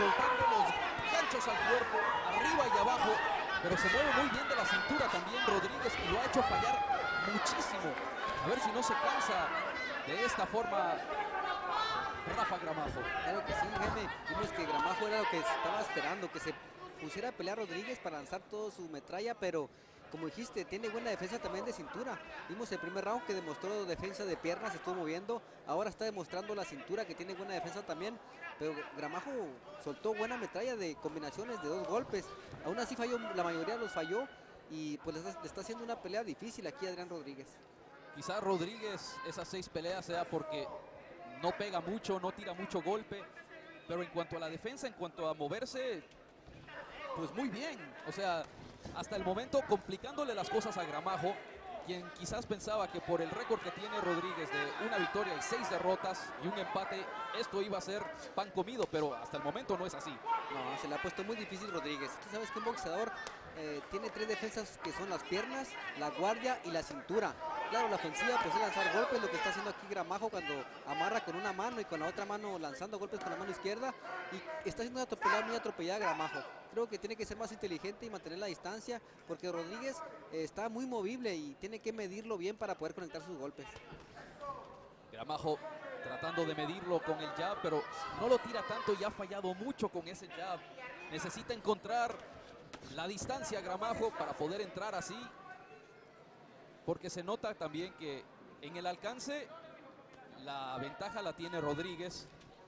soltando los ganchos al cuerpo, arriba y abajo, pero se mueve muy bien de la cintura también Rodríguez y lo ha hecho fallar muchísimo. A ver si no se cansa de esta forma Rafa Gramajo. Claro que sí, Jaime. Vimos que Gramajo era lo que estaba esperando, que se pusiera a pelear Rodríguez para lanzar toda su metralla, pero como dijiste, tiene buena defensa también de cintura. Vimos el primer round que demostró defensa de piernas, se estuvo moviendo. Ahora está demostrando la cintura, que tiene buena defensa también. Pero Gramajo soltó buena metralla de combinaciones de 2 golpes. Aún así falló, la mayoría los falló. Y pues le está haciendo una pelea difícil aquí a Adrián Rodríguez. Quizás Rodríguez esas 6 peleas sea porque no pega mucho, no tira mucho golpe. Pero en cuanto a la defensa, en cuanto a moverse, pues muy bien. O sea, hasta el momento complicándole las cosas a Gramajo, quien quizás pensaba que por el récord que tiene Rodríguez de 1 victoria y 6 derrotas y un empate, esto iba a ser pan comido, pero hasta el momento no es así. No, se le ha puesto muy difícil Rodríguez. Tú sabes que un boxeador tiene 3 defensas que son las piernas, la guardia y la cintura. Claro, la ofensiva pues es lanzar golpes, lo que está haciendo aquí Gramajo cuando amarra con una mano y con la otra mano lanzando golpes con la mano izquierda, y está haciendo una pelea muy atropellada Gramajo. Creo que tiene que ser más inteligente y mantener la distancia, porque Rodríguez está muy movible y tiene que medirlo bien para poder conectar sus golpes. Gramajo tratando de medirlo con el jab, pero no lo tira tanto y ha fallado mucho con ese jab. Necesita encontrar la distancia Gramajo para poder entrar así, porque se nota también que en el alcance la ventaja la tiene Rodríguez.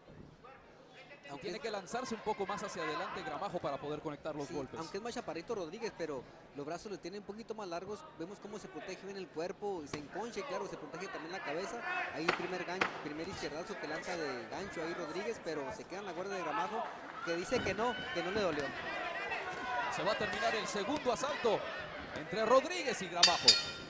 Aunque tiene que lanzarse un poco más hacia adelante Gramajo para poder conectar los golpes. Aunque es más chaparrito Rodríguez, pero los brazos le tienen un poquito más largos. Vemos cómo se protege bien el cuerpo, se enconche, claro, se protege también la cabeza. Ahí primer izquierdazo que lanza de gancho ahí Rodríguez, pero se queda en la guardia de Gramajo, que dice que no le dolió. Se va a terminar el segundo asalto entre Rodríguez y Gramajo.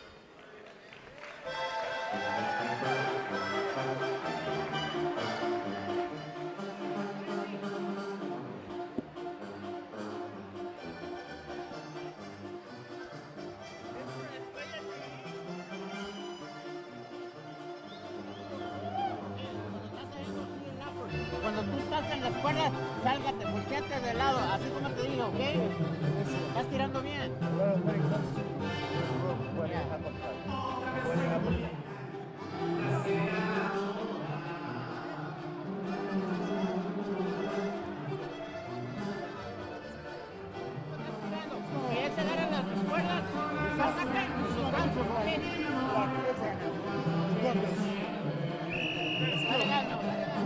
Cuando tú estás en las cuerdas, sálgate, volteate de lado, así como te digo, ¿ok? Estás tirando bien. Si él te agarra las cuerdas, saca sus ganchos, ¿ok? Dale, gano.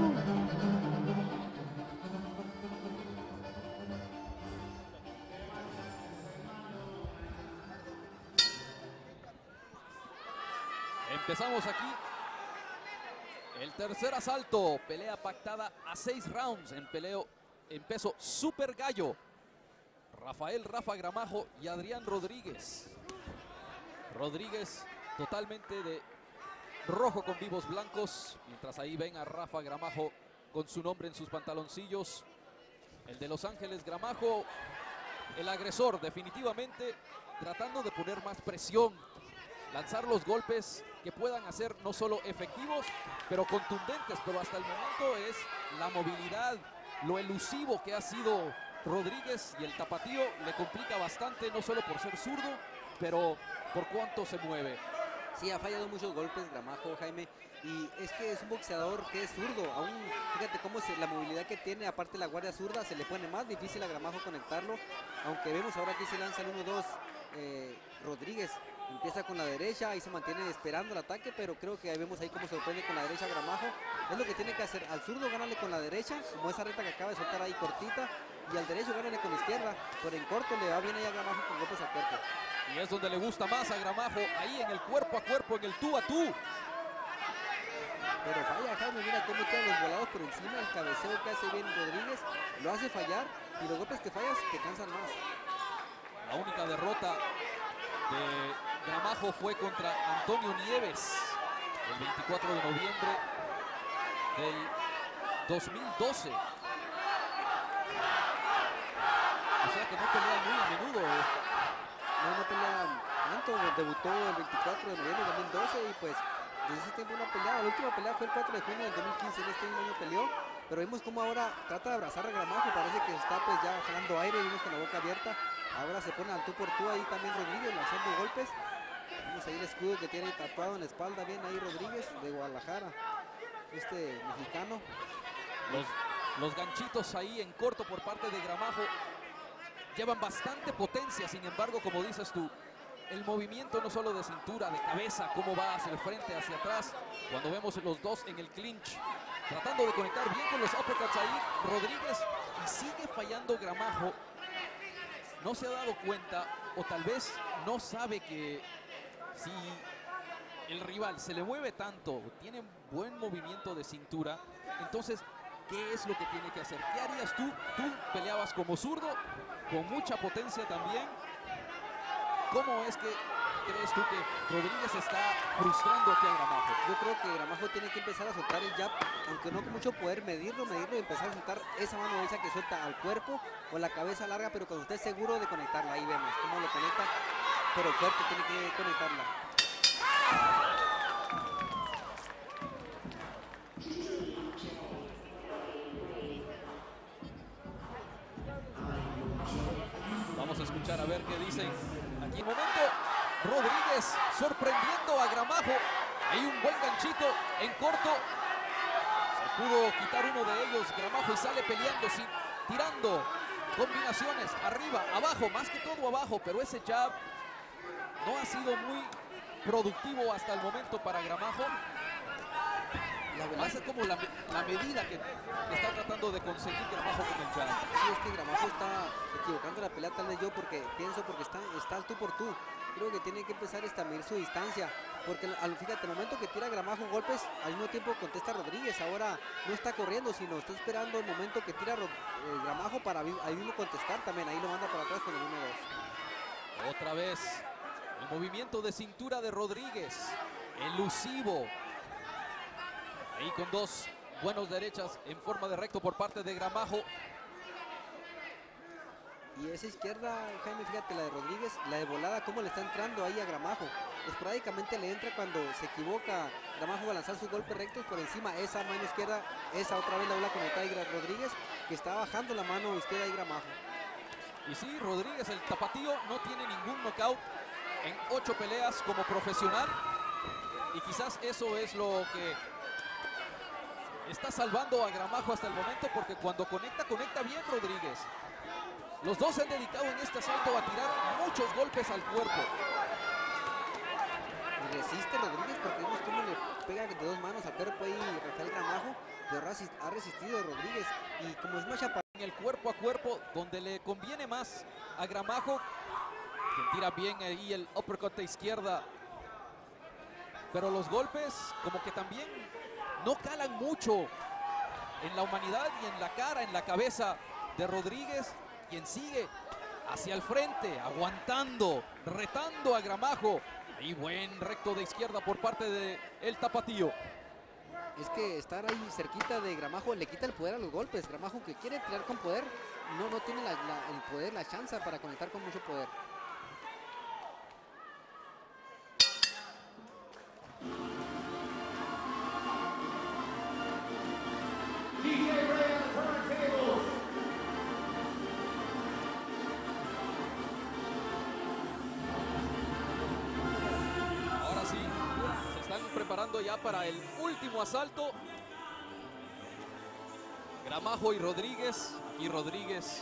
Empezamos aquí el tercer asalto, pelea pactada a 6 rounds en peso super gallo. Rafa Gramajo y Adrián Rodríguez. Rodríguez totalmente de rojo con vivos blancos, mientras ahí ven a Rafa Gramajo con su nombre en sus pantaloncillos. El de Los Ángeles, Gramajo, el agresor, definitivamente tratando de poner más presión, lanzar los golpes que puedan hacer no solo efectivos, pero contundentes. Pero hasta el momento es la movilidad, lo elusivo que ha sido Rodríguez, y el tapatío le complica bastante, no solo por ser zurdo, pero por cuánto se mueve. Sí, ha fallado muchos golpes Gramajo, Jaime, y es que es un boxeador que es zurdo. Aún fíjate cómo la movilidad que tiene, aparte la guardia zurda, se le pone más difícil a Gramajo conectarlo, aunque vemos ahora que se lanza el 1-2 Rodríguez. Empieza con la derecha, ahí se mantiene esperando el ataque, pero creo que ahí vemos ahí cómo sorprende con la derecha Gramajo. Es lo que tiene que hacer, al zurdo gánale con la derecha, como esa recta que acaba de soltar ahí cortita, y al derecho gánale con la izquierda, por en corto le va bien ahí a Gramajo con golpes al cuerpo. Y es donde le gusta más a Gramajo, ahí en el cuerpo a cuerpo, en el tú a tú. Pero falla Jaime, mira cómo quedan los volados por encima, el cabeceo que hace bien Rodríguez, lo hace fallar, y los golpes que fallas te cansan más. La única derrota de Gramajo fue contra Antonio Nieves el 24 de noviembre del 2012. O sea que no pelea muy a menudo. No pelea tanto, debutó el 24 de noviembre del 2012 y pues desde ese tiempo no ha peleado. La última pelea fue el 4 de junio del 2015, en este mismo año peleó, pero vemos como ahora trata de abrazar a Gramajo, parece que está pues ya jalando aire, vimos con la boca abierta. Ahora se pone al tú por tú ahí también Rodríguez lanzando golpes. Vemos ahí el escudo que tiene tatuado en la espalda, bien ahí Rodríguez de Guadalajara, mexicano. Los ganchitos ahí en corto por parte de Gramajo llevan bastante potencia, sin embargo, como dices tú, el movimiento no solo de cintura, de cabeza, cómo va hacia el frente, hacia atrás, cuando vemos los dos en el clinch, tratando de conectar bien con los uppercuts ahí, Rodríguez, y sigue fallando Gramajo. No se ha dado cuenta, o tal vez no sabe que si el rival se le mueve tanto, tiene buen movimiento de cintura, entonces, ¿qué es lo que tiene que hacer? ¿Qué harías tú? Tú peleabas como zurdo, con mucha potencia también. ¿Cómo es que crees tú que Rodríguez está frustrando aquí a Gramajo? Yo creo que Gramajo tiene que empezar a soltar el jab, aunque no con mucho poder, medirlo y empezar a soltar esa mano derecha que suelta al cuerpo o la cabeza larga, pero cuando esté seguro de conectarla. Ahí vemos cómo lo conecta, pero fuerte tiene que conectarla. Vamos a escuchar a ver qué dicen. Aquí en momento, Rodríguez sorprendiendo a Gramajo. Hay un buen ganchito en corto. Se pudo quitar uno de ellos, Gramajo, y sale peleando, tirando combinaciones, arriba, abajo, más que todo abajo, pero ese jab no ha sido muy productivo hasta el momento para Gramajo. Va a ser como la medida que está tratando de conseguir Gramajo con el jab. Sí, es que Gramajo está equivocando la pelea, tal vez yo porque está al tú por tú. Creo que tiene que empezar a medir su distancia, porque fíjate, el momento que tira Gramajo golpes, al mismo tiempo contesta Rodríguez. Ahora no está corriendo, sino está esperando el momento que tira Gramajo para ahí mismo contestar también. Ahí lo manda para atrás con el 1-2. Otra vez el movimiento de cintura de Rodríguez, elusivo. Ahí con dos buenos derechas en forma de recto por parte de Gramajo. Y esa izquierda, Jaime, fíjate, la de Rodríguez, la de volada, cómo le está entrando ahí a Gramajo. Esporádicamente le entra cuando se equivoca Gramajo va a lanzar sus golpes rectos por encima. Esa mano izquierda, esa otra vez la bola conectada y Rodríguez, que está bajando la mano izquierda y Gramajo. Y sí, Rodríguez, el tapatío, no tiene ningún knockout en 8 peleas como profesional. Y quizás eso es lo que está salvando a Gramajo hasta el momento, porque cuando conecta bien Rodríguez. Los dos se han dedicado en este asalto a tirar muchos golpes al cuerpo. Y resiste Rodríguez porque vemos cómo le pega de dos manos al cuerpo ahí Rafael Gramajo, pero ha resistido Rodríguez. Y como es más chaparro, En el cuerpo a cuerpo, donde le conviene más a Gramajo, quien tira bien ahí el uppercut de izquierda. Pero los golpes como que también no calan mucho en la humanidad y en la cara, en la cabeza de Rodríguez, quien sigue hacia el frente, aguantando, retando a Gramajo. Ahí buen recto de izquierda por parte de el tapatío. es que estar ahí cerquita de Gramajo le quita el poder a los golpes. Gramajo, que quiere tirar con poder, no tiene el poder, la chance para conectar con mucho poder. Ahora sí, se están preparando ya para el último asalto. Gramajo y Rodríguez. Y Rodríguez.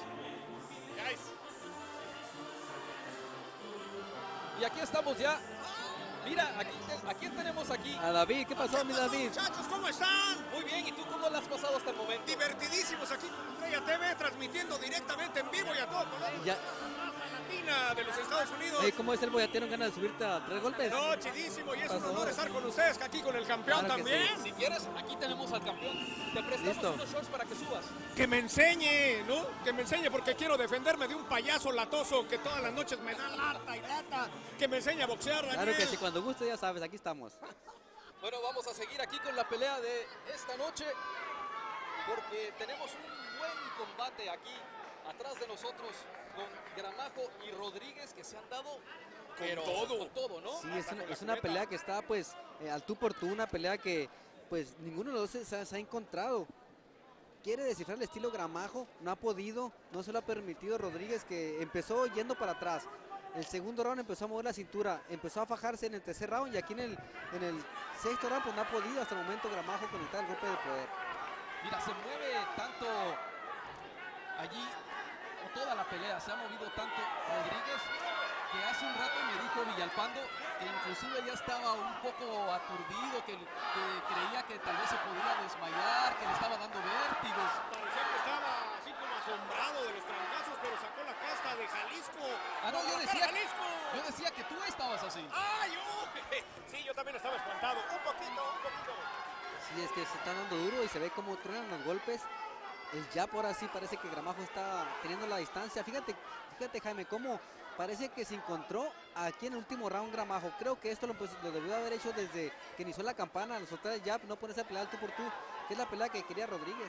Y aquí estamos ya. Mira, ¿a quién tenemos aquí? A David, ¿qué pasó, mi David? Muchachos, ¿cómo están? Muy bien, ¿y tú cómo lo has pasado hasta el momento? Divertidísimos aquí en Estrella TV, transmitiendo directamente en vivo y a todo color. Ya. Latina de los Estados Unidos. ¿Cómo es el boyatero? ¿Ganas de subirte a 3 golpes? No, chidísimo, y es un Pasó. honor estar con ustedes aquí con el campeón Claro que también. Si quieres, aquí tenemos al campeón. Te prestamos Listo. unos shorts para que subas. Que me enseñe, ¿no? Que me enseñe porque quiero defenderme de un payaso latoso que todas las noches me da lata y lata. Que me enseñe a boxear, Daniel. Claro que sí, cuando guste ya sabes, aquí estamos. Bueno, vamos a seguir aquí con la pelea de esta noche, porque tenemos un buen combate aquí atrás de nosotros con Gramajo y Rodríguez, que se han dado pero todo. con todo, ¿no? Sí, es una pelea que está pues al tú por tú, una pelea que pues ninguno de los dos se ha encontrado. quiere descifrar el estilo Gramajo, no ha podido, no se lo ha permitido Rodríguez, que empezó yendo para atrás. El segundo round empezó a mover la cintura, empezó a fajarse en el tercer round y aquí en el sexto round pues no ha podido hasta el momento Gramajo conectar el golpe de poder. Mira, se mueve tanto allí, o toda la pelea, se ha movido tanto Rodríguez, que hace un rato me dijo Villalpando que inclusive ya estaba un poco aturdido, que creía que tal vez se podía desmayar, que le estaba dando vértigos. Parecía que estaba así como asombrado de los trancazos, pero sacó la casta de Jalisco. Ah, no, Jalisco. yo decía que tú estabas así. ¡Ah, yo! Sí, yo también estaba espantado. Un poquito. Sí, es que se está dando duro y se ve como truenan los golpes. El jab ahora sí parece que Gramajo está teniendo la distancia. Fíjate Jaime, cómo parece que se encontró aquí en el último round Gramajo. Creo que esto lo debió haber hecho desde que inició la campana, al soltar el jab, no ponerse a pelear tú por tú, que es la pelea que quería Rodríguez.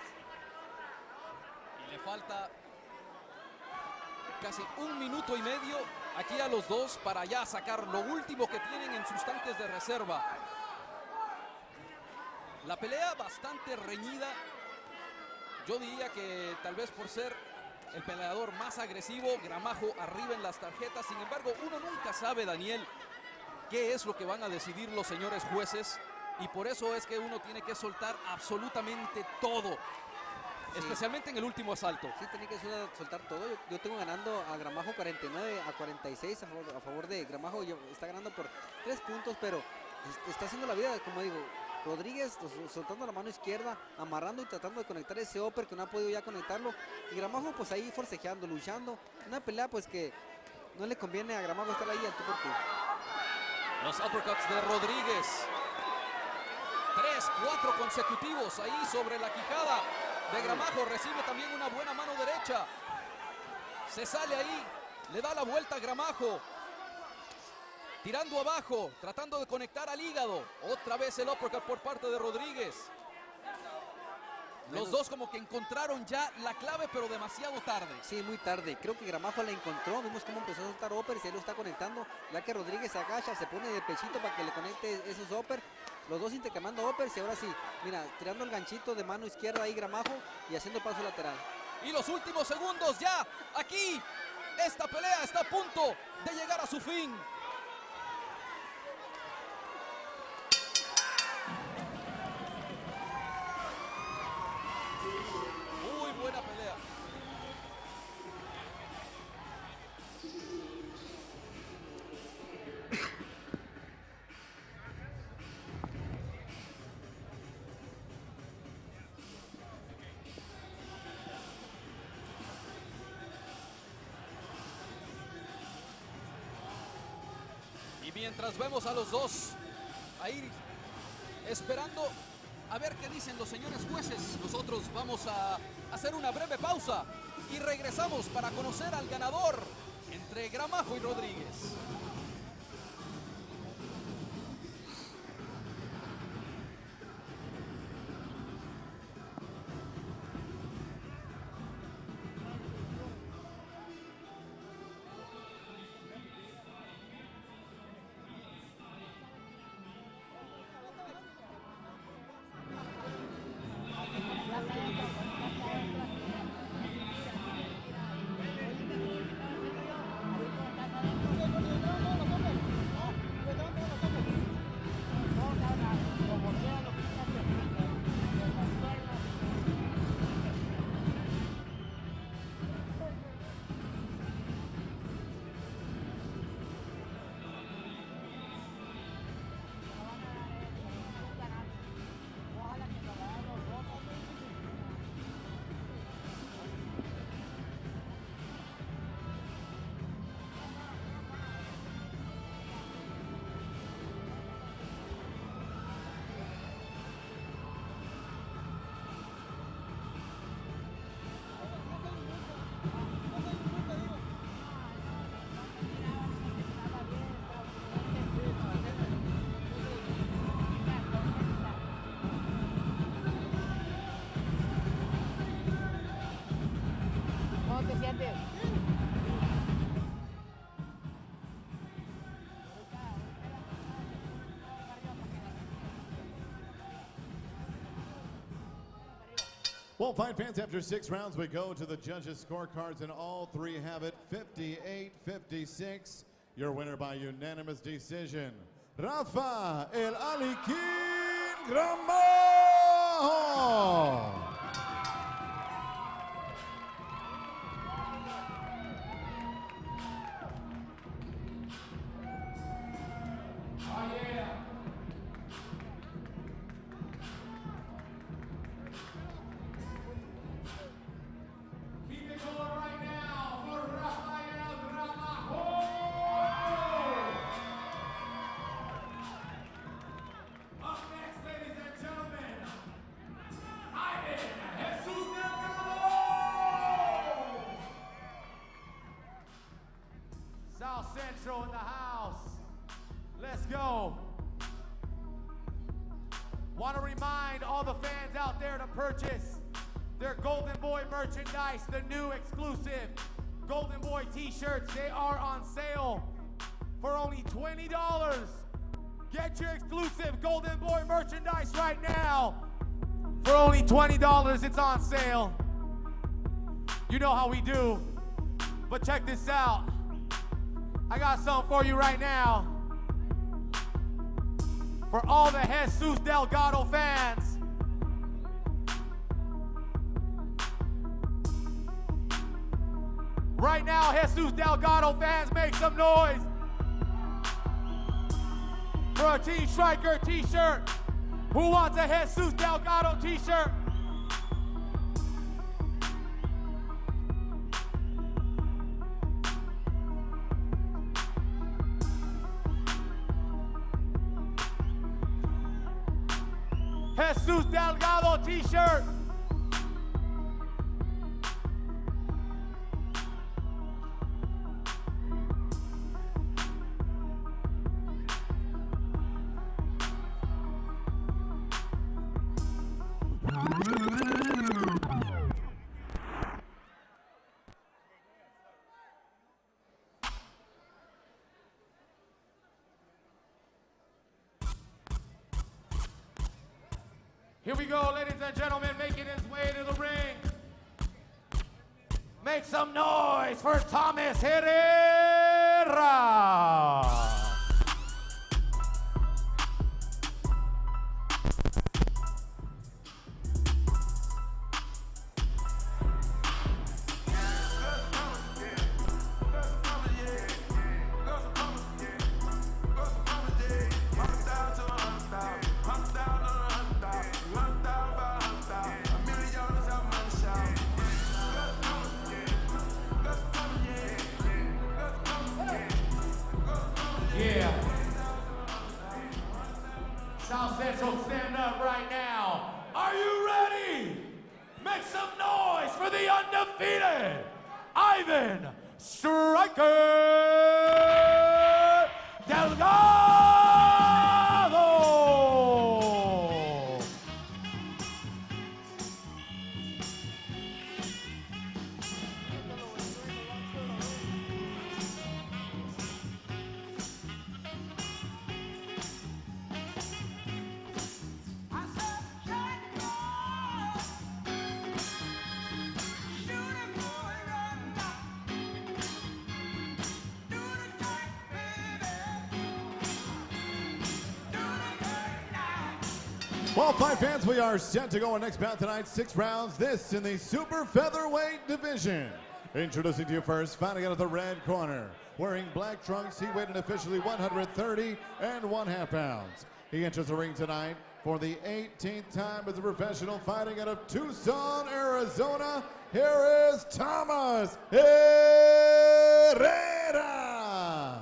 Y le falta casi 1 minuto y medio aquí a los dos para ya sacar lo último que tienen en sus tanques de reserva. La pelea bastante reñida. Yo diría que tal vez por ser el peleador más agresivo, Gramajo arriba en las tarjetas. Sin embargo, uno nunca sabe, Daniel, qué es lo que van a decidir los señores jueces. Y por eso es que uno tiene que soltar absolutamente todo. Sí. Especialmente en el último asalto. Sí, tiene que soltar todo. Yo tengo ganando a Gramajo 49-46 a favor de Gramajo. Está ganando por 3 puntos, pero está haciendo la vida, como digo, Rodríguez soltando la mano izquierda, amarrando y tratando de conectar ese upper que no ha podido ya conectarlo. Y Gramajo pues ahí forcejeando, luchando. Una pelea pues que no le conviene a Gramajo estar ahí al tú por tú. Los uppercuts de Rodríguez. 3-4 consecutivos ahí sobre la quijada de Gramajo. Recibe también una buena mano derecha. Se sale ahí, le da la vuelta a Gramajo. Tirando abajo, tratando de conectar al hígado. Otra vez el uppercut por parte de Rodríguez. Los dos como que encontraron ya la clave, pero demasiado tarde. Sí, muy tarde. Creo que Gramajo la encontró. Vimos cómo empezó a soltar uppers y él lo está conectando. Ya que Rodríguez se agacha, se pone de pechito para que le conecte esos uppers. Los dos intercambiando uppers y ahora sí, mira, tirando el ganchito de mano izquierda ahí Gramajo y haciendo el paso lateral. Y los últimos segundos ya, aquí, esta pelea está a punto de llegar a su fin. Muy buena pelea. Y mientras vemos a los dos ahí esperando a ver qué dicen los señores jueces, nosotros vamos a hacer una breve pausa y regresamos para conocer al ganador entre Gramajo y Rodríguez. ¿Cómo te sientes? Well, fight fans, after 6 rounds, we go to the judges' scorecards, and all three have it 58-56. Your winner by unanimous decision, Rafa El Aliquín Gramajo. South Central in the house. Let's go. Want to remind all the fans out there to purchase their Golden Boy merchandise, the new exclusive Golden Boy t-shirts. They are on sale for only $20. Get your exclusive Golden Boy merchandise right now for only $20. It's on sale. You know how we do, but check this out. I got something for you right now. For all the Jesus Delgado fans. Right now, Jesus Delgado fans, make some noise for a Team Striker t-shirt. Who wants a Jesus Delgado t-shirt? Jesus Delgado t-shirt. Here we go, ladies and gentlemen, making his way to the ring. Make some noise for Thomas Herrera. Yeah. South Central, stand up right now. Are you ready? Make some noise for the undefeated Ivan Striker Delgado. Well, fight fans, we are set to go our next bout tonight. 6 rounds, this in the super featherweight division. Introducing to you first, fighting out of the red corner. Wearing black trunks, he weighed in officially 130 1/2 pounds. He enters the ring tonight for the 18th time as a professional, fighting out of Tucson, Arizona. Here is Thomas Herrera.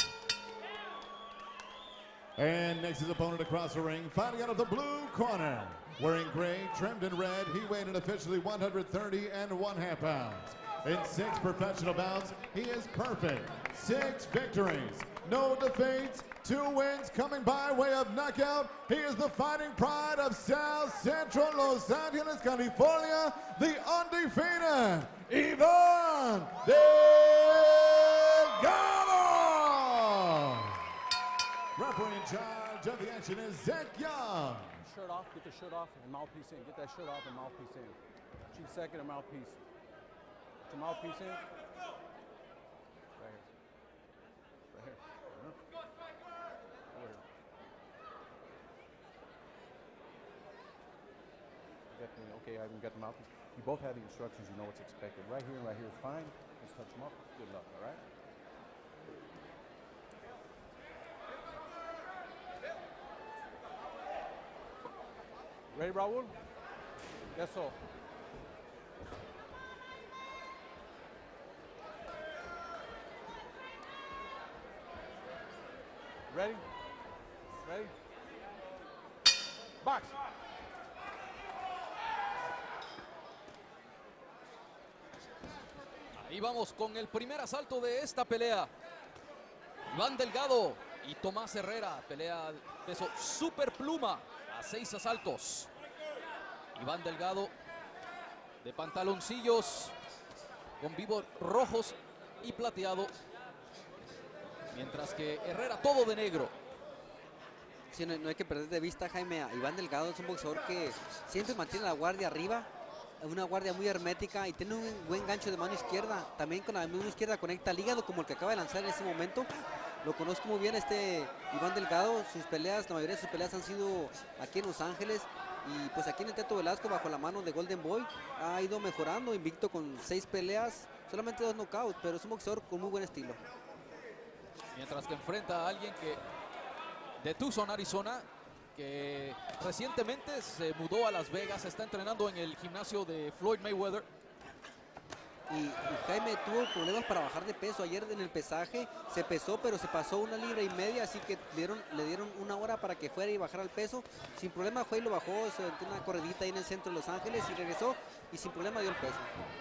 And next, his opponent across the ring, fighting out of the blue corner. Wearing gray, trimmed in red, he weighed in officially 130 1/2 pounds. In 6 professional bouts, he is perfect. 6 victories, no defeats, 2 wins coming by way of knockout. He is the fighting pride of South Central Los Angeles, California, the undefeated Ivan Delgado. Referee in charge of the action is Zach Young. Shirt off, get the shirt off and mouthpiece in. Get that shirt off and mouthpiece in. your second mouthpiece. Put your mouthpiece in. Right here. Right here. Over here. Definitely, okay, I haven't got the mouthpiece. You both have the instructions, you know what's expected. Right here and right here is fine. Just touch them up. Good luck, all right? Ready, Raul? Yes, sir. Ready? Ready? Box. Ahí vamos con el primer asalto de esta pelea. Iván Delgado y Tomás Herrera, pelea peso super pluma a 6 asaltos. Iván Delgado de pantaloncillos con vivos rojos y plateado, mientras que Herrera todo de negro. Sí, no hay que perder de vista, Jaime, a Iván Delgado. Es un boxeador que siempre mantiene la guardia arriba, una guardia muy hermética, y tiene un buen gancho de mano izquierda. También con la mano izquierda conecta al hígado, como el que acaba de lanzar en ese momento. Lo conozco muy bien Iván Delgado. Sus peleas, la mayoría de sus peleas han sido aquí en Los Ángeles. Y pues aquí en el Teatro Velasco, bajo la mano de Golden Boy, ha ido mejorando, invicto con 6 peleas, solamente 2 knockouts, pero es un boxeador con muy buen estilo. Mientras que enfrenta a alguien que de Tucson, Arizona, que recientemente se mudó a Las Vegas, está entrenando en el gimnasio de Floyd Mayweather. Y Jaime tuvo problemas para bajar de peso. Ayer en el pesaje se pesó, pero se pasó 1,5 libras, así que le dieron 1 hora para que fuera y bajara el peso. Sin problema fue y lo bajó, se aventó una corredita ahí en el centro de Los Ángeles y regresó, y sin problema dio el peso.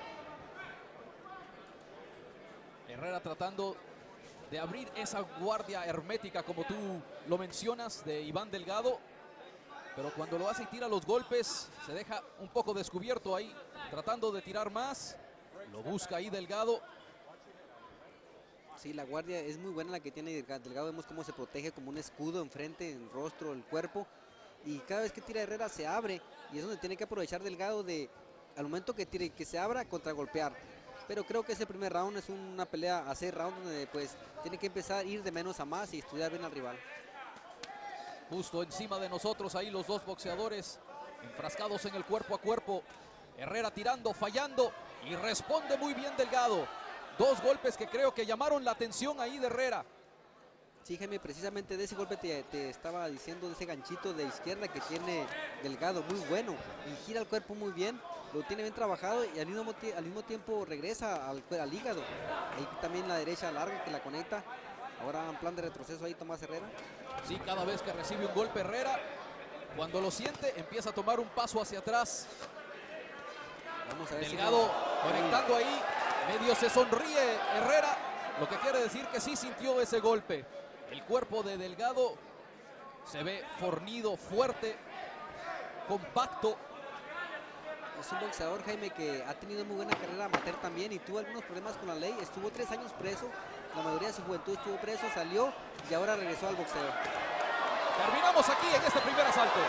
Herrera tratando de abrir esa guardia hermética, como tú lo mencionas, de Iván Delgado, pero cuando lo hace y tira los golpes, se deja un poco descubierto ahí, tratando de tirar más. Lo busca ahí Delgado. Sí, la guardia es muy buena la que tiene Delgado. Vemos cómo se protege como un escudo enfrente, en el rostro, el cuerpo. Y cada vez que tira Herrera se abre. Y es donde tiene que aprovechar Delgado al momento que tire, que se abra, contragolpear. Pero creo que ese primer round es una pelea a 6 rounds donde pues tiene que empezar a ir de menos a más y estudiar bien al rival. Justo encima de nosotros ahí los dos boxeadores enfrascados en el cuerpo a cuerpo. Herrera tirando, fallando, y responde muy bien Delgado. 2 golpes que creo que llamaron la atención ahí de Herrera. Sí, Jaime, precisamente de ese golpe te estaba diciendo, de ese ganchito de izquierda que tiene Delgado, muy bueno. Y gira el cuerpo muy bien, lo tiene bien trabajado, y al mismo tiempo regresa al hígado. Ahí también la derecha larga que la conecta. Ahora en plan de retroceso ahí Tomás Herrera. Sí, cada vez que recibe un golpe Herrera, cuando lo siente, empieza a tomar un paso hacia atrás. Vamos a ver Delgado si conectando ahí, medio se sonríe Herrera, lo que quiere decir que sí sintió ese golpe. El cuerpo de Delgado se ve fornido, fuerte, compacto. Es un boxeador, Jaime, que ha tenido muy buena carrera amateur también y tuvo algunos problemas con la ley. Estuvo 3 años preso, la mayoría de su juventud estuvo preso, salió y ahora regresó al boxeo. Terminamos aquí en este primer asalto.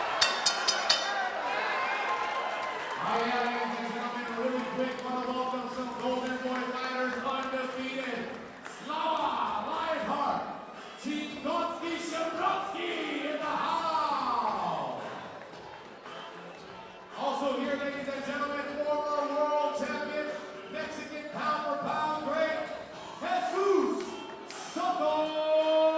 Really quick, want to welcome some Golden Boy fighters, undefeated. Slava Lionheart, Chingonsky Shamrotsky in the house. Also here, ladies and gentlemen, former world champion, Mexican pound for pound great, Jesus Soto.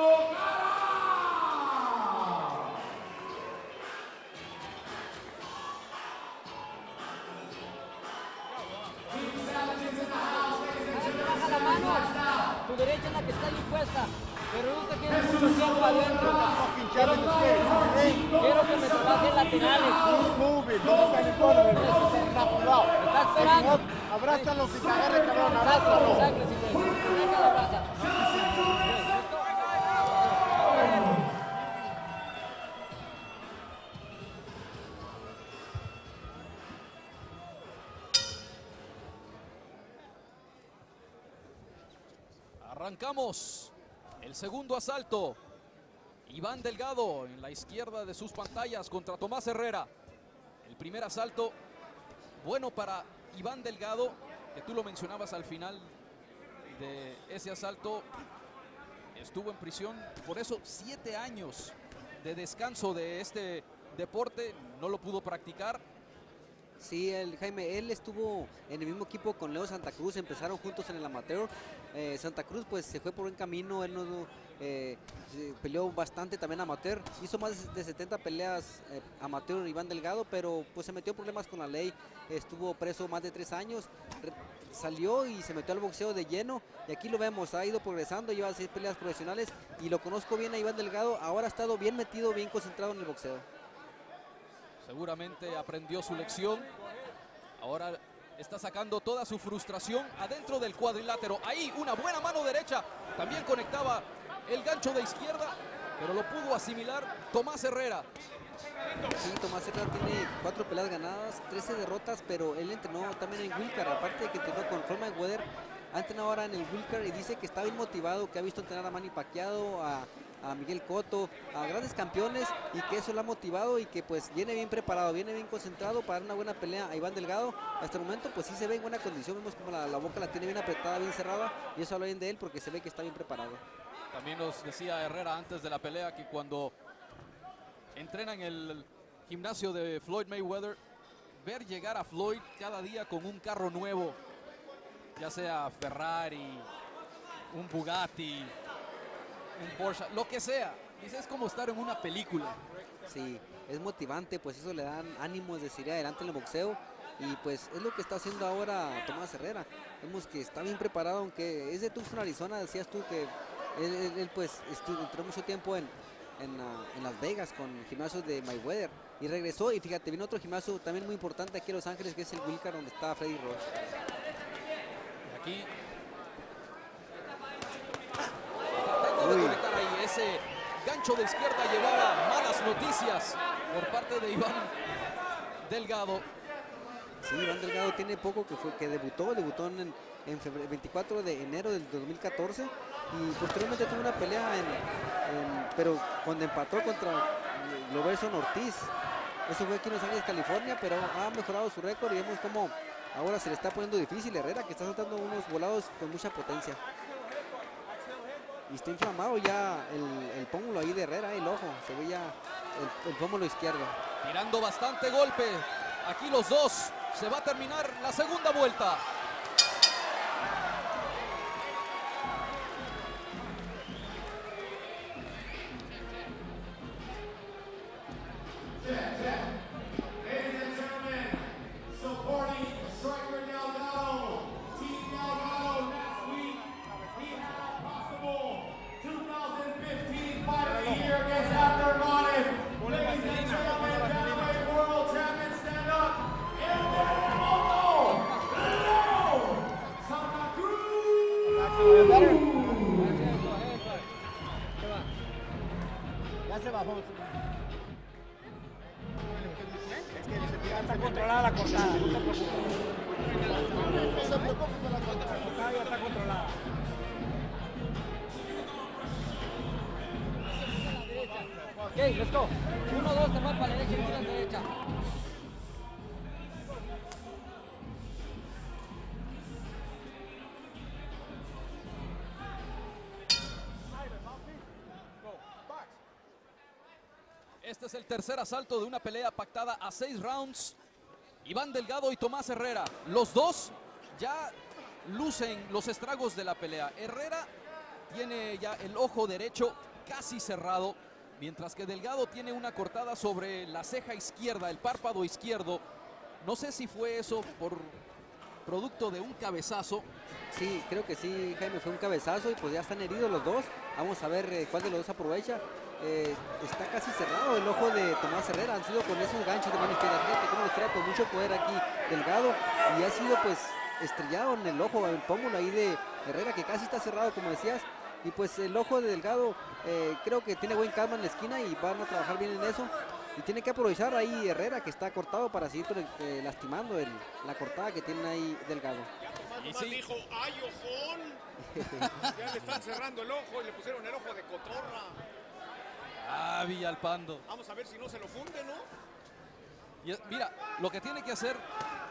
Tu derecha es la que está ahí puesta, pero no te quedes mucho tiempo adentro. Quiero que me trabajes laterales. Está esperando. Abrázalo si te agarre, cabrón, abrázalo. Arrancamos el segundo asalto. Iván Delgado en la izquierda de sus pantallas contra Tomás Herrera. El primer asalto bueno para Iván Delgado, que tú lo mencionabas al final de ese asalto, estuvo en prisión, por eso 7 años de descanso de este deporte, no lo pudo practicar. Sí, Jaime, él estuvo en el mismo equipo con Leo Santa Cruz, empezaron juntos en el amateur. Santa Cruz pues se fue por buen camino, él no peleó bastante también amateur, hizo más de 70 peleas amateur Iván Delgado, pero pues se metió en problemas con la ley, estuvo preso más de 3 años, salió y se metió al boxeo de lleno, y aquí lo vemos, ha ido progresando, lleva 6 peleas profesionales, y lo conozco bien a Iván Delgado, ahora ha estado bien metido, bien concentrado en el boxeo. Seguramente aprendió su lección. Ahora está sacando toda su frustración adentro del cuadrilátero. Ahí una buena mano derecha. También conectaba el gancho de izquierda, pero lo pudo asimilar Tomás Herrera. Sí, Tomás Herrera tiene 4 peleas ganadas, 13 derrotas, pero él entrenó también en Wilcar, aparte de que entrenó con Floyd Mayweather, ha entrenado ahora en el Wilcar y dice que está bien motivado, que ha visto entrenar a Manny Pacquiao, a Miguel Cotto, a grandes campeones, y que eso lo ha motivado y que pues viene bien preparado, viene bien concentrado para dar una buena pelea a Iván Delgado. Hasta el momento pues sí se ve en buena condición, vemos como la boca la tiene bien apretada, bien cerrada, y eso habla bien de él porque se ve que está bien preparado. También nos decía Herrera antes de la pelea que cuando entrena en el gimnasio de Floyd Mayweather, ver llegar a Floyd cada día con un carro nuevo, ya sea Ferrari, un Bugatti, un Porsche, lo que sea, dice, es como estar en una película. Sí, es motivante, pues eso le dan ánimos de seguir adelante en el boxeo, y pues es lo que está haciendo ahora Tomás Herrera. Vemos que está bien preparado, aunque es de Tucson, Arizona, decías tú que él pues entró mucho tiempo en Las Vegas con gimnasios de Mayweather, y regresó, y fíjate, vino otro gimnasio también muy importante aquí en Los Ángeles, que es el Wilcar, donde está Freddy Roach. Y aquí tratando de conectar ahí ese gancho de izquierda, llevaba malas noticias por parte de Iván Delgado. Sí, Iván Delgado tiene poco que debutó en 24 de enero del 2014, y posteriormente tuvo una pelea pero cuando empató contra Gloverson Ortiz. Eso fue aquí en Los Ángeles, California, pero ha mejorado su récord y vemos como ahora se le está poniendo difícil. Herrera, que está soltando unos volados con mucha potencia. Y está inflamado ya el pómulo ahí de Herrera, el ojo, se ve ya el pómulo izquierdo. Tirando bastante golpe. Aquí los dos. Se va a terminar la segunda vuelta. Ya se bajó. Ya está controlada la cortada, no te preocupes. No se preocupe por la cortada. La cortada ya está controlada. Ok, let's go. 1, 2, te vas para la derecha y tiras derecha. Este es el tercer asalto de una pelea pactada a 6 rounds. Iván Delgado y Tomás Herrera. Los dos ya lucen los estragos de la pelea. Herrera tiene ya el ojo derecho casi cerrado, mientras que Delgado tiene una cortada sobre la ceja izquierda, el párpado izquierdo. No sé si fue eso por producto de un cabezazo. Sí, creo que sí, Jaime, fue un cabezazo y pues ya están heridos los dos. Vamos a ver cuál de los dos aprovecha. Está casi cerrado el ojo de Tomás Herrera, han sido con esos ganchos de mano izquierda, fíjate cómo los trae con mucho poder aquí Delgado, y ha sido pues estrellado en el ojo, el pómulo ahí de Herrera, que casi está cerrado como decías, y pues el ojo de Delgado creo que tiene buen calma en la esquina y van a trabajar bien en eso, y tiene que aprovechar ahí Herrera, que está cortado, para seguir lastimando la cortada que tiene ahí Delgado. Ya Tomás dijo, ¡ay, ojón! Ya le están cerrando el ojo y le pusieron el ojo de cotorra. Ah, Villalpando. Vamos a ver si no se lo funde, ¿no? Y mira, lo que tiene que hacer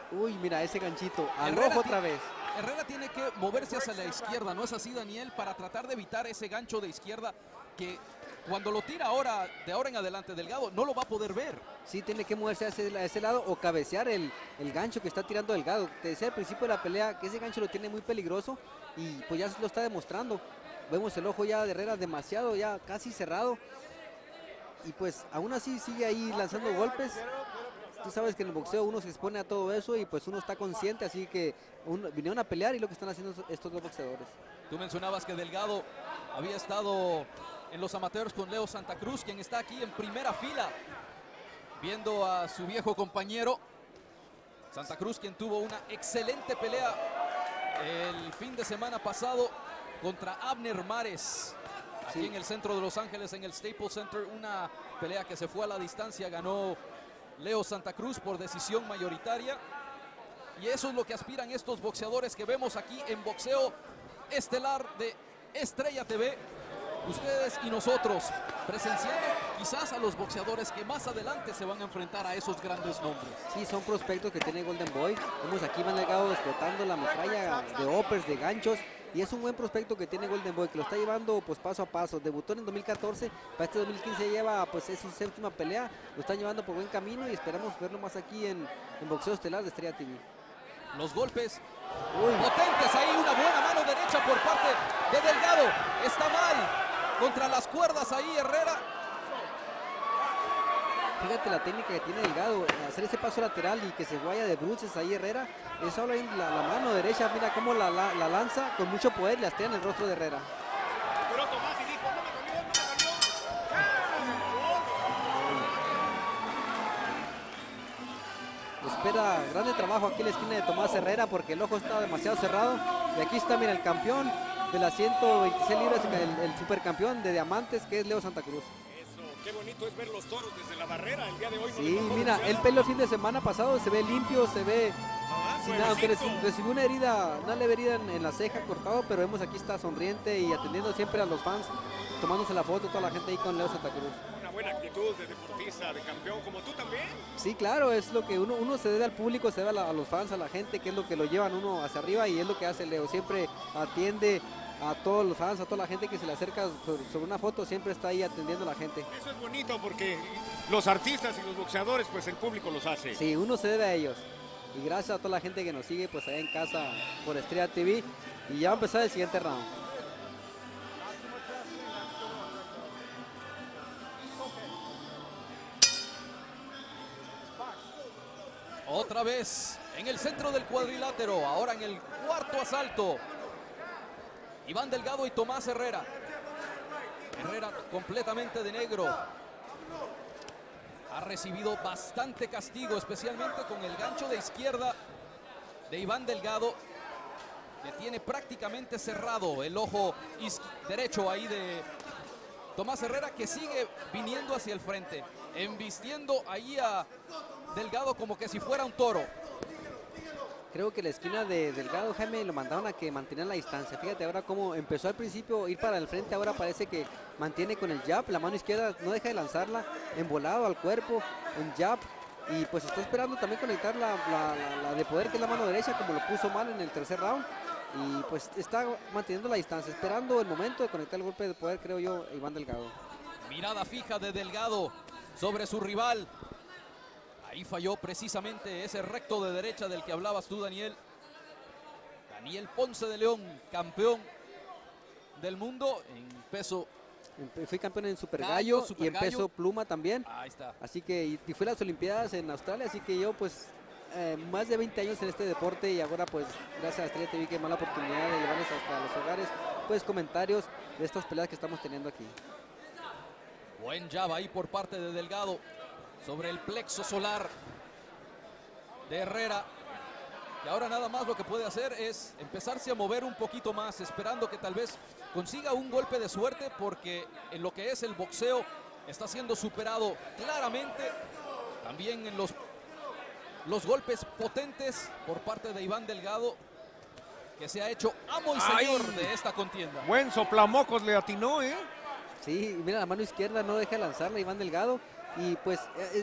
Uy, mira ese ganchito. Al Herrera ojo otra vez. Herrera tiene que moverse hacia la izquierda, ¿no es así, Daniel? Para tratar de evitar ese gancho de izquierda que cuando lo tira ahora, de ahora en adelante, Delgado, no lo va a poder ver. Sí, tiene que moverse a ese lado o cabecear el gancho que está tirando Delgado. Te decía al principio de la pelea que ese gancho lo tiene muy peligroso y pues ya se lo está demostrando. Vemos el ojo ya de Herrera demasiado, ya casi cerrado. Y pues aún así sigue ahí lanzando golpes. Tú sabes que en el boxeo uno se expone a todo eso y pues uno está consciente, así que vinieron a pelear y lo que están haciendo estos dos boxeadores. Tú mencionabas que Delgado había estado en los amateurs con Leo Santa Cruz, quien está aquí en primera fila, viendo a su viejo compañero. Santa Cruz, quien tuvo una excelente pelea el fin de semana pasado contra Abner Mares, aquí Sí. en el centro de Los Ángeles, en el Staples Center, una pelea que se fue a la distancia, ganó Leo Santa Cruz por decisión mayoritaria. Y eso es lo que aspiran estos boxeadores que vemos aquí en Boxeo Estelar de Estrella TV. Ustedes y nosotros presenciando quizás a los boxeadores que más adelante se van a enfrentar a esos grandes nombres. Sí, son prospectos que tiene Golden Boy. Vemos aquí Iván Delgado explotando la metralla de uppers, de ganchos. Y es un buen prospecto que tiene Golden Boy, que lo está llevando pues paso a paso. Debutó en 2014, para este 2015 lleva pues es su séptima pelea. Lo están llevando por buen camino y esperamos verlo más aquí en Boxeo Estelar de Estrella TV. Los golpes Uy, potentes ahí, una buena mano derecha por parte de Delgado. Está mal contra las cuerdas ahí Herrera. fíjate la técnica que tiene Delgado, hacer ese paso lateral y que se vaya de bruces ahí Herrera. Es ahora la mano derecha, mira cómo la lanza con mucho poder y la estrella en el rostro de Herrera. Pero Tomás y dijo, no me dolió. Espera grande trabajo aquí en la esquina de Tomás Herrera porque el ojo está demasiado cerrado. Y aquí está, mira, el campeón de las 126 libras, el supercampeón de diamantes, que es Leo Santa Cruz. Eso, qué bonito es ver los toros desde la barrera el día de hoy. no Sí, le tocó mira, luchar. el pelo el fin de semana pasado se ve limpio, se ve sin nada, aunque nuevecito. recibió una herida, una leve herida en la ceja cortado, pero vemos aquí está sonriente y atendiendo siempre a los fans, tomándose la foto, toda la gente ahí con Leo Santa Cruz. Una buena actitud de deportista, de campeón, como tú también. Sí, claro, es lo que uno se debe al público, se debe a los fans, a la gente, que es lo que lo llevan uno hacia arriba y es lo que hace Leo. Siempre atiende a todos los fans, a toda la gente que se le acerca sobre una foto, siempre está ahí atendiendo a la gente. Eso es bonito porque los artistas y los boxeadores, pues el público los hace. Sí, uno se debe a ellos. Y gracias a toda la gente que nos sigue pues allá en casa por Estrella TV. Y ya va a empezar el siguiente round. Otra vez en el centro del cuadrilátero, ahora en el cuarto asalto. Iván Delgado y Tomás Herrera. Herrera completamente de negro. Ha recibido bastante castigo, especialmente con el gancho de izquierda de Iván Delgado, que tiene prácticamente cerrado el ojo derecho ahí de Tomás Herrera, que sigue viniendo hacia el frente, embistiendo ahí a Delgado como que si fuera un toro. Creo que la esquina de Delgado, Jaime, lo mandaron a que mantenían la distancia. Fíjate ahora cómo empezó al principio a ir para el frente, ahora parece que mantiene con el jab, la mano izquierda no deja de lanzarla, embolado al cuerpo, en jab. Y pues está esperando también conectar la de poder, que es la mano derecha, como lo puso mal en el tercer round. Y pues está manteniendo la distancia, esperando el momento de conectar el golpe de poder, creo yo, Iván Delgado. Mirada fija de Delgado sobre su rival. Ahí falló precisamente ese recto de derecha del que hablabas tú, Daniel. Daniel Ponce de León, campeón del mundo en peso. Fui campeón en Super Gallo, Gallo Super y en Gallo. peso pluma también. Ahí está. Así que y fue a las Olimpiadas en Australia, así que yo pues más de 20 años en este deporte y ahora pues gracias a Estrella TV que me da la oportunidad de llevarles hasta los hogares pues comentarios de estas peleas que estamos teniendo aquí. Buen jab ahí por parte de Delgado sobre el plexo solar de Herrera. Y ahora nada más lo que puede hacer es empezarse a mover un poquito más, esperando que tal vez consiga un golpe de suerte, porque en lo que es el boxeo está siendo superado claramente. También en los golpes potentes por parte de Iván Delgado, que se ha hecho amo y señor ¡Ay! de esta contienda. Buen soplamocos le atinó, ¿eh? Sí, mira la mano izquierda no deja de lanzarla Iván Delgado y pues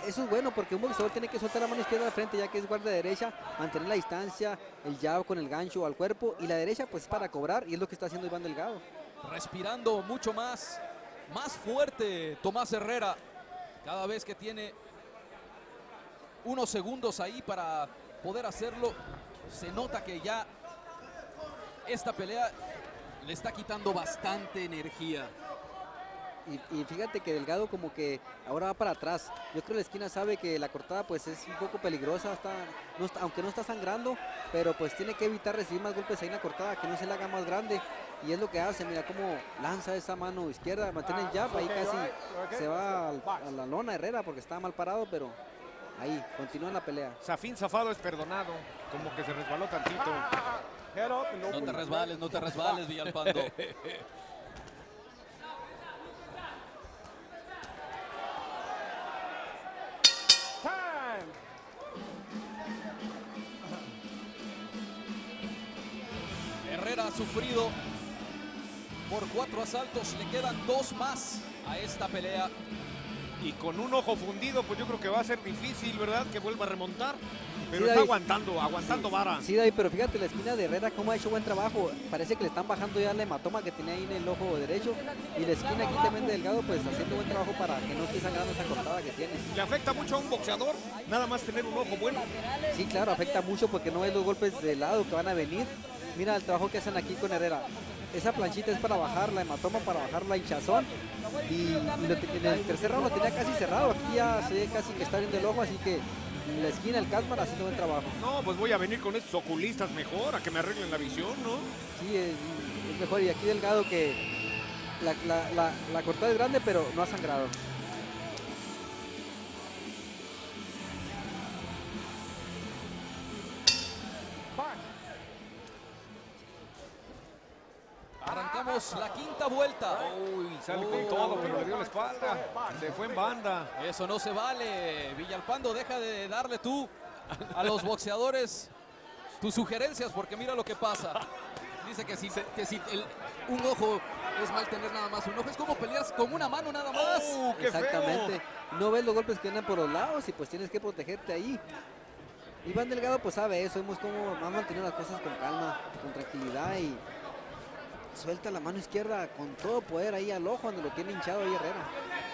eso es bueno porque un boxeador tiene que soltar la mano izquierda al frente ya que es guardia derecha, mantener la distancia, el jab con el gancho al cuerpo y la derecha pues para cobrar y es lo que está haciendo Iván Delgado. Respirando mucho más fuerte Tomás Herrera. Cada vez que tiene unos segundos ahí para poder hacerlo, se nota que ya esta pelea le está quitando bastante energía. Y fíjate que Delgado como que ahora va para atrás. Yo creo que la esquina sabe que la cortada pues es un poco peligrosa, aunque no está sangrando, pero pues tiene que evitar recibir más golpes ahí en la cortada, que no se le haga más grande. Y es lo que hace, mira cómo lanza esa mano izquierda, mantiene el jab, ahí casi se va a la lona Herrera porque estaba mal parado, pero ahí, continúa la pelea. Zafín zafado es perdonado, como que se resbaló tantito. No te resbales, Villalpando. Herrera ha sufrido por 4 asaltos, le quedan 2 más a esta pelea. Y con un ojo fundido, pues yo creo que va a ser difícil, ¿verdad? Que vuelva a remontar. Pero Sí, está David. aguantando vara. Sí, David, pero fíjate, la esquina de Herrera cómo ha hecho buen trabajo. Parece que le están bajando ya el hematoma que tenía ahí en el ojo derecho. Y la esquina aquí también de Delgado, pues haciendo buen trabajo para que no esté sangrando esa cortada que tiene. Le afecta mucho a un boxeador, nada más tener un ojo bueno. Sí, claro, afecta mucho porque no ves los golpes de lado que van a venir. Mira el trabajo que hacen aquí con Herrera. Esa planchita es para bajar la hematoma, para bajar la hinchazón. Y en el tercer round lo tenía casi cerrado. Aquí ya se ve casi que está viendo el ojo, así que en la esquina el Casman haciendo buen trabajo. No, pues voy a venir con estos oculistas mejor, a que me arreglen la visión, ¿no? Sí, es mejor. Y aquí Delgado que la cortada es grande, pero no ha sangrado. Arrancamos la quinta vuelta. Uy, sale con todo, pero le dio la espalda. Se fue en banda. Eso no se vale. Villalpando, deja de darle tú a los boxeadores tus sugerencias, porque mira lo que pasa. Dice que si un ojo es mal tener nada más un ojo, es como peleas con una mano nada más. ¡Qué Exactamente. feo! No ves los golpes que vienen por los lados y pues tienes que protegerte ahí. Iván Delgado pues sabe eso, vemos cómo ha mantenido las cosas con calma, con tranquilidad y suelta la mano izquierda con todo poder ahí al ojo donde lo tiene hinchado ahí Herrera.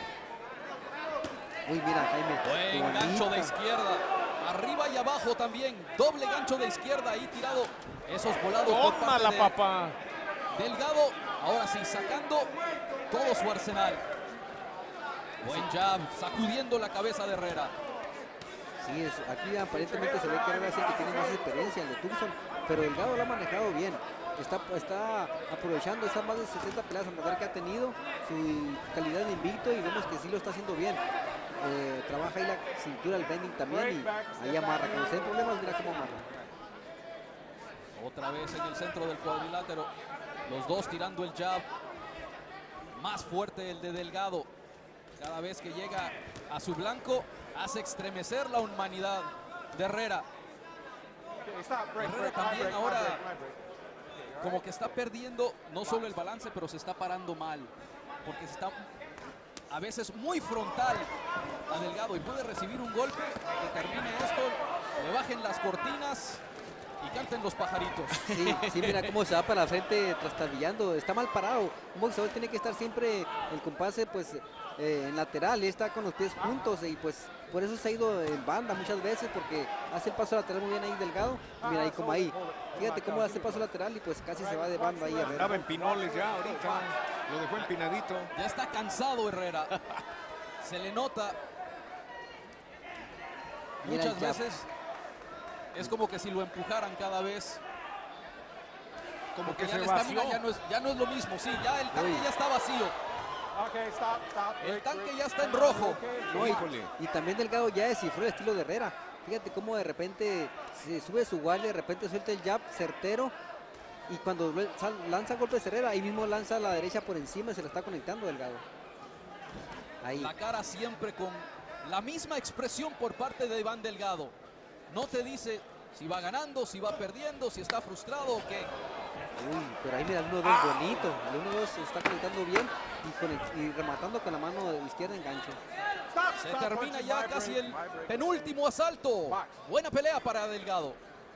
Uy, mira, Jaime. Buen gancho de izquierda. Arriba y abajo también. Doble gancho de izquierda ahí tirado. Esos volados por parte ¡Tómala, de papá! Delgado. Ahora sí, sacando todo su arsenal. Buen jab, sacudiendo la cabeza de Herrera. Sí, aquí aparentemente se ve que Herrera es el que tiene más experiencia, el de Tucson, pero Delgado lo ha manejado bien. Está aprovechando esas más de 60 peleas a matar que ha tenido, su calidad de invicto, y vemos que sí lo está haciendo bien. Trabaja ahí la cintura, el bending también, y ahí amarra. Cuando se den problemas, mira cómo amarra. Otra vez en el centro del cuadrilátero. Los dos tirando el jab. Más fuerte el de Delgado. Cada vez que llega a su blanco, hace estremecer la humanidad de Herrera. Herrera también ahora como que está perdiendo no solo el balance, pero se está parando mal. Porque se está a veces muy frontal a Delgado y puede recibir un golpe que termine esto, le bajen las cortinas y canten los pajaritos. Sí, mira cómo se va para la frente trastabillando, está mal parado. Un boxeador tiene que estar siempre el compás pues en lateral, está con los pies juntos y pues por eso se ha ido en banda muchas veces porque hace el paso lateral muy bien ahí Delgado. Mira ahí como ahí, fíjate cómo hace el paso lateral y pues casi se va de banda ahí Herrera. Estaba en pinoles ya ahorita, lo dejó empinadito. Ya está cansado Herrera, se le nota. Mira Muchas el jab. veces es como que si lo empujaran cada vez. Como que Ya se la estamina vació. ya no es lo mismo, sí, ya el tanque Uy. ya está vacío. El tanque ya está en rojo. No, Híjole. y también Delgado ya descifró el estilo de Herrera. Fíjate cómo de repente se sube su guardia, de repente suelta el jab certero y cuando lanza golpes Herrera, ahí mismo lanza la derecha por encima y se la está conectando Delgado. Ahí. La cara siempre con la misma expresión por parte de Iván Delgado. No te dice si va ganando, si va perdiendo, si está frustrado o qué. Uy, pero ahí mira el 1-2 bonito. El 1-2 se está conectando bien y rematando con la mano izquierda en gancho. Se termina ya casi el penúltimo asalto. Buena pelea para Delgado.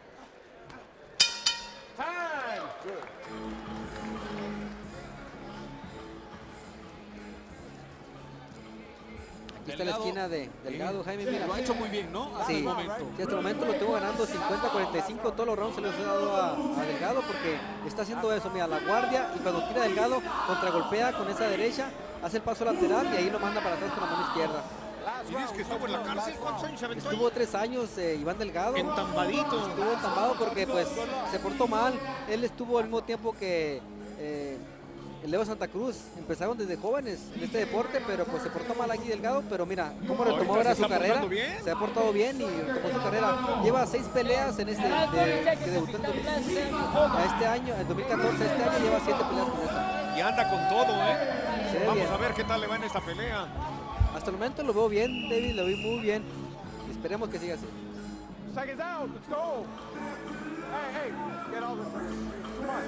Aquí está la esquina de Delgado, Jaime, mira. Lo ha hecho muy bien, ¿no? Hasta Sí, el momento. sí, hasta el momento lo tengo ganando 50-45, todos los rounds se los he dado a Delgado porque está haciendo eso, mira, la guardia, y cuando tira Delgado, contragolpea con esa derecha, hace el paso lateral y ahí lo manda para atrás con la mano izquierda. ¿Y dices que estuvo en la cárcel? ¿Cuántos años se aventó ahí? Estuvo 3 años Iván Delgado. Entambadito. Estuvo entambado porque pues se portó mal. Él estuvo al mismo tiempo que el Leo Santa Cruz. Empezaron desde jóvenes en este deporte, pero pues se portó mal aquí Delgado. Pero mira, cómo retomó Ahorita ahora se su está carrera. portando bien. Se ha portado bien y retomó su carrera. Lleva 6 peleas en este que debutó en 2016 a este año, en 2014, este año lleva 7 peleas con esta. Y anda con todo, ¿eh? Se ve Vamos bien. a ver qué tal le va en esta pelea. Hasta el momento lo veo bien, David, lo vi muy bien. Esperemos que siga así. Seconds out. Let's go. Hey, get all this. Too much.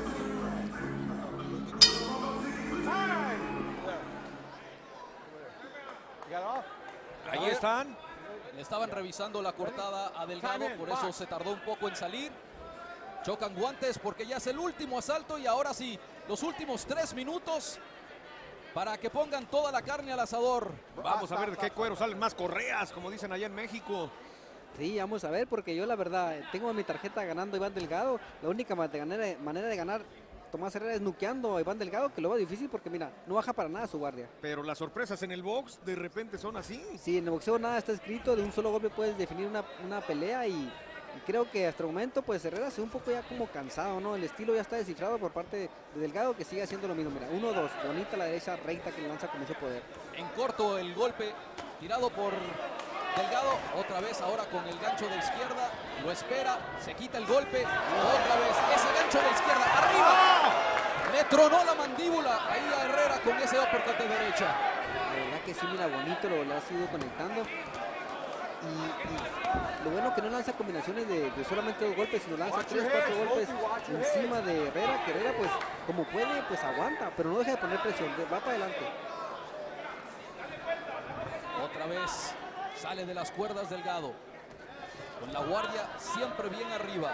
Time. You got it off? Ahí están. Le estaban revisando la cortada a Delgado, por eso se tardó un poco en salir. Chocan guantes porque ya es el último asalto y ahora sí, los últimos 3 minutos para que pongan toda la carne al asador. Vamos a ver de qué cuero salen más correas, como dicen allá en México. Sí, vamos a ver, porque yo la verdad tengo mi tarjeta ganando a Iván Delgado. La única manera de ganar Tomás Herrera es nuqueando a Iván Delgado, que lo va difícil porque mira, no baja para nada su guardia. Pero las sorpresas en el box de repente son así. Sí, en el boxeo nada está escrito, de un solo golpe puedes definir una pelea y creo que hasta el momento pues Herrera se ve un poco ya como cansado, ¿no? El estilo ya está descifrado por parte de Delgado, que sigue haciendo lo mismo. Mira, 1-2, bonita la derecha recta que le lanza con mucho poder. En corto el golpe tirado por Delgado, otra vez ahora con el gancho de izquierda, lo espera, se quita el golpe, otra vez ese gancho de izquierda, arriba, le tronó la mandíbula ahí a Herrera con ese uppercut de derecha. La verdad que sí, mira, bonito lo ha sido conectando. Y lo bueno que no lanza combinaciones de solamente 2 golpes, sino lanza 3, 4 golpes encima de Herrera, que Herrera pues como puede pues aguanta, pero no deja de poner presión, va para adelante. Otra vez sale de las cuerdas Delgado, con la guardia siempre bien arriba,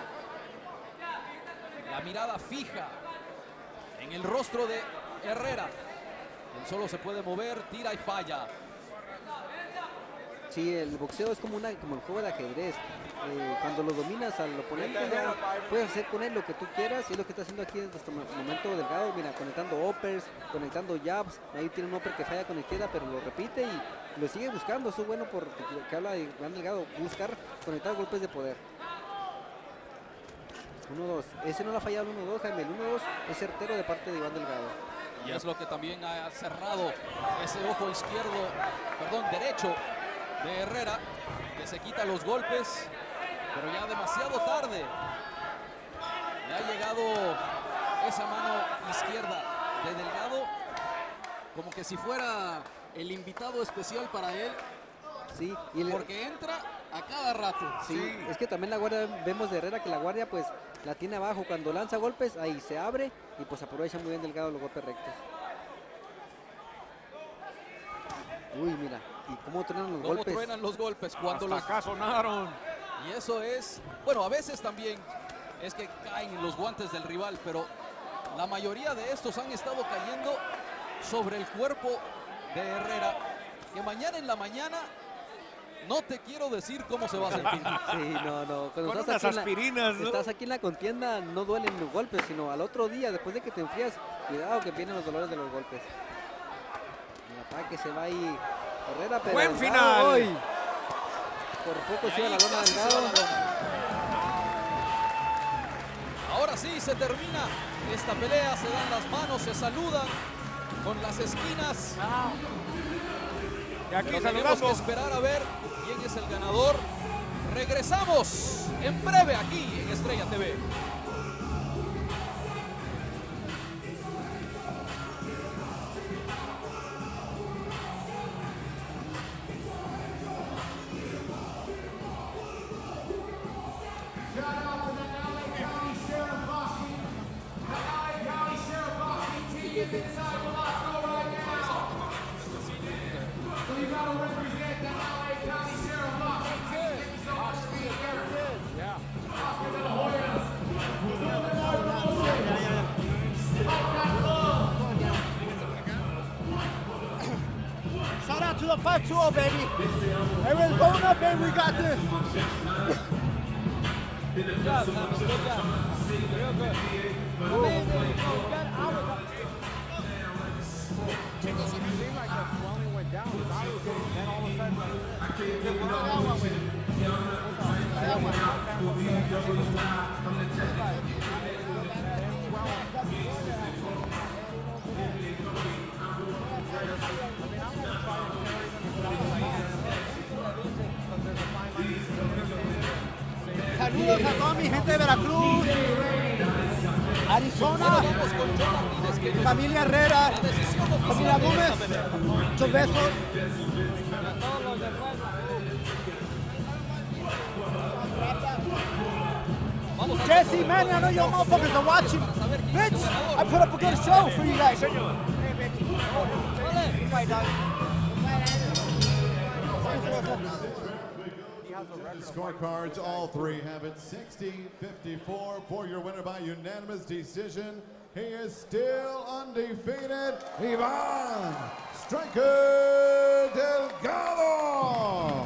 la mirada fija en el rostro de Herrera. Él solo se puede mover, tira y falla. Sí, el boxeo es como el juego de ajedrez. Cuando lo dominas al oponente ya puedes hacer con él lo que tú quieras, y es lo que está haciendo aquí hasta el momento Delgado. Mira, conectando uppers, conectando jabs, ahí tiene un upper que falla con la izquierda, pero lo repite y lo sigue buscando. Eso es bueno porque que habla de Iván Delgado, buscar conectar golpes de poder. 1-2, ese no lo ha fallado el 1-2, Jaime, el 1-2 es certero de parte de Iván Delgado. Y es lo que también ha cerrado ese ojo izquierdo, perdón, derecho de Herrera, que se quita los golpes, pero ya demasiado tarde. Le ha llegado esa mano izquierda de Delgado, como que si fuera el invitado especial para él, Sí, y porque entra a cada rato. sí, es que también la guardia, vemos de Herrera que la guardia pues la tiene abajo. Cuando lanza golpes, ahí se abre y pues aprovecha muy bien Delgado los golpes rectos. Uy, mira, y cómo truenan los Cómo golpes. truenan los golpes cuando Hasta los... acá sonaron. Y eso es, bueno, a veces también es que caen en los guantes del rival, pero la mayoría de estos han estado cayendo sobre el cuerpo de Herrera, que mañana en la mañana no te quiero decir cómo se va a sentir. Sí, no. Cuando Con estás unas aquí, aspirinas, ¿no? estás aquí en la contienda, no duelen los golpes, sino al otro día, después de que te enfrías, cuidado que vienen los dolores de los golpes. El ataque se va ahí Herrera, pero ¡Buen Delgado, final! ¡ay! Por poco se iba la lona Casi se Delgado. va la lona. Ahora sí se termina esta pelea, se dan las manos, se saludan con las esquinas. Y aquí Pero tenemos que saludando. esperar a ver quién es el ganador. Regresamos en breve aquí en Estrella TV. Inside the locker right now. So you gotta represent a 5-2, baby. Everyone's going up, baby. We got this. Good job, Thomas. Good job. Real good. Amazing. It seemed like the swelling went down. I was getting, then all of a sudden, like, Saludos a toda mi gente de Veracruz, Arizona, Vamos con John Martínez, que familia Herrera, la decisión familia oficial de Gómez. esta pelea. Muchos besos. A todos los de Puebla. Vamos a Jesse, man, I know you motherfuckers are watching. Bitch, I put up a good show for you guys. Scorecards, all three have it 60-54 for your winner by unanimous decision. He is still undefeated, Iván Striker Delgado.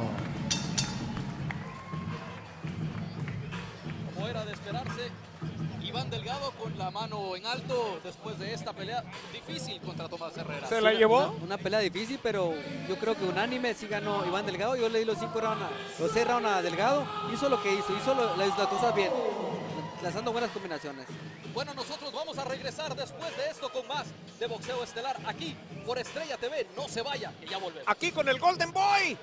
Como era de esperarse, Iván Delgado con la mano en alto después de esta pelea difícil contra Tomás Herrera. ¿Se la llevó? Una pelea difícil, pero yo creo que unánime sí ganó Iván Delgado. Yo le di los 6 rounds a Delgado. Hizo lo que hizo las cosas bien, lanzando buenas combinaciones. Bueno, nosotros vamos a regresar después de esto con más de Boxeo Estelar aquí por Estrella TV. No se vaya, que ya volvemos. Aquí con el Golden Boy.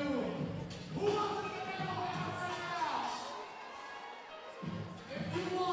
If you want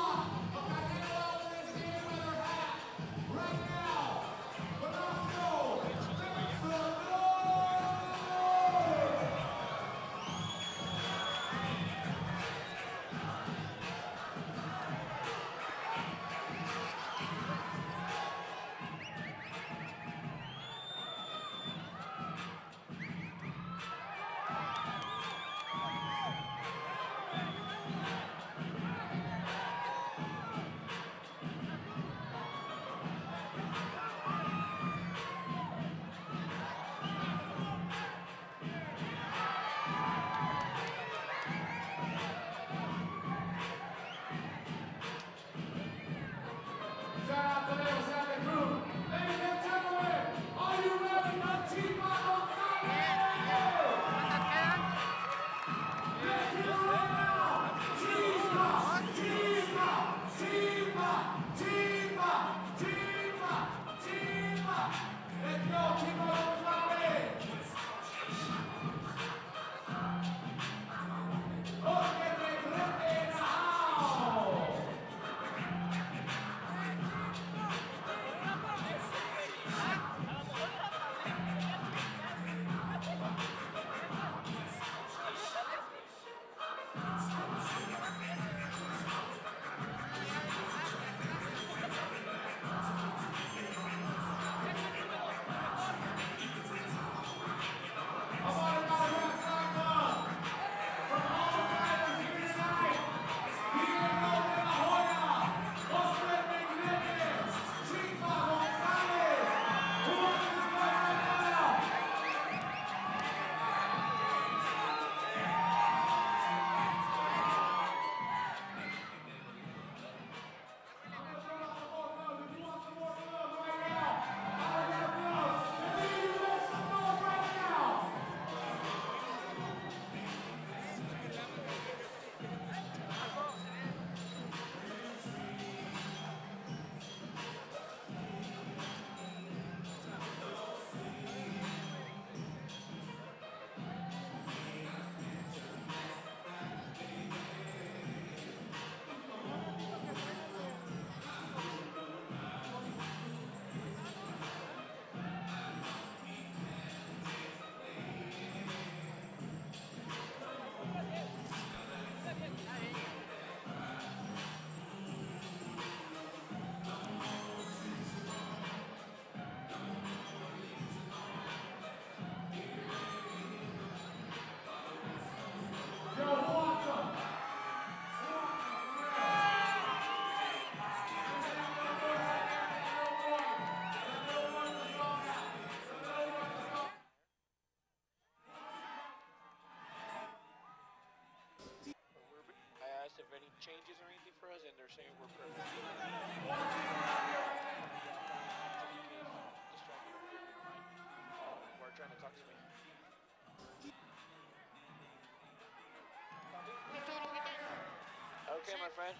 Okay, my friend.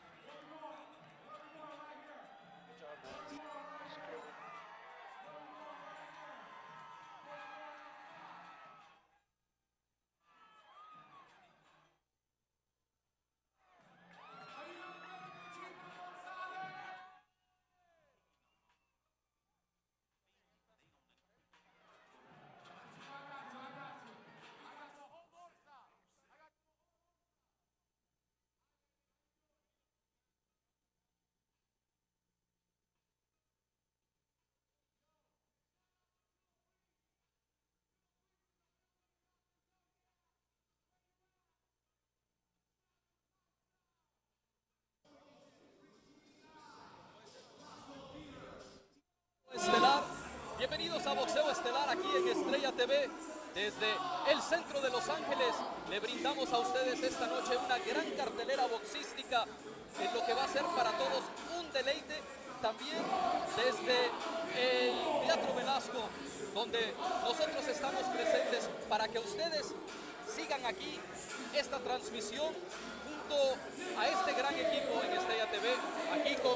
Estelar, bienvenidos a Boxeo Estelar aquí en Estrella TV. Desde el centro de Los Ángeles le brindamos a ustedes esta noche una gran cartelera boxística en lo que va a ser para todos un deleite. También desde el Teatro Velasco, donde nosotros estamos presentes para que ustedes sigan aquí esta transmisión junto a este gran equipo en Estrella TV, aquí con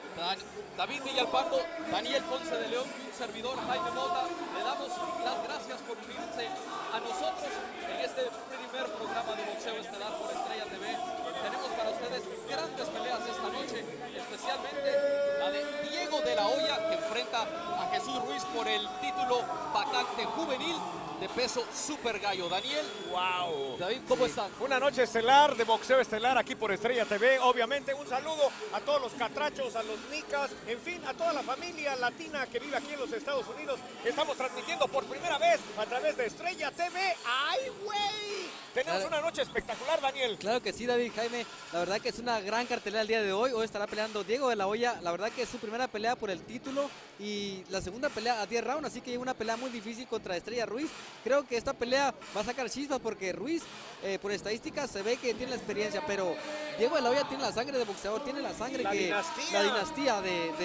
David Villalpando, Daniel Ponce de León, un servidor Jaime Mota. Le damos las gracias por unirse a nosotros en este primer programa de Boxeo Estelar por Estrella TV. Tenemos para ustedes grandes peleas esta noche, especialmente la de Diego de la Hoya, que enfrenta a Jesús Ruiz por el título vacante juvenil de peso super gallo. Daniel, ¡Wow! David, ¿cómo están? Una noche estelar de Boxeo Estelar aquí por Estrella TV. Obviamente un saludo a todos los catrachos, a los nicas, en fin, a toda la familia latina que vive aquí en los Estados Unidos. Estamos transmitiendo por primera vez a través de Estrella TV. ¡Ay, güey! Tenemos una noche espectacular, Daniel. Claro que sí, David, Jaime. La verdad que es una gran cartelera el día de hoy. Hoy estará peleando Diego de la Hoya. La verdad que es su primera pelea por el título y la segunda pelea a 10 rounds. Así que una pelea muy difícil contra Estrella Ruiz. Creo que esta pelea va a sacar chispas porque Ruiz, por estadísticas, se ve que tiene la experiencia. Pero Diego de la Hoya tiene la sangre de boxeador, tiene la sangre La que... dinastía. La dinastía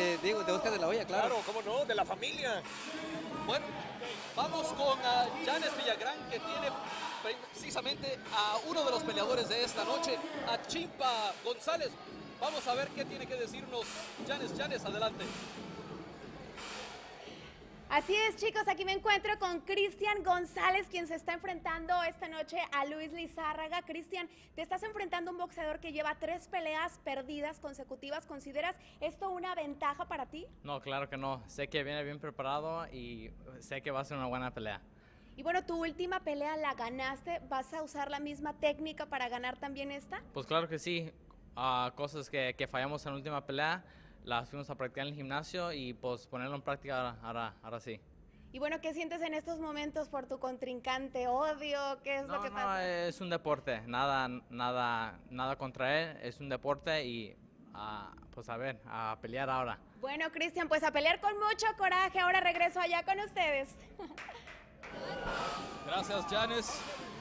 de Oscar de la Hoya, claro. Claro, cómo no, de la familia. Bueno, vamos con Janes Villagrán, que tiene precisamente a uno de los peleadores de esta noche, a Chimpa González. Vamos a ver qué tiene que decirnos Janes. Janes, adelante. Así es, chicos, aquí me encuentro con Cristian González, quien se está enfrentando esta noche a Luis Lizárraga. Cristian, te estás enfrentando a un boxeador que lleva 3 peleas perdidas consecutivas. ¿Consideras esto una ventaja para ti? No, claro que no. Sé que viene bien preparado y sé que va a ser una buena pelea. Y bueno, tu última pelea la ganaste. ¿Vas a usar la misma técnica para ganar también esta? Pues claro que sí. Cosas que fallamos en la última pelea, las fuimos a practicar en el gimnasio y pues ponerlo en práctica ahora sí. Y bueno, ¿qué sientes en estos momentos por tu contrincante? ¿Odio? ¿Qué es lo que pasa? No, es un deporte. Nada contra él. Es un deporte y pues a ver, a pelear ahora. Bueno, Cristian, pues a pelear con mucho coraje. Ahora regreso allá con ustedes. Gracias, Janes.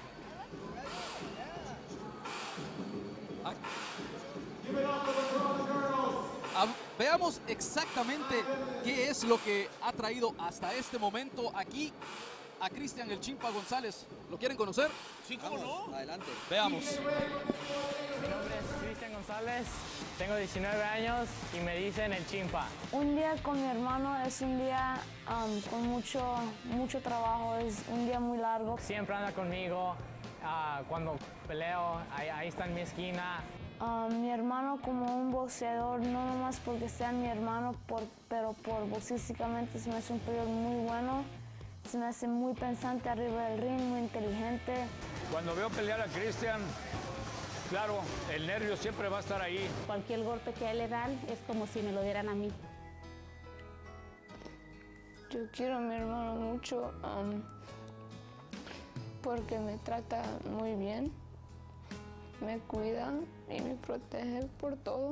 Veamos exactamente qué es lo que ha traído hasta este momento aquí a Cristian el Chimpa González. ¿Lo quieren conocer? Sí, ¿cómo no? Adelante. Veamos. Mi nombre es Cristian González, tengo 19 años y me dicen el Chimpa. Un día con mi hermano es un día con mucho trabajo, es un día muy largo. Siempre anda conmigo, cuando peleo, ahí está en mi esquina. Mi hermano como un boxeador, no nomás porque sea mi hermano, pero boxísticamente se me hace un peleador muy bueno, se me hace muy pensante arriba del ring, muy inteligente. Cuando veo pelear a Cristian, claro, el nervio siempre va a estar ahí. Cualquier golpe que a él le dan es como si me lo dieran a mí. Yo quiero a mi hermano mucho porque me trata muy bien, me cuida y me protege por todo.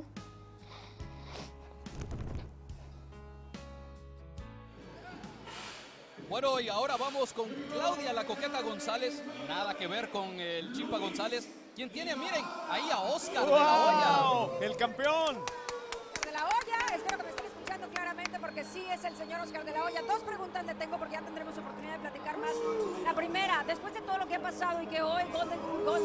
Bueno, y ahora vamos con Claudia la Coqueta González. Nada que ver con el Chimpa González. ¿Quién tiene? Miren, ahí a Oscar de la Hoya. El campeón. De la Hoya, espero que me estén escuchando claramente porque sí es el señor Oscar de la Hoya. Dos preguntas le tengo porque ya tendremos oportunidad de platicar más. La primera, después de todo lo que ha pasado y que hoy Golden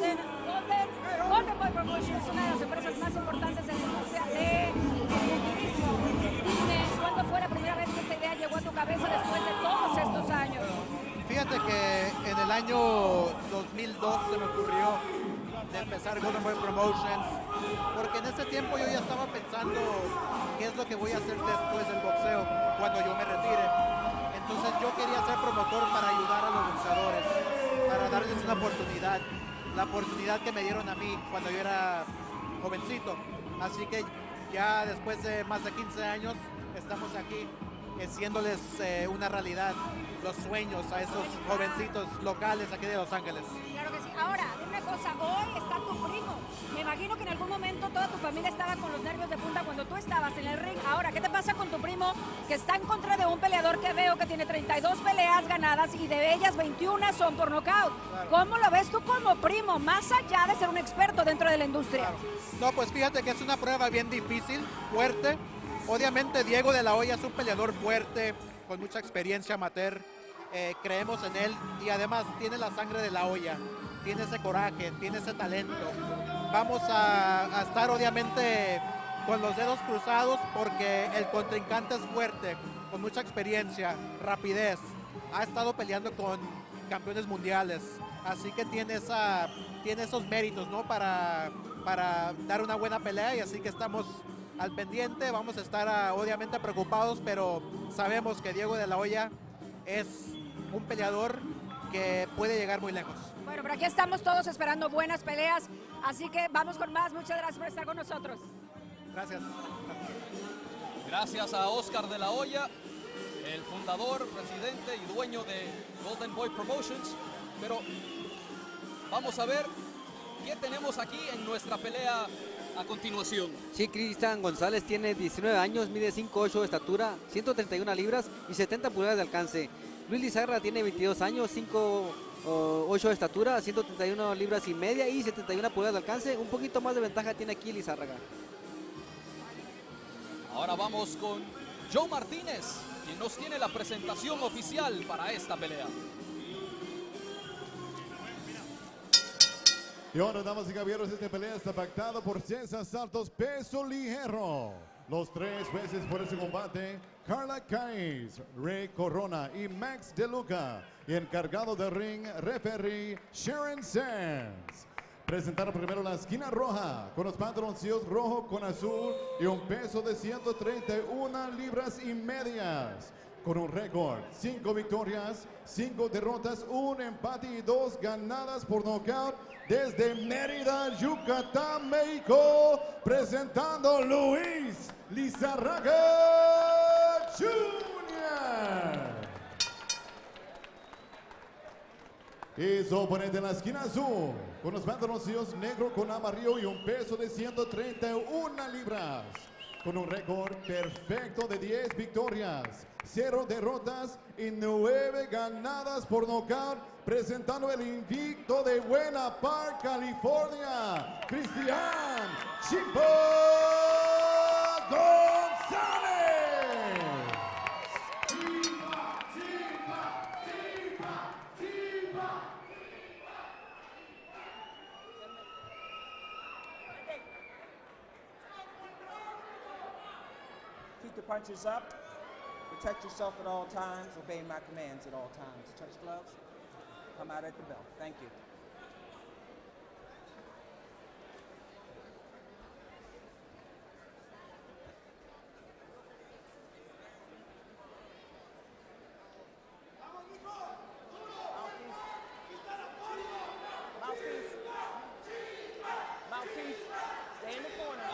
Boy Promotions es una de las empresas más importantes de la industria de turismo, dime, ¿cuándo fue la primera vez que esta idea llegó a tu cabeza después de todos estos años? Fíjate que en el año 2002 se me ocurrió de empezar Golden Boy Promotions, porque en ese tiempo yo ya estaba pensando qué es lo que voy a hacer después del boxeo, cuando yo me retire. Entonces yo quería ser promotor para ayudar a los boxeadores, para darles una oportunidad, la oportunidad que me dieron a mí cuando yo era jovencito. Así que ya después de más de 15 años estamos aquí, haciéndoles una realidad, los sueños a esos jovencitos locales aquí de Los Ángeles. Claro que sí. Ahora, dime una cosa, hoy está tu primo. Me imagino que en algún momento toda tu familia estaba con los nervios de punta cuando tú estabas en el ring. Ahora, ¿qué te pasa con tu primo que está en contra de un peleador que veo que tiene 32 peleas ganadas y de ellas 21 son por nocaut? Claro. ¿Cómo lo ves tú como primo, más allá de ser un experto dentro de la industria? Claro. No, pues fíjate que es una prueba bien difícil, fuerte. Obviamente Diego de la Hoya es un peleador fuerte, con mucha experiencia amateur, creemos en él y además tiene la sangre de la Hoya, tiene ese coraje, tiene ese talento. Vamos a estar obviamente con los dedos cruzados porque el contrincante es fuerte, con mucha experiencia, rapidez, ha estado peleando con campeones mundiales, así que tiene esos méritos, ¿no? para dar una buena pelea y así que estamos al pendiente, vamos a estar obviamente preocupados, pero sabemos que Diego de la Hoya es un peleador que puede llegar muy lejos. Bueno, pero aquí estamos todos esperando buenas peleas, así que vamos con más. Muchas gracias por estar con nosotros. Gracias. Gracias a Oscar de la Hoya, el fundador, presidente y dueño de Golden Boy Promotions. Pero vamos a ver qué tenemos aquí en nuestra pelea a continuación. Sí, Cristian González tiene 19 años, mide 5'8" de estatura, 131 libras y 70 pulgadas de alcance. Luis Lizárraga tiene 22 años, 5'8" de estatura, 131 libras y media y 71 pulgadas de alcance. Un poquito más de ventaja tiene aquí Lizárraga. Ahora vamos con Joe Martínez, quien nos tiene la presentación oficial para esta pelea. Y ahora, damas y caballeros, esta pelea está pactada por 6 asaltos peso ligero. Los 3 jueces por este combate, Carla Caiz, Ray Corona y Max De Luca. Y encargado del ring, referee Sharon Sands. Presentaron primero la esquina roja, con los pantaloncillos rojo con azul y un peso de 131 libras y medias. Con un récord, 5 victorias, 5 derrotas, 1 empate y 2 ganadas por nocaut. Desde Mérida, Yucatán, México, presentando Luis Lizárraga Jr. Y su oponente en la esquina azul, con los pantaloncillos negro con amarillo y un peso de 131 libras. Con un récord perfecto de 10 victorias, 0 derrotas y 9 ganadas por nocaut, presentando el invicto de Buena Park, California, Cristian Chipo González. Keep the punches up. Protect yourself at all times. Obey my commands at all times. Touch gloves. Come out at the bell. Thank you. Mouthpiece. Stay in the corner.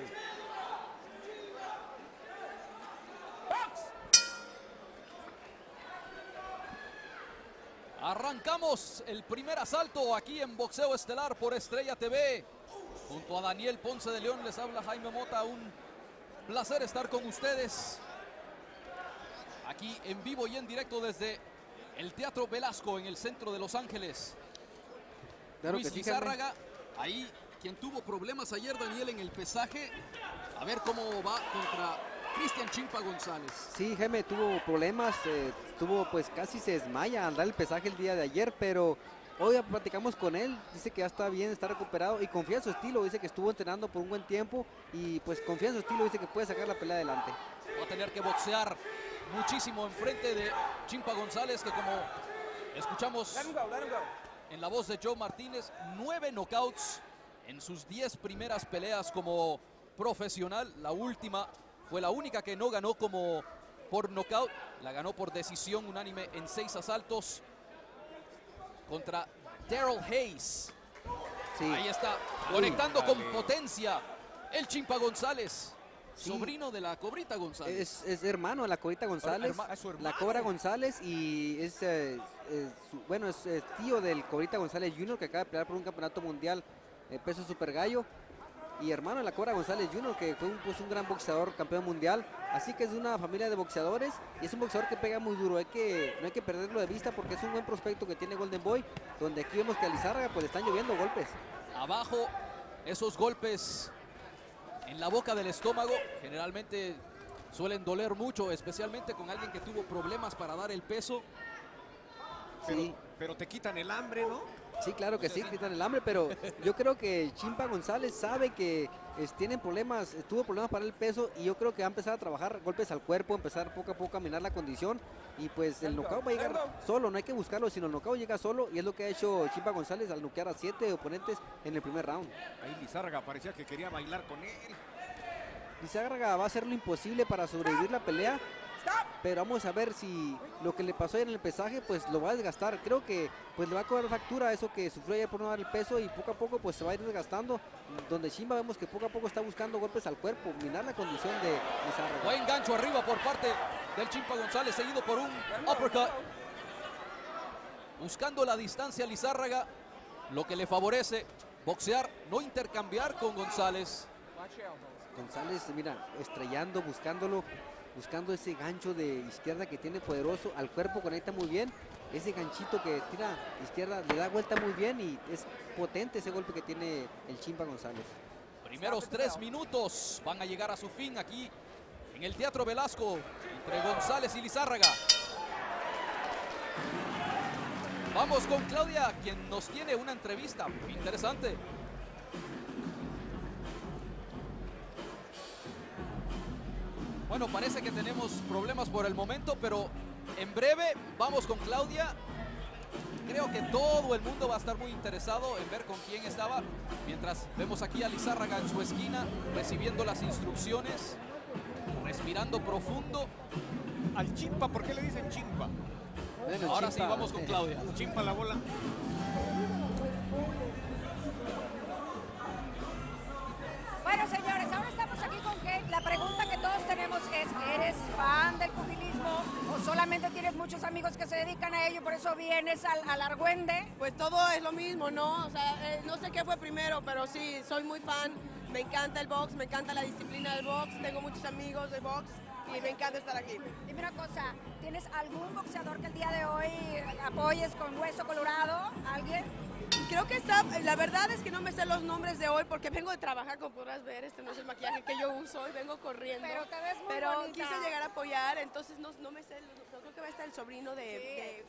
Arrancamos el primer asalto aquí en Boxeo Estelar por Estrella TV. Junto a Daniel Ponce de León les habla Jaime Mota. Un placer estar con ustedes aquí en vivo y en directo desde el Teatro Velasco en el centro de Los Ángeles. Claro Luis que sí, Lizárraga Ahí quien tuvo problemas ayer, Daniel, en el pesaje. A ver cómo va contra Cristian Chimpa González. Sí, Jaime tuvo problemas, pues casi se desmaya al dar el pesaje el día de ayer, pero hoy ya platicamos con él, dice que ya está bien, está recuperado y confía en su estilo, dice que estuvo entrenando por un buen tiempo y pues confía en su estilo, dice que puede sacar la pelea adelante. Va a tener que boxear muchísimo enfrente de Chimpa González, que como escuchamos en la voz de Joe Martínez, 9 knockouts en sus 10 primeras peleas como profesional. La última fue la única que no ganó como por knockout, la ganó por decisión unánime en 6 asaltos contra Daryl Hayes. Sí. Ahí está, conectando con potencia el Chimpa González. Sí. Sobrino de la Cobrita González. Es hermano de la Cobrita González, la Cobra González, y es, bueno, es tío del Cobrita González Jr., que acaba de pelear por un campeonato mundial peso super gallo, y hermano de la Cobra González Jr., que fue un gran boxeador, campeón mundial. Así que es de una familia de boxeadores y es un boxeador que pega muy duro. No hay que perderlo de vista porque es un buen prospecto que tiene Golden Boy, donde aquí vemos que a Lizárraga pues le están lloviendo golpes. Abajo, esos golpes en la boca del estómago generalmente suelen doler mucho, especialmente con alguien que tuvo problemas para dar el peso. Sí. Pero te quitan el hambre, ¿no? Sí, claro que sí, quitan el hambre, pero yo creo que Chimpa González sabe que tienen problemas, tuvo problemas para el peso, y yo creo que va a empezar a trabajar golpes al cuerpo, empezar poco a poco a minar la condición, y pues el knockout va a llegar solo, no hay que buscarlo, sino el knockout llega solo, y es lo que ha hecho Chimpa González al noquear a 7 oponentes en el primer round. Ahí Lizárraga parecía que quería bailar con él. Lizárraga va a hacer lo imposible para sobrevivir la pelea, pero vamos a ver si lo que le pasó ayer en el pesaje pues lo va a desgastar. Creo que pues le va a cobrar factura eso que sufrió ayer por no dar el peso, y poco a poco pues se va a ir desgastando, donde Chimpa vemos que poco a poco está buscando golpes al cuerpo, minar la condición de Lizárraga. Buen gancho arriba por parte del Chimpa González, seguido por un uppercut. Buscando la distancia Lizárraga, lo que le favorece boxear, no intercambiar con González. González, mira, estrellando, buscando ese gancho de izquierda que tiene poderoso, al cuerpo conecta muy bien, ese ganchito que tira izquierda le da vuelta muy bien, y es potente ese golpe que tiene el Chimpa González. Primeros 3 minutos van a llegar a su fin aquí en el Teatro Velasco entre González y Lizárraga. Vamos con Claudia, quien nos tiene una entrevista muy interesante. Bueno, parece que tenemos problemas por el momento, pero en breve vamos con Claudia. Creo que todo el mundo va a estar muy interesado en ver con quién estaba, mientras vemos aquí a Lizárraga en su esquina, recibiendo las instrucciones, respirando profundo. Al Chimpa, ¿por qué le dicen Chimpa? Bueno, ahora Chimpa, sí, vamos con Claudia. Chimpa la bola. Bueno, señores, ahora estamos aquí con Kate. La pregunta que todos tenemos es, ¿eres fan del pugilismo o solamente tienes muchos amigos que se dedican a ello, por eso vienes al Argüende? Pues todo es lo mismo, ¿no? O sea, no sé qué fue primero, pero sí, soy muy fan. Me encanta el box, me encanta la disciplina del box. Tengo muchos amigos de box y me encanta estar aquí. Dime una cosa, ¿tienes algún boxeador que el día de hoy apoyes con hueso colorado? ¿Alguien? Creo que está, la verdad es que no me sé los nombres de hoy porque vengo de trabajar, como podrás ver, este no es el maquillaje que yo uso y vengo corriendo. Pero te ves muy Pero bonita. quise llegar a apoyar, entonces no me sé, no creo que va a estar el sobrino de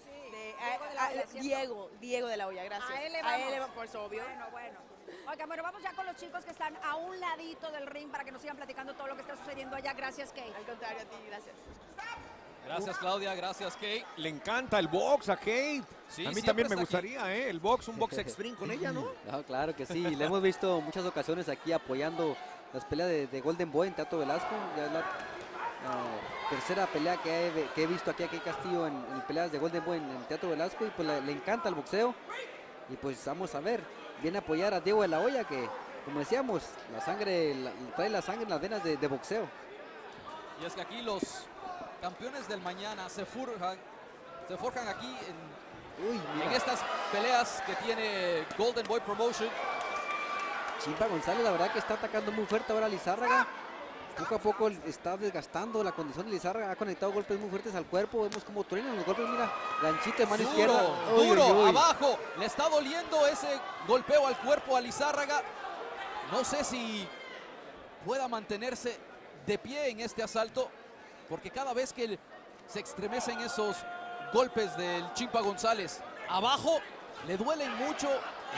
Diego de la Hoya, gracias. A él le vamos. Por eso, obvio. Bueno. Oigan, bueno, vamos ya con los chicos que están a un ladito del ring para que nos sigan platicando todo lo que está sucediendo allá. Gracias, Kate. Al contrario, a ti, gracias. Gracias, Claudia. Gracias, Kate. Le encanta el box a Kate. Sí, a mí también me gustaría, el box, un box extreme con ella, ¿no? No, claro que sí, le hemos visto muchas ocasiones aquí apoyando las peleas de Golden Boy en Teatro Velasco. Ya es la tercera pelea que he visto aquí a Kate Castillo en peleas de Golden Boy en Teatro Velasco, y pues le encanta el boxeo. Y pues vamos a ver, viene a apoyar a Diego de la Hoya, que como decíamos, trae la sangre en las venas de boxeo. Y es que aquí los campeones del mañana se forjan aquí en estas peleas que tiene Golden Boy Promotion. Chimpa González, la verdad que está atacando muy fuerte ahora a Lizárraga. poco a poco está desgastando la condición de Lizárraga. Ha conectado golpes muy fuertes al cuerpo. Vemos cómo truenan los golpes. Mira, ganchito de mano izquierda. Duro, abajo. Le está doliendo ese golpeo al cuerpo a Lizárraga. No sé si pueda mantenerse de pie en este asalto, porque cada vez que se estremecen esos golpes del Chimpa González abajo, le duelen mucho.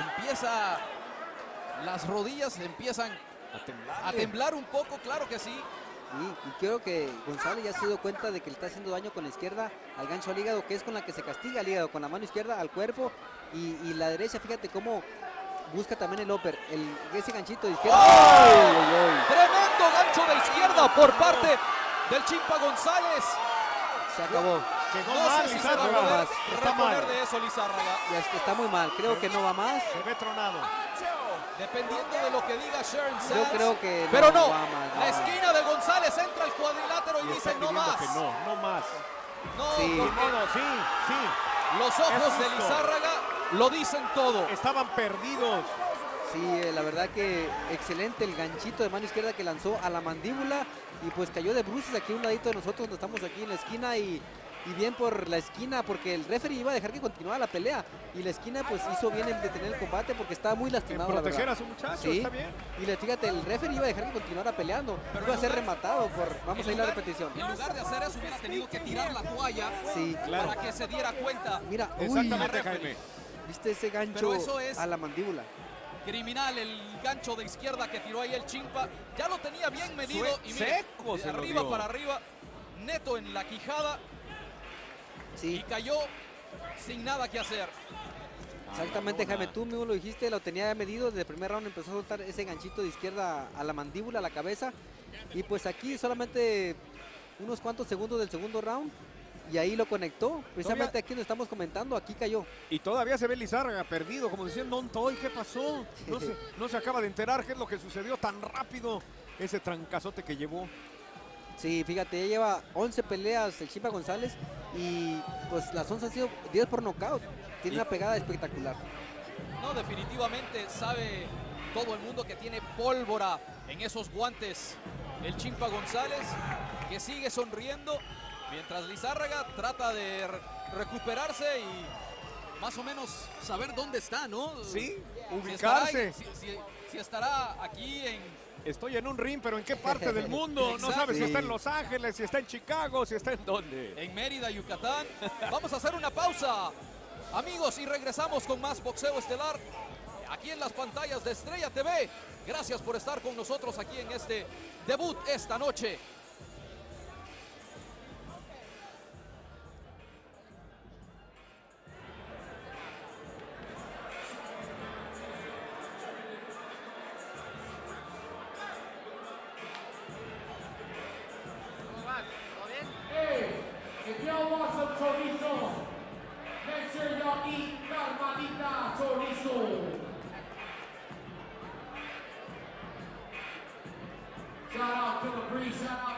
Las rodillas empiezan a temblar un poco, claro que sí. Y creo que González ya se dio cuenta de que le está haciendo daño con la izquierda al gancho al hígado, que es con la que se castiga al hígado, con la mano izquierda al cuerpo y la derecha. Fíjate cómo busca también el upper, ese ganchito de izquierda. ¡Oh! Tremendo gancho de izquierda por parte del Chimpa González. Se acabó. No sé si se va a poder reponer de eso Lizárraga. Está muy mal, creo que no va más. Se ve tronado. Dependiendo de lo que diga Sharon Sands. Yo creo que pero no, va más, la esquina de González entra al cuadrilátero y dice no más. Que no más. No, sí. Sí. Los ojos de Lizárraga lo dicen todo. Estaban perdidos. Sí, la verdad que excelente el ganchito de mano izquierda que lanzó a la mandíbula y pues cayó de bruces aquí a un ladito de nosotros, donde estamos aquí en la esquina y bien por la esquina porque el referee iba a dejar que continuara la pelea y la esquina pues hizo bien en detener el combate porque estaba muy lastimado. En proteger a su muchacho, sí. Está bien. Y fíjate, el referee iba a dejar que continuara peleando, pero iba a ser rematado por, vamos a ir a la repetición. En lugar de hacer eso hubiera tenido que tirar la toalla claro, para que se diera cuenta. Mira, exactamente, Jaime. ¿Viste ese gancho a la mandíbula? Criminal el gancho de izquierda que tiró ahí el Chimpa. Ya lo tenía bien medido y mire, de arriba para arriba, neto en la quijada. Sí. Y cayó sin nada que hacer. Exactamente, Jaime, tú mismo lo dijiste, lo tenía medido. Desde el primer round empezó a soltar ese ganchito de izquierda a la mandíbula, a la cabeza. Y pues aquí solamente unos cuantos segundos del segundo round. Y ahí lo conectó. Precisamente aquí nos estamos comentando, aquí cayó. Y todavía se ve Lizárraga perdido, como diciendo, no estoy, ¿qué pasó? No se acaba de enterar qué es lo que sucedió tan rápido. Ese trancazote que llevó. Sí, fíjate, ya lleva 11 peleas el Chimpa González y pues las 11 han sido 10 por nocaut. Tiene una pegada espectacular. No, definitivamente sabe todo el mundo que tiene pólvora en esos guantes. El Chimpa González, que sigue sonriendo, mientras Lizárraga trata de recuperarse y más o menos saber dónde está, ¿no? Sí, ubicarse. Si estará aquí Estoy en un ring, pero ¿en qué parte del mundo? No sabes si está en Los Ángeles, si está en Chicago, si está en dónde. En Mérida, Yucatán. Vamos a hacer una pausa, amigos, y regresamos con más boxeo estelar aquí en las pantallas de Estrella TV. Gracias por estar con nosotros aquí en este debut esta noche. If y'all want some chorizo, make sure y'all eat Carmelita chorizo. Shout out to the Bree, shout out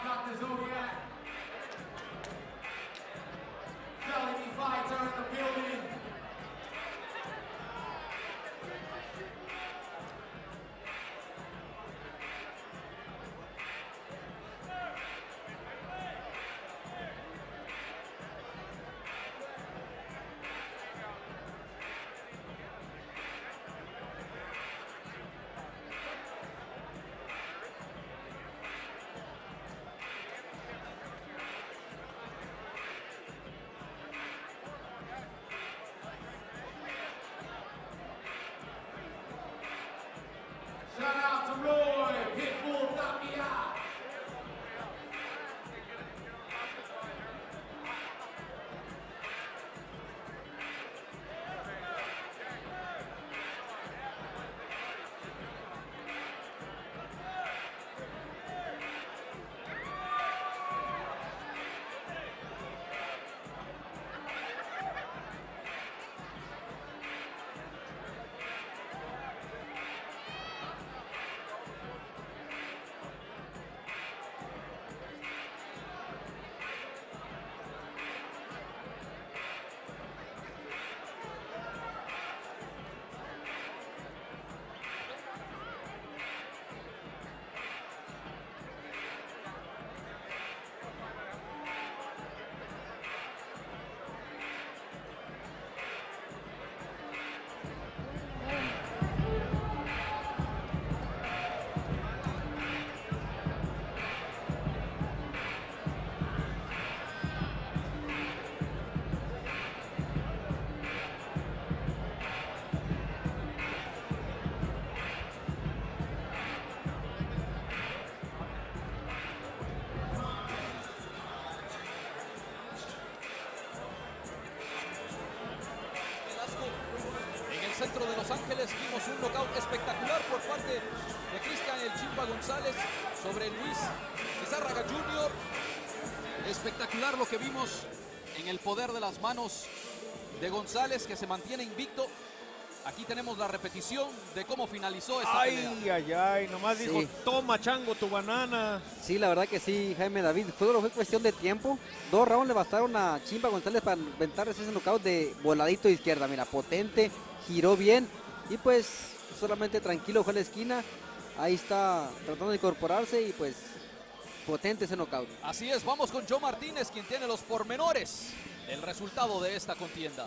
centro de Los Ángeles vimos un knockout espectacular por parte de Cristian El Chimpa González sobre Luis Lizárraga Jr. Espectacular lo que vimos en el poder de las manos de González, que se mantiene invicto. Aquí tenemos la repetición de cómo finalizó esta pelea. Ay, nomás Sí. dijo, toma chango tu banana. Sí, la verdad que sí, Jaime David. Fue cuestión de tiempo. 2 rounds le bastaron a Chimpa González para inventar ese knockout de voladito de izquierda. Mira, potente, giró bien y pues solamente tranquilo fue a la esquina. Ahí está tratando de incorporarse y pues potente ese knockout. Así es, vamos con Joe Martínez, quien tiene los pormenores del resultado de esta contienda.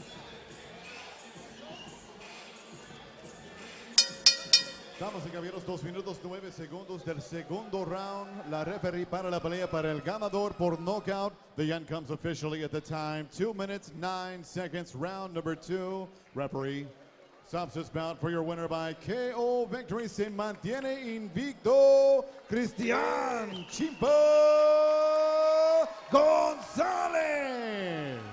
Damas y caballeros, 2 minutos 9 segundos del segundo round. La referee para la pelea para el ganador por knockout. The end comes officially at the time. 2 minutes, 9 seconds. Round number 2. Referee stops his bout for your winner by KO victory. Se mantiene invicto Cristian Chimpa González.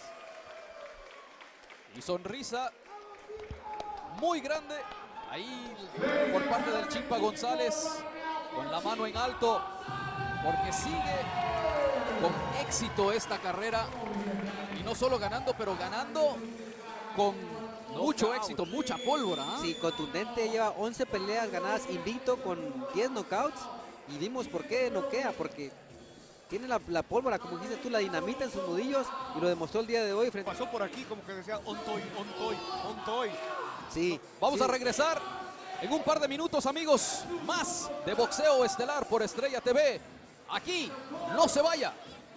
Y sonrisa muy grande ahí por parte del Chimpa González, con la mano en alto, porque sigue con éxito esta carrera, y no solo ganando, pero ganando con mucho éxito, mucha pólvora. Sí, contundente, lleva 11 peleas ganadas invicto con 10 knockouts, y vimos por qué noquea, porque tiene la pólvora, como dices tú, la dinamita en sus nudillos, y lo demostró el día de hoy. Pasó por aquí como que decía, on toy. Sí. Vamos a regresar en un par de minutos, amigos. Más de Boxeo Estelar por Estrella TV. Aquí, no se vaya.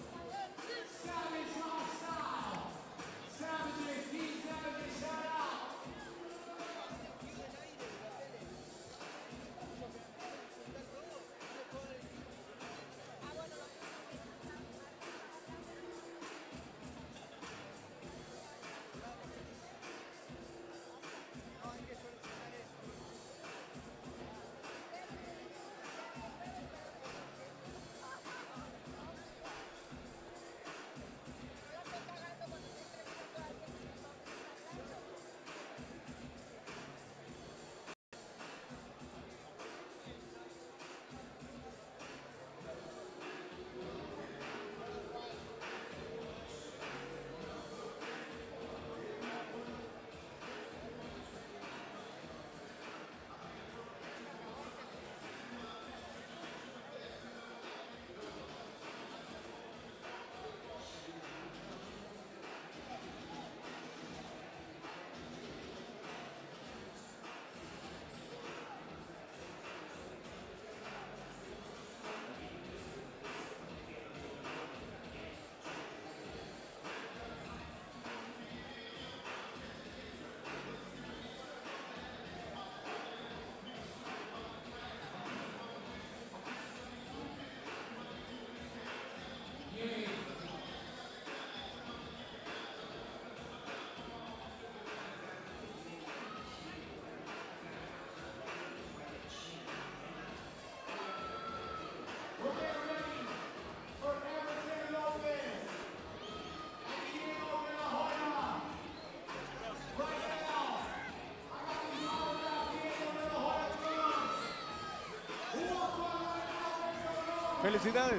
Felicidades.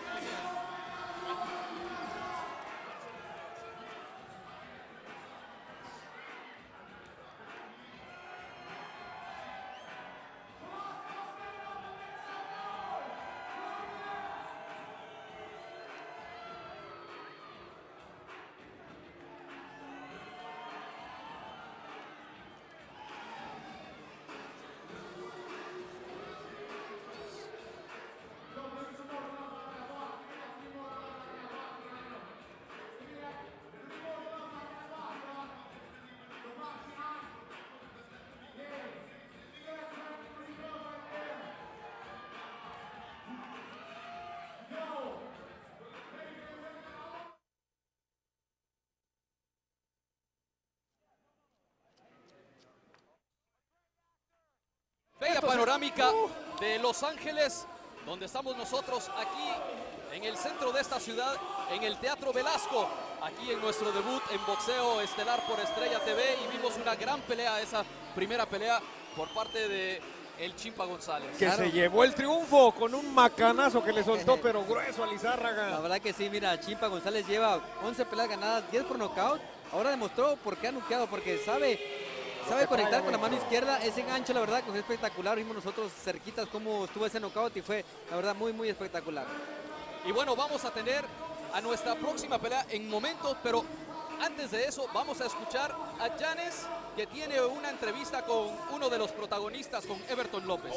Bella panorámica de Los Ángeles, donde estamos nosotros aquí en el centro de esta ciudad, en el Teatro Velasco. aquí en nuestro debut en boxeo estelar por Estrella TV y vimos una gran pelea, esa primera pelea por parte de el Chimpa González. Que se llevó el triunfo con un macanazo que le soltó, pero grueso a Lizárraga. La verdad que sí, mira, Chimpa González lleva 11 peleas ganadas, 10 por nocaut. Ahora demostró por qué ha noqueado, porque sabe conectar con la mano izquierda. Ese gancho, la verdad, que fue espectacular. Vimos nosotros cerquitas cómo estuvo ese nocaut y fue, la verdad, muy, muy espectacular. Y bueno, vamos a tener a nuestra próxima pelea en momentos, pero antes de eso vamos a escuchar a Janes, que tiene una entrevista con uno de los protagonistas, con Everton López.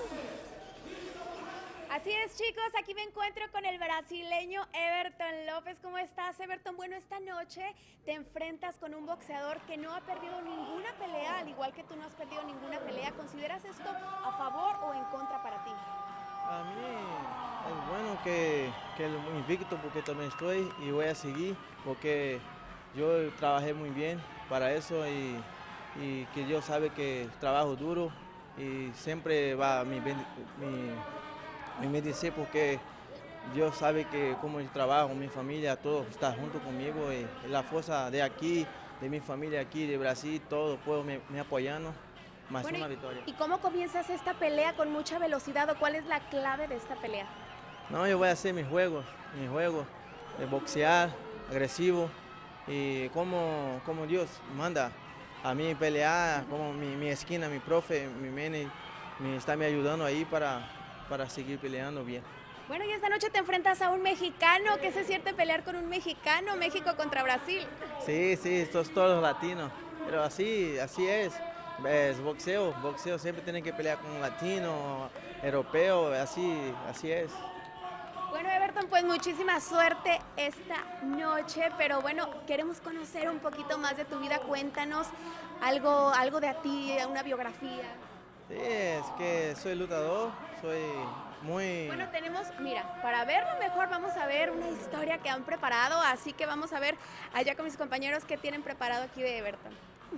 Así es, chicos, aquí me encuentro con el brasileño Everton López. ¿Cómo estás, Everton? Bueno, esta noche te enfrentas con un boxeador que no ha perdido ninguna pelea, al igual que tú no has perdido ninguna pelea. ¿Consideras esto a favor o en contra para ti? A mí es bueno que el invicto, porque también estoy y voy a seguir, porque yo trabajé muy bien para eso y que Dios sabe que trabajo duro y siempre va mi bendición, porque Dios sabe que como yo trabajo, mi familia, todo está junto conmigo y la fuerza de aquí, de mi familia aquí, de Brasil, todo puedo me apoyando, más Bueno, una victoria. ¿Y cómo comienzas esta pelea con mucha velocidad o cuál es la clave de esta pelea? No, yo voy a hacer mi juego de boxear, agresivo y como Dios manda a mí pelear, como mi esquina, mi profe, mi mene, me está ayudando ahí para seguir peleando bien. Bueno, y esta noche te enfrentas a un mexicano. ¿Qué se siente pelear con un mexicano? México contra Brasil. Sí, estos todos latinos, pero así es boxeo siempre tienen que pelear con un latino, europeo, así es. Bueno, Everton, pues muchísima suerte esta noche, pero bueno, queremos conocer un poquito más de tu vida. Cuéntanos algo de a ti, una biografía. Sí, es que soy luchador, soy muy... Bueno, mira, para verlo mejor vamos a ver una historia que han preparado, así que vamos a ver allá con mis compañeros qué tienen preparado aquí de Everton.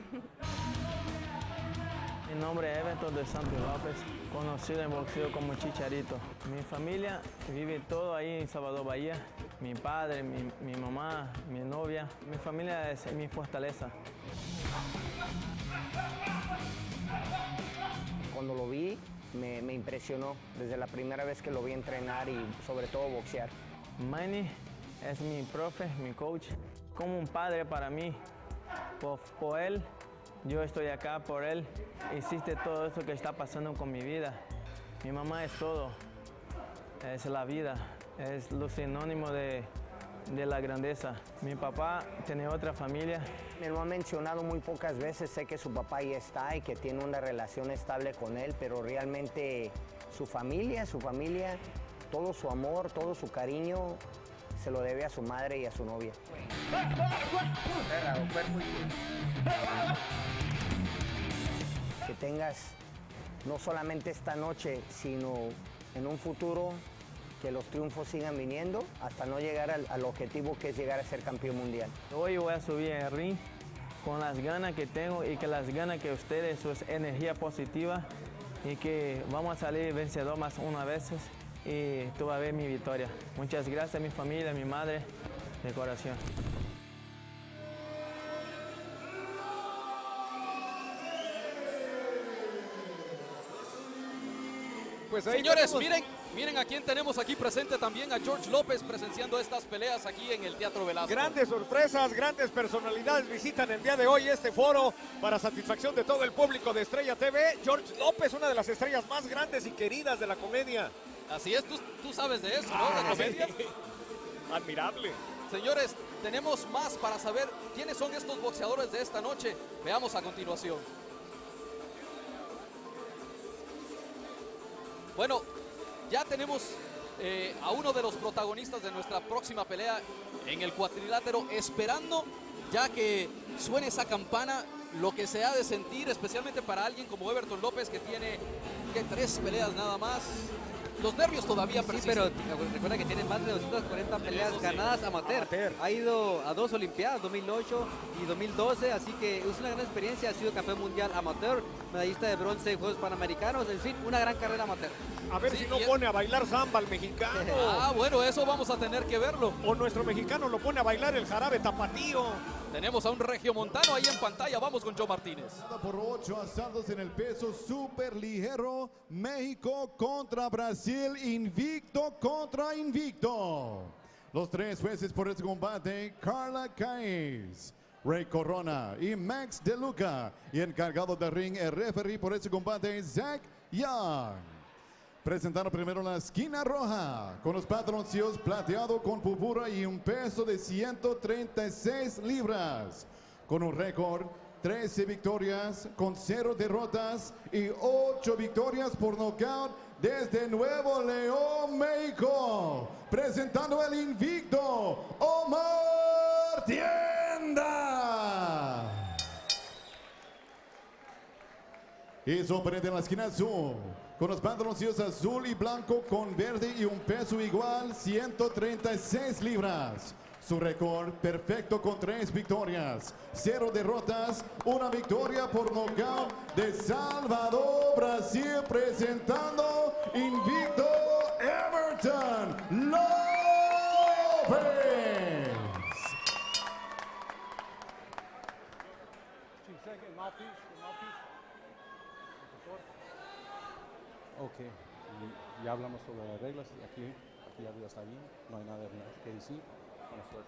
Mi nombre es Everton de Santos López, conocido en boxeo como Chicharito. Mi familia vive todo ahí en Salvador, Bahía. Mi padre, mi mamá, mi novia. Mi familia es mi fortaleza. Cuando lo vi, me impresionó desde la primera vez que lo vi entrenar y sobre todo boxear. Manny es mi profe, mi coach, como un padre para mí. Por él, yo estoy acá por él. Hiciste todo esto que está pasando con mi vida. Mi mamá es todo, es la vida, es lo sinónimo de la grandeza. Mi papá tiene otra familia. Me lo ha mencionado muy pocas veces, sé que su papá ya está y que tiene una relación estable con él, pero realmente su familia, todo su amor, todo su cariño, se lo debe a su madre y a su novia. Que tengas no solamente esta noche, sino en un futuro, que los triunfos sigan viniendo hasta no llegar al objetivo que es llegar a ser campeón mundial. Hoy voy a subir en el ring con las ganas que tengo y que las ganas que ustedes, su energía positiva y que vamos a salir vencedor más una vez y tú vas a ver mi victoria. Muchas gracias a mi familia, a mi madre, de corazón. Pues señores, miren a quién tenemos aquí presente también, a George López presenciando estas peleas aquí en el Teatro Velasco. Grandes sorpresas, grandes personalidades visitan el día de hoy este foro para satisfacción de todo el público de Estrella TV. George López, una de las estrellas más grandes y queridas de la comedia. Así es, tú sabes de eso, ¿no? ¿De comedia? Admirable. Señores, tenemos más para saber quiénes son estos boxeadores de esta noche. Veamos a continuación. Bueno, ya tenemos a uno de los protagonistas de nuestra próxima pelea en el cuadrilátero, esperando ya que suene esa campana, lo que se ha de sentir, especialmente para alguien como Everton López, que tiene 3 peleas nada más. los nervios todavía Sí, persisten. pero recuerda que tiene más de 240 peleas ganadas amateur. Ha ido a 2 Olimpiadas, 2008 y 2012, así que es una gran experiencia. Ha sido campeón mundial amateur, medallista de bronce en Juegos Panamericanos, en fin, una gran carrera amateur. A ver si no pone a bailar samba al mexicano. Ah, bueno, eso vamos a tener que verlo. O nuestro mexicano lo pone a bailar el jarabe tapatío. Tenemos a un regiomontano ahí en pantalla. Vamos con Joe Martínez. Por 8 asaltos en el peso super ligero. México contra Brasil. Invicto contra invicto. Los 3 jueces por este combate: Carla Caes, Ray Corona y Max De Luca. Y encargado del ring, el referee por este combate, Zach Young. Presentando primero la esquina roja, con los patroncillos plateado con púrpura y un peso de 136 libras. Con un récord, 13 victorias, con 0 derrotas y 8 victorias por nocaut desde Nuevo León, México. Presentando el invicto, Omar Tienda. Y su oponente en la esquina azul, con los pantaloncillos azul y blanco con verde y un peso igual, 136 libras. Su récord perfecto con 3 victorias, 0 derrotas, 1 victoria por nocaut de Salvador, Brasil, presentando invicto Everton López. Ok, ya hablamos sobre las reglas. Aquí ya está bien, no hay nada que decir. Buena suerte.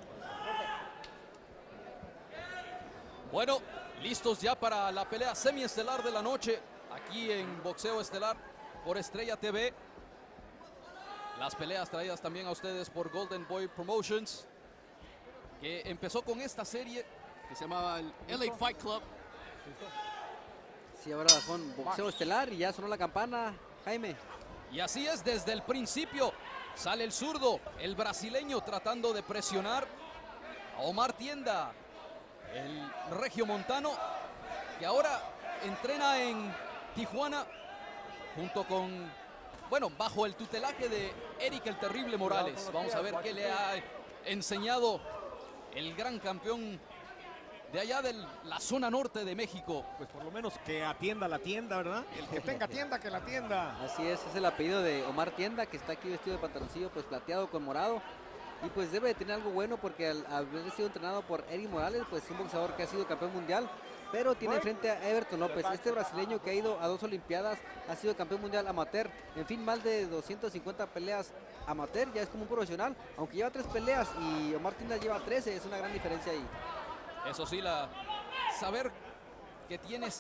Bueno, listos ya para la pelea semiestelar de la noche, aquí en Boxeo Estelar por Estrella TV. Las peleas traídas también a ustedes por Golden Boy Promotions, que empezó con esta serie que se llamaba el LA Fight Club. Sí, ahora son Boxeo Estelar y ya sonó la campana, Jaime. Y así es, desde el principio sale el zurdo, el brasileño, tratando de presionar a Omar Tienda, el regiomontano, que ahora entrena en Tijuana junto con, bueno, bajo el tutelaje de Eric el Terrible Morales. Vamos a ver qué le ha enseñado el gran campeón de allá de la zona norte de México. Pues por lo menos que atienda la tienda, ¿verdad? El que tenga tienda, que la atienda. Así es el apellido de Omar Tienda, que está aquí vestido de pantaloncillo pues plateado con morado. Y pues debe de tener algo bueno, porque al haber sido entrenado por Eric Morales, pues un boxeador que ha sido campeón mundial, pero tiene frente a Everton López, este brasileño que ha ido a 2 Olimpiadas, ha sido campeón mundial amateur, en fin, más de 250 peleas amateur, ya es como un profesional, aunque lleva 3 peleas y Omar Tienda lleva 13, es una gran diferencia ahí. Eso sí, saber que tienes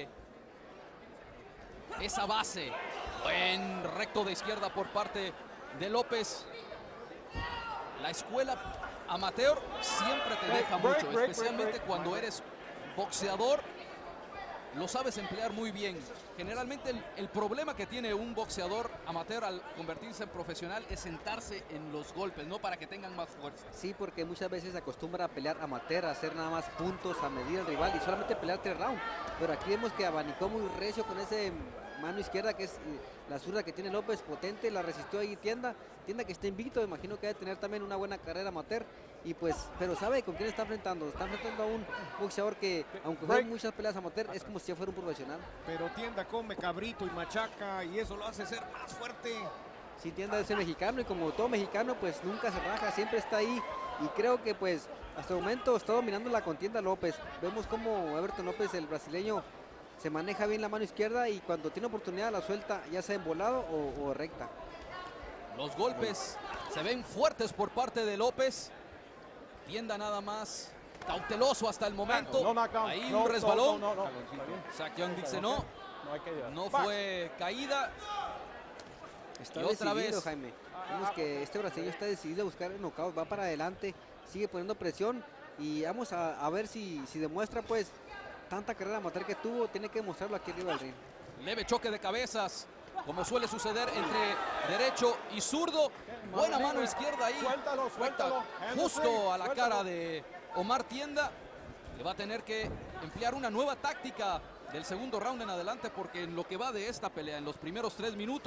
esa base. Buen recto de izquierda por parte de López. La escuela amateur siempre te deja mucho, especialmente cuando eres boxeador. Lo sabes emplear muy bien. Generalmente el problema que tiene un boxeador amateur al convertirse en profesional es sentarse en los golpes, ¿no? Para que tengan más fuerza. Sí, porque muchas veces se acostumbra a pelear amateur, a hacer nada más puntos, a medir al rival y solamente pelear 3 rounds. Pero aquí vemos que abanicó muy recio con ese mano izquierda, que es la zurda que tiene López, potente, la resistió ahí Tienda que está invicto, imagino que debe tener también una buena carrera amateur. Y pues, pero sabe con quién está enfrentando a un boxeador que, aunque juegue muchas peleas amateur, es como si fuera un profesional. Pero Tienda come cabrito y machaca y eso lo hace ser más fuerte. Sí, Tienda es mexicano y como todo mexicano, pues nunca se raja, siempre está ahí. Y creo que pues hasta el momento está dominando la contienda López. Vemos como Everton López, el brasileño, se maneja bien la mano izquierda y cuando tiene oportunidad la suelta, ya sea en volado o recta. Los golpes se ven fuertes por parte de López. Tienda nada más cauteloso hasta el momento. Ahí un resbalón. Zach Young dice no fue caída. Está y otra vez, Jaime. Vemos que este brasileño está decidido a buscar el knockout, va para adelante, sigue poniendo presión y vamos a ver si demuestra pues tanta carrera amateur que tuvo, tiene que demostrarlo aquí arriba del ring. Leve choque de cabezas, como suele suceder entre derecho y zurdo. Buena mano izquierda ahí. Suelta justo a la cara de Omar Tienda. Le va a tener que emplear una nueva táctica del segundo round en adelante, porque en lo que va de esta pelea, en los primeros 3 minutos,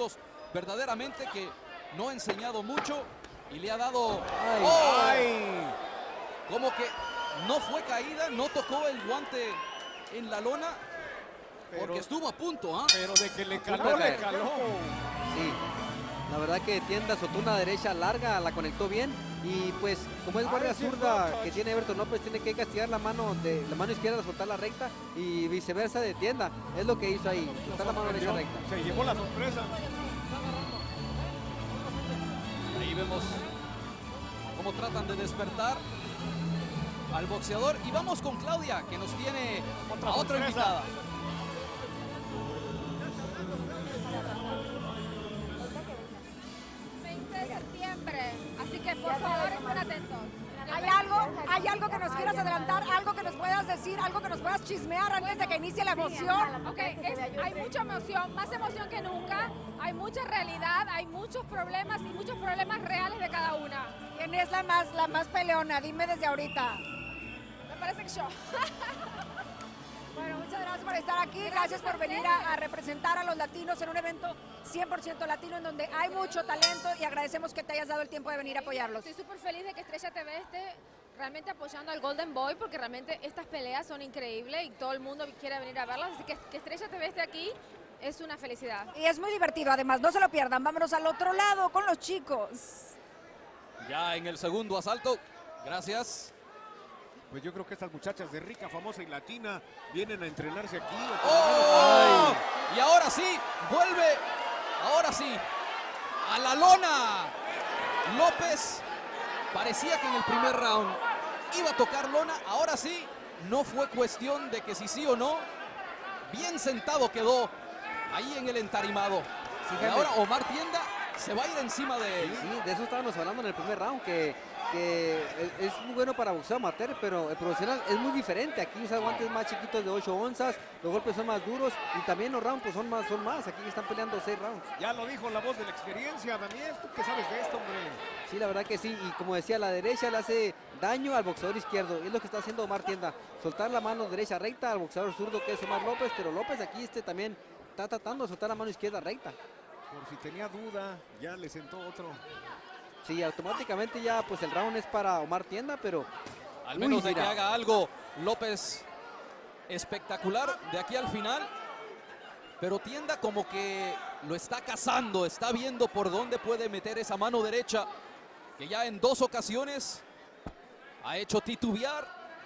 verdaderamente que no ha enseñado mucho y le ha dado... ¡Ay! ¡Oh! ¡Ay! Como que no fue caída, no tocó el guante en la lona, porque estuvo a punto, ¿ah? Pero de que le caló, le caló. Sí, la verdad que Tienda soltó una derecha larga, la conectó bien y pues como es guardia zurda que tiene Everton López, tiene que castigar la mano izquierda, soltar la recta y viceversa de Tienda. Es lo que hizo ahí, soltar la mano derecha recta. Se llevó la sorpresa. Ahí vemos cómo tratan de despertar al boxeador. Y vamos con Claudia, que nos tiene a otra invitada. 20 de septiembre, así que por favor estén atentos. ¿Hay algo que nos quieras adelantar? ¿Algo que nos puedas decir? ¿Algo que nos puedas chismear antes de que inicie la emoción? Ok, hay mucha emoción, más emoción que nunca. Hay mucha realidad, hay muchos problemas y muchos problemas reales de cada una. ¿Quién es la más peleona? Dime desde ahorita. Me parece que yo. Bueno, muchas gracias por estar aquí, gracias por venir a representar a los latinos en un evento 100% latino en donde hay mucho talento y agradecemos que te hayas dado el tiempo de venir a apoyarlos. Estoy súper feliz de que Estrella TV esté realmente apoyando al Golden Boy porque realmente estas peleas son increíbles y todo el mundo quiere venir a verlas, así que Estrella TV esté aquí es una felicidad. Y es muy divertido, además, no se lo pierdan. Vámonos al otro lado con los chicos. Ya en el segundo asalto, gracias. Pues yo creo que estas muchachas de rica, famosa y latina vienen a entrenarse aquí. ¡Oh! Y ahora sí, vuelve, ahora sí, a la lona. López parecía que en el primer round iba a tocar lona, ahora sí, no fue cuestión de que si sí o no. Bien sentado quedó ahí en el entarimado. Y ahora Omar Tienda se va a ir encima de él. Sí, de eso estábamos hablando en el primer round, que es muy bueno para boxeo amateur, pero el profesional es muy diferente. Aquí usa guantes más chiquitos de 8 onzas, los golpes son más duros y también los rounds pues son más. Aquí están peleando 6 rounds. Ya lo dijo la voz de la experiencia, Daniel. ¿Tú qué sabes de esto, hombre? Sí, la verdad que sí. Y como decía, la derecha le hace daño al boxeador izquierdo. Es lo que está haciendo Omar Tienda. Soltar la mano derecha recta al boxeador zurdo que es Omar López, pero López aquí también está tratando de soltar la mano izquierda recta. Por si tenía duda, ya le sentó otro. Sí, automáticamente ya pues el round es para Omar Tienda, pero... Al menos de que haga algo López espectacular de aquí al final. Pero Tienda como que lo está cazando, está viendo por dónde puede meter esa mano derecha, que ya en 2 ocasiones ha hecho titubear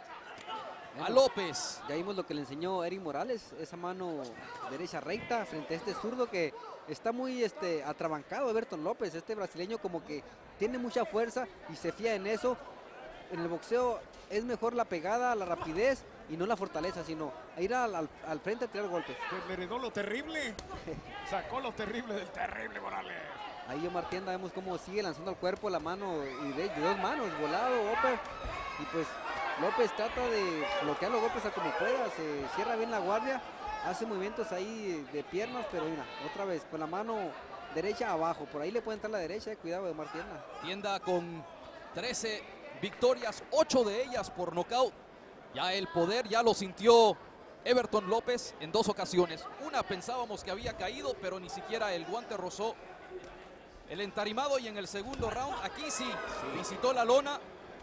a López. Ya vimos lo que le enseñó Eric Morales, esa mano derecha recta frente a este zurdo que está muy atrabancado Everton López. Este brasileño como que tiene mucha fuerza y se fía en eso. En el boxeo es mejor la pegada, la rapidez y no la fortaleza, sino ir al frente a tirar golpes. Pues le heredó lo terrible, sacó lo terrible del terrible Morales. Ahí Omar Tienda vemos cómo sigue lanzando al cuerpo la mano y de 2 manos, volado, upper. Y pues López trata de bloquear los golpes a como pueda, se cierra bien la guardia, hace movimientos ahí de piernas, pero mira, otra vez con la mano derecha abajo, por ahí le puede entrar la derecha, cuidado de Omar Tienda. Tienda con 13 victorias, 8 de ellas por nocaut. Ya el poder ya lo sintió Everton López en 2 ocasiones. Una pensábamos que había caído, pero ni siquiera el guante rozó el entarimado, y en el segundo round aquí sí visitó la lona.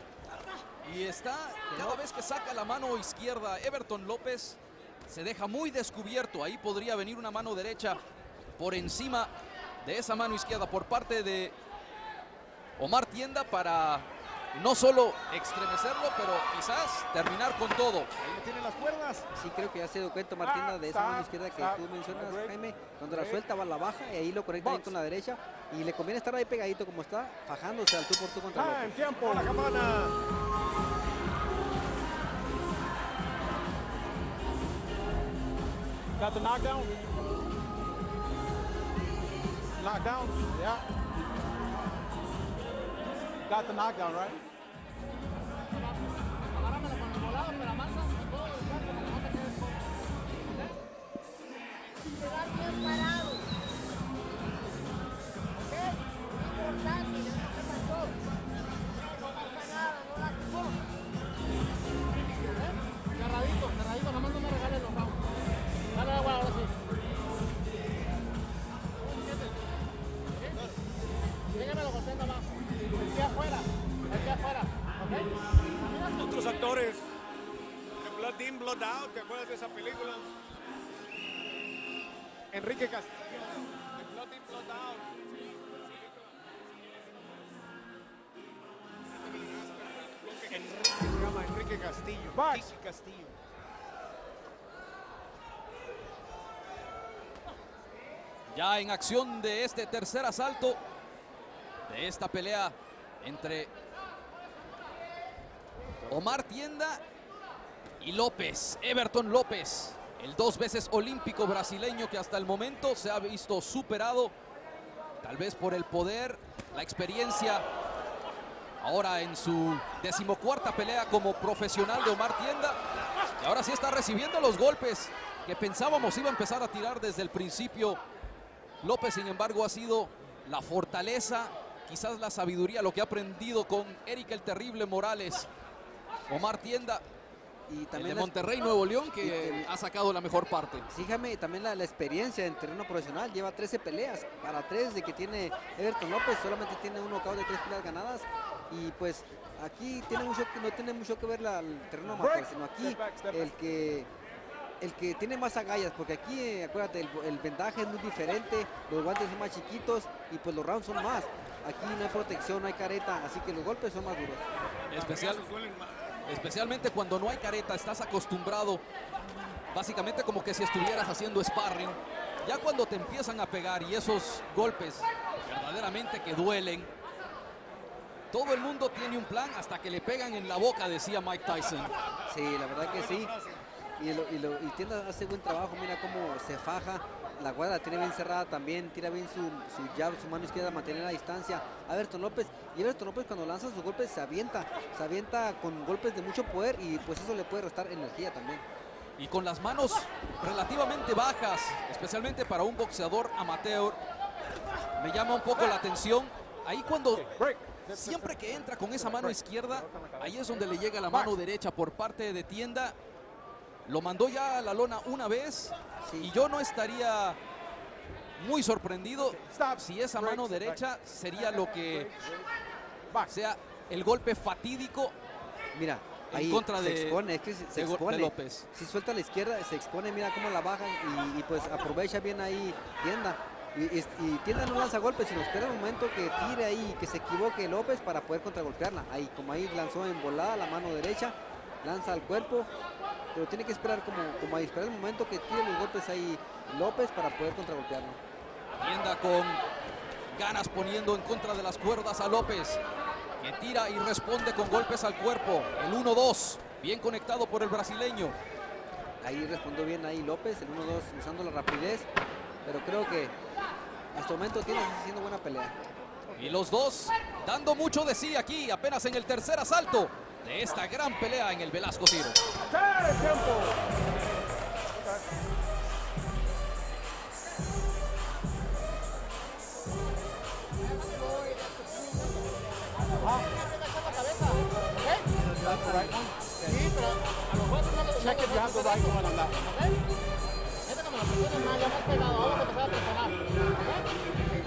Y está, cada vez que saca la mano izquierda, Everton López se deja muy descubierto. Ahí podría venir una mano derecha por encima de esa mano izquierda por parte de Omar Tienda para no solo estremecerlo, pero quizás terminar con todo. Ahí le tienen las cuerdas. Sí, creo que ya se dio cuenta Omar Tienda de esa mano izquierda que tú mencionas, Jaime. Cuando la suelta va a la baja y ahí lo conecta bien con la derecha. Y le conviene estar ahí pegadito como está, fajándose al tú por tú contra López. Tiempo, la campana. Got the knockdown? Knockdown? Yeah. Got the knockdown, right? Cerradito, nomás no me regales los rounds. Dale agua ahora sí. Blood Out, ¿te acuerdas de esa película? Enrique Castillo, The Blood In, Blood Out. Enrique se llama Enrique Castillo. Kiki Castillo. Ya en acción de este tercer asalto, de esta pelea entre Omar Tienda y López, Everton López, el 2 veces olímpico brasileño que hasta el momento se ha visto superado, tal vez por el poder, la experiencia. Ahora en su 14ª pelea como profesional de Omar Tienda, y ahora sí está recibiendo los golpes que pensábamos iba a empezar a tirar desde el principio. López, sin embargo, ha sido la fortaleza, quizás la sabiduría, lo que ha aprendido con Eric el Terrible Morales. Omar Tienda, y también el de Monterrey, Nuevo León, que ha sacado la mejor parte. Fíjame, también la experiencia en terreno profesional, lleva 13 peleas, para 3 de que tiene Everton López, solamente tiene un knockout de 3 peleas ganadas, y pues aquí no tiene mucho que ver el terreno amateur, sino aquí el que tiene más agallas, porque aquí, acuérdate, el vendaje es muy diferente, los guantes son más chiquitos y pues los rounds son más. Aquí no hay protección, no hay careta, así que los golpes son más duros. Especialmente cuando no hay careta, estás acostumbrado, básicamente como que si estuvieras haciendo sparring. Ya cuando te empiezan a pegar y esos golpes verdaderamente que duelen, todo el mundo tiene un plan hasta que le pegan en la boca, decía Mike Tyson. Sí, la verdad que sí. Y Tienda hace buen trabajo, mira cómo se faja, la guarda la tiene bien cerrada también, tira bien su jab, su mano izquierda, mantener la distancia. Everton López, y Everton López cuando lanza sus golpes se avienta con golpes de mucho poder y pues eso le puede restar energía también. Y con las manos relativamente bajas, especialmente para un boxeador amateur, me llama un poco la atención, ahí cuando... Siempre que entra con esa mano izquierda, ahí es donde le llega la mano derecha por parte de Tienda. Lo mandó ya a la lona una vez, y yo no estaría muy sorprendido si esa mano derecha sería lo que sea el golpe fatídico. Mira, en ahí contra se expone, es que se expone. De López. Si suelta a la izquierda, se expone, mira cómo la bajan y pues aprovecha bien ahí Tienda. Y Tienda no lanza golpes, sino espera el momento que tire ahí, que se equivoque López para poder contragolpearla. Ahí, como ahí lanzó en volada la mano derecha, lanza al cuerpo, pero tiene que esperar como ahí, esperar el momento que tire los golpes ahí López para poder contragolpearlo. Tienda con ganas poniendo en contra de las cuerdas a López, que tira y responde con golpes al cuerpo. El 1-2, bien conectado por el brasileño. Ahí respondió bien ahí López, el 1-2 usando la rapidez, pero creo que hasta el momento Tienda está haciendo buena pelea. Y los dos dando mucho de sí aquí, apenas en el tercer asalto de esta gran pelea en el Velasco Tiro. Check if you have the right one on that one. Este cuando lo presiones más, ya más pegado, vamos a empezar a presionar.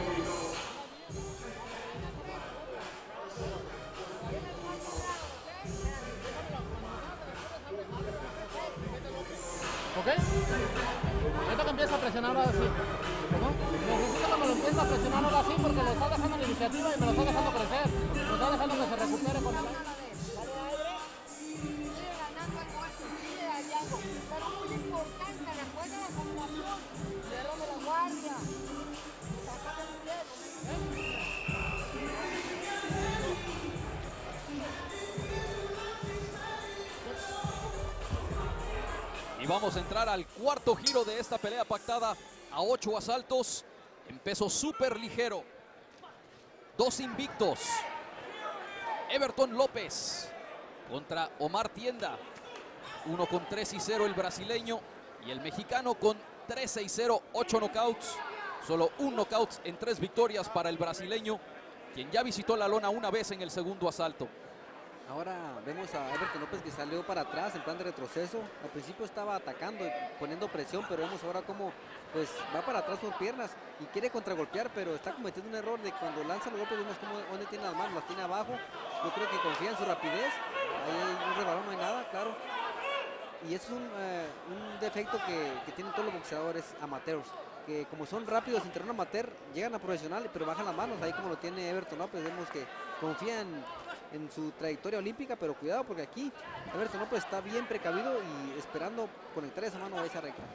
¿Ok? Ahorita que empieza a presionar ahora sí. ¿Cómo? Necesito que me lo empiece a presionar ahora sí porque le está dejando la iniciativa y me lo está dejando crecer. Me está dejando que se recupere con el aire. Pero muy importante, después de la combinación, cierro de la guardia. Y vamos a entrar al cuarto giro de esta pelea pactada a 8 asaltos en peso súper ligero. 2 invictos. Everton López contra Omar Tienda. Uno con 3-0 el brasileño y el mexicano con 3-6-0, 8 knockouts. Solo un knockout en 3 victorias para el brasileño, quien ya visitó la lona una vez en el segundo asalto. Ahora vemos a Everton López que salió para atrás en plan de retroceso. Al principio estaba atacando, poniendo presión, pero vemos ahora cómo pues va para atrás por piernas y quiere contragolpear, pero está cometiendo un error de cuando lanza los golpes, vemos cómo, dónde tiene las manos, las tiene abajo. Yo creo que confía en su rapidez. Ahí hay un rebalón, no hay nada, claro. y eso es un defecto que tienen todos los boxeadores amateurs, que como son rápidos en terreno amateur, llegan a profesional, pero bajan las manos, ahí como lo tiene Everton López. Vemos que confía en su trayectoria olímpica, pero cuidado porque aquí Everton López está bien precavido y esperando conectar esa mano a esa recta.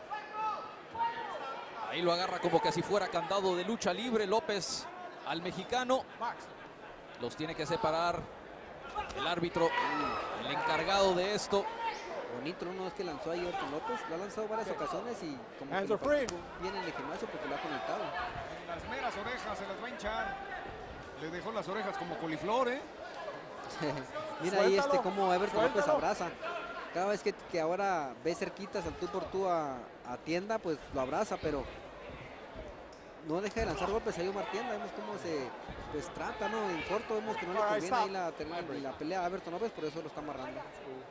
Ahí lo agarra como que si fuera candado de lucha libre López al mexicano. Los tiene que separar el árbitro, el encargado de esto. Bonito, ¿no? Es que lanzó ahí Everton López, lo ha lanzado varias ocasiones y como que viene en el gimnasio porque lo ha conectado. Las meras orejas se las va a hinchar. Le dejó las orejas como coliflor, ¿eh? Mira ahí como Everton López abraza. Cada vez que ahora ve cerquitas al tú por tú a Tienda, pues lo abraza, pero no deja de lanzar golpes ahí Omar Tienda. Vemos cómo se trata, ¿no? En corto vemos que no le conviene ahí la pelea a Everton López, por eso lo está amarrando.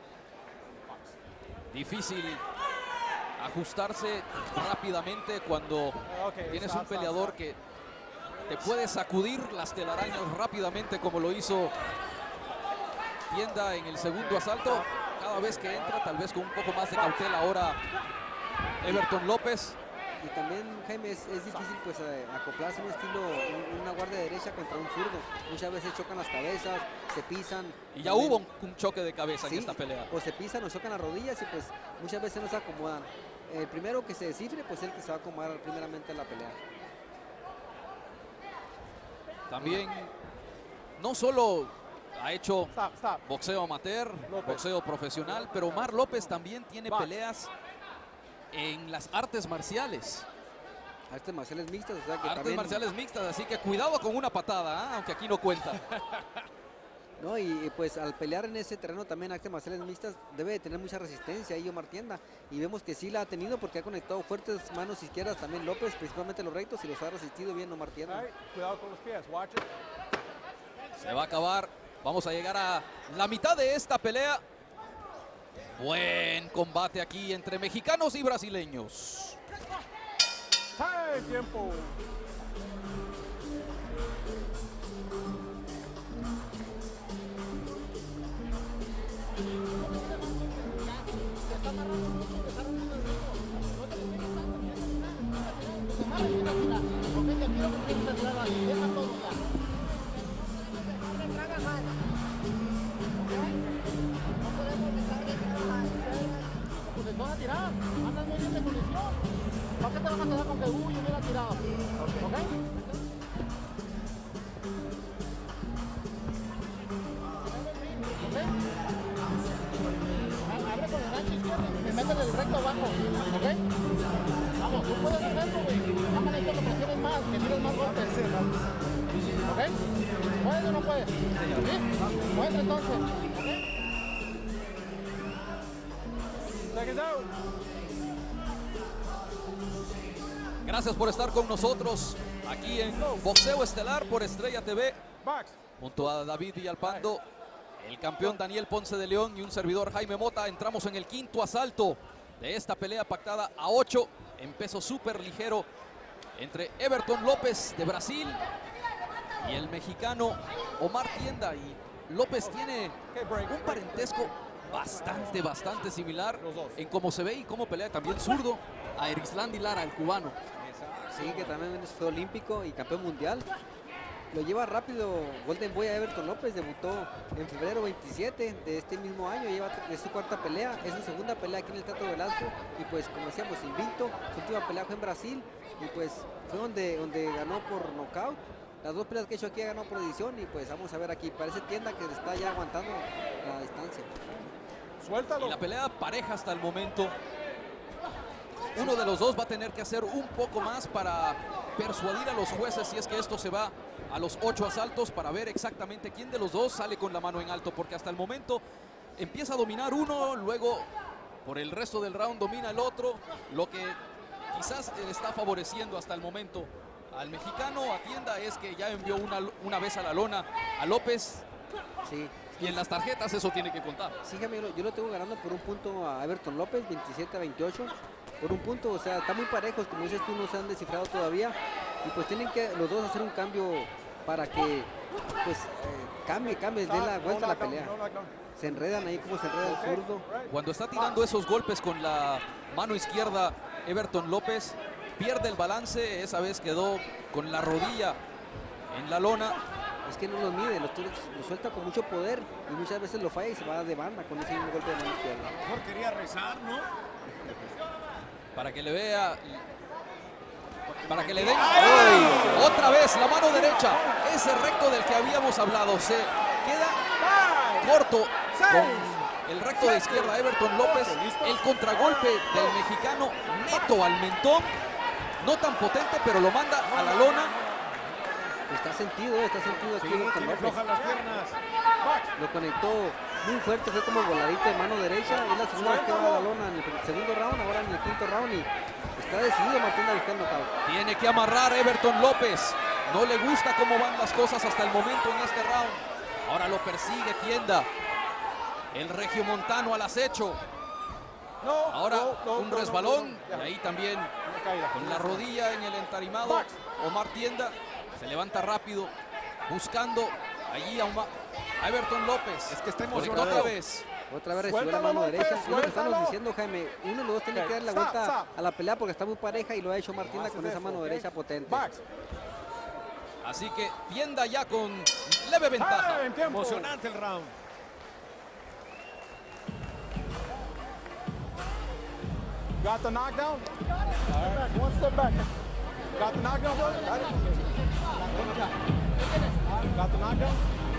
Difícil ajustarse rápidamente cuando tienes un peleador que te puede sacudir las telarañas rápidamente, como lo hizo Tienda en el segundo asalto. Cada vez que entra, tal vez con un poco más de cautela ahora Everton López. Y también, Jaime, es difícil pues acoplarse a un estilo, una guardia derecha contra un zurdo. Muchas veces chocan las cabezas, se pisan. Y ya hubo un choque de cabeza en esta pelea. O se pisan o chocan las rodillas y pues muchas veces no se acomodan. El primero que se descifre, pues el que se va a acomodar primeramente en la pelea. También, no solo ha hecho boxeo amateur, boxeo profesional, pero Omar López también tiene peleas en las artes marciales. Artes marciales mixtas, o sea que artes marciales mixtas, así que cuidado con una patada, aunque aquí no cuenta. No, y pues al pelear en ese terreno también artes marciales mixtas debe de tener mucha resistencia ahí Omar Tienda, y vemos que sí la ha tenido porque ha conectado fuertes manos izquierdas también López, principalmente los rectos, y los ha resistido bien Omar Tienda. Cuidado con los pies, watch it. Se va a acabar, vamos a llegar a la mitad de esta pelea. Buen combate aquí entre mexicanos y brasileños. Tiempo. Vas a tirar, andas muy bien de condición. ¿Para qué te vas a quedar con que yo hubiera tirado? ¿Ok? Abre con el gancho izquierdo y me metes el recto abajo. ¿Ok? Vamos, tú puedes hacerlo, güey. Vamos a que lo presiones más, que tires más golpes. ¿Ok? ¿Puedes o no puedes? ¿Sí? Puedes entonces. ¿Ok? Gracias por estar con nosotros aquí en Boxeo Estelar por Estrella TV. Junto a David Villalpando, el campeón Daniel Ponce de León y un servidor Jaime Mota. Entramos en el quinto asalto de esta pelea pactada a 8 en peso súper ligero entre Everton López de Brasil y el mexicano Omar Tienda. Y López tiene un parentesco bastante similar en cómo se ve y cómo pelea también zurdo a Erislandy Lara, el cubano. Sí, que también fue olímpico y campeón mundial. Lo lleva rápido Golden Boy a Everton López, debutó en febrero 27 de este mismo año, es su cuarta pelea, es su segunda pelea aquí en el Teatro Velasco y pues como decíamos invicto, su última pelea fue en Brasil y pues fue donde ganó por nocaut. Las dos peleas que ha hecho aquí ha ganado por decisión y pues vamos a ver aquí, parece Tienda que está ya aguantando la distancia. Suéltalo. Y la pelea pareja hasta el momento. Uno de los dos va a tener que hacer un poco más para persuadir a los jueces si es que esto se va a los 8 asaltos, para ver exactamente quién de los dos sale con la mano en alto, porque hasta el momento empieza a dominar uno, luego por el resto del round domina el otro, lo que quizás le está favoreciendo hasta el momento al mexicano. A Tienda es que ya envió una vez a la lona a López. Sí. Y en las tarjetas eso tiene que contar. Sí, Jaime, yo lo tengo ganando por un punto a Everton López, 27-28. Por un punto, o sea, están muy parejos, como dices tú, no se han descifrado todavía. Y pues tienen que los dos hacer un cambio para que pues cambie, dé la vuelta a la pelea. Se enredan ahí como se enreda el zurdo. Cuando está tirando esos golpes con la mano izquierda, Everton López pierde el balance. Esa vez quedó con la rodilla en la lona. Es que no los mide, lo suelta con mucho poder y muchas veces lo falla y se va de banda con ese mismo golpe de mano izquierda. Mejor quería rezar, ¿no? Para que le vea, para que le den. Otra vez la mano derecha, ese recto del que habíamos hablado, se queda corto con el recto de izquierda Everton López. El contragolpe del mexicano neto al mentón, no tan potente, pero lo manda a la lona. Está sentido aquí Everton López. Las piernas. Lo conectó muy fuerte, fue como voladito de mano derecha. Es la segunda vez que va a la lona en el segundo round, ahora en el quinto round, y está decidido Martín a buscar el knockout. Tiene que amarrar Everton López. No le gusta cómo van las cosas hasta el momento en este round. Ahora lo persigue Tienda. El regiomontano al acecho. Ahora un resbalón. Y ahí también con la rodilla en el entarimado. Omar Tienda se levanta rápido, buscando allí a Everton López. Es que está emocionado otra vez. Otra vez recibió la mano derecha. Es lo que estamos diciendo, Jaime. Uno de los dos tiene que dar la vuelta a la pelea porque está muy pareja y lo ha hecho Martina con esa mano derecha potente. Así que Tienda ya con leve ventaja. Emocionante el round. Got the knockdown? All right, one step back. Got the knockdown, bro? Got the knockdown?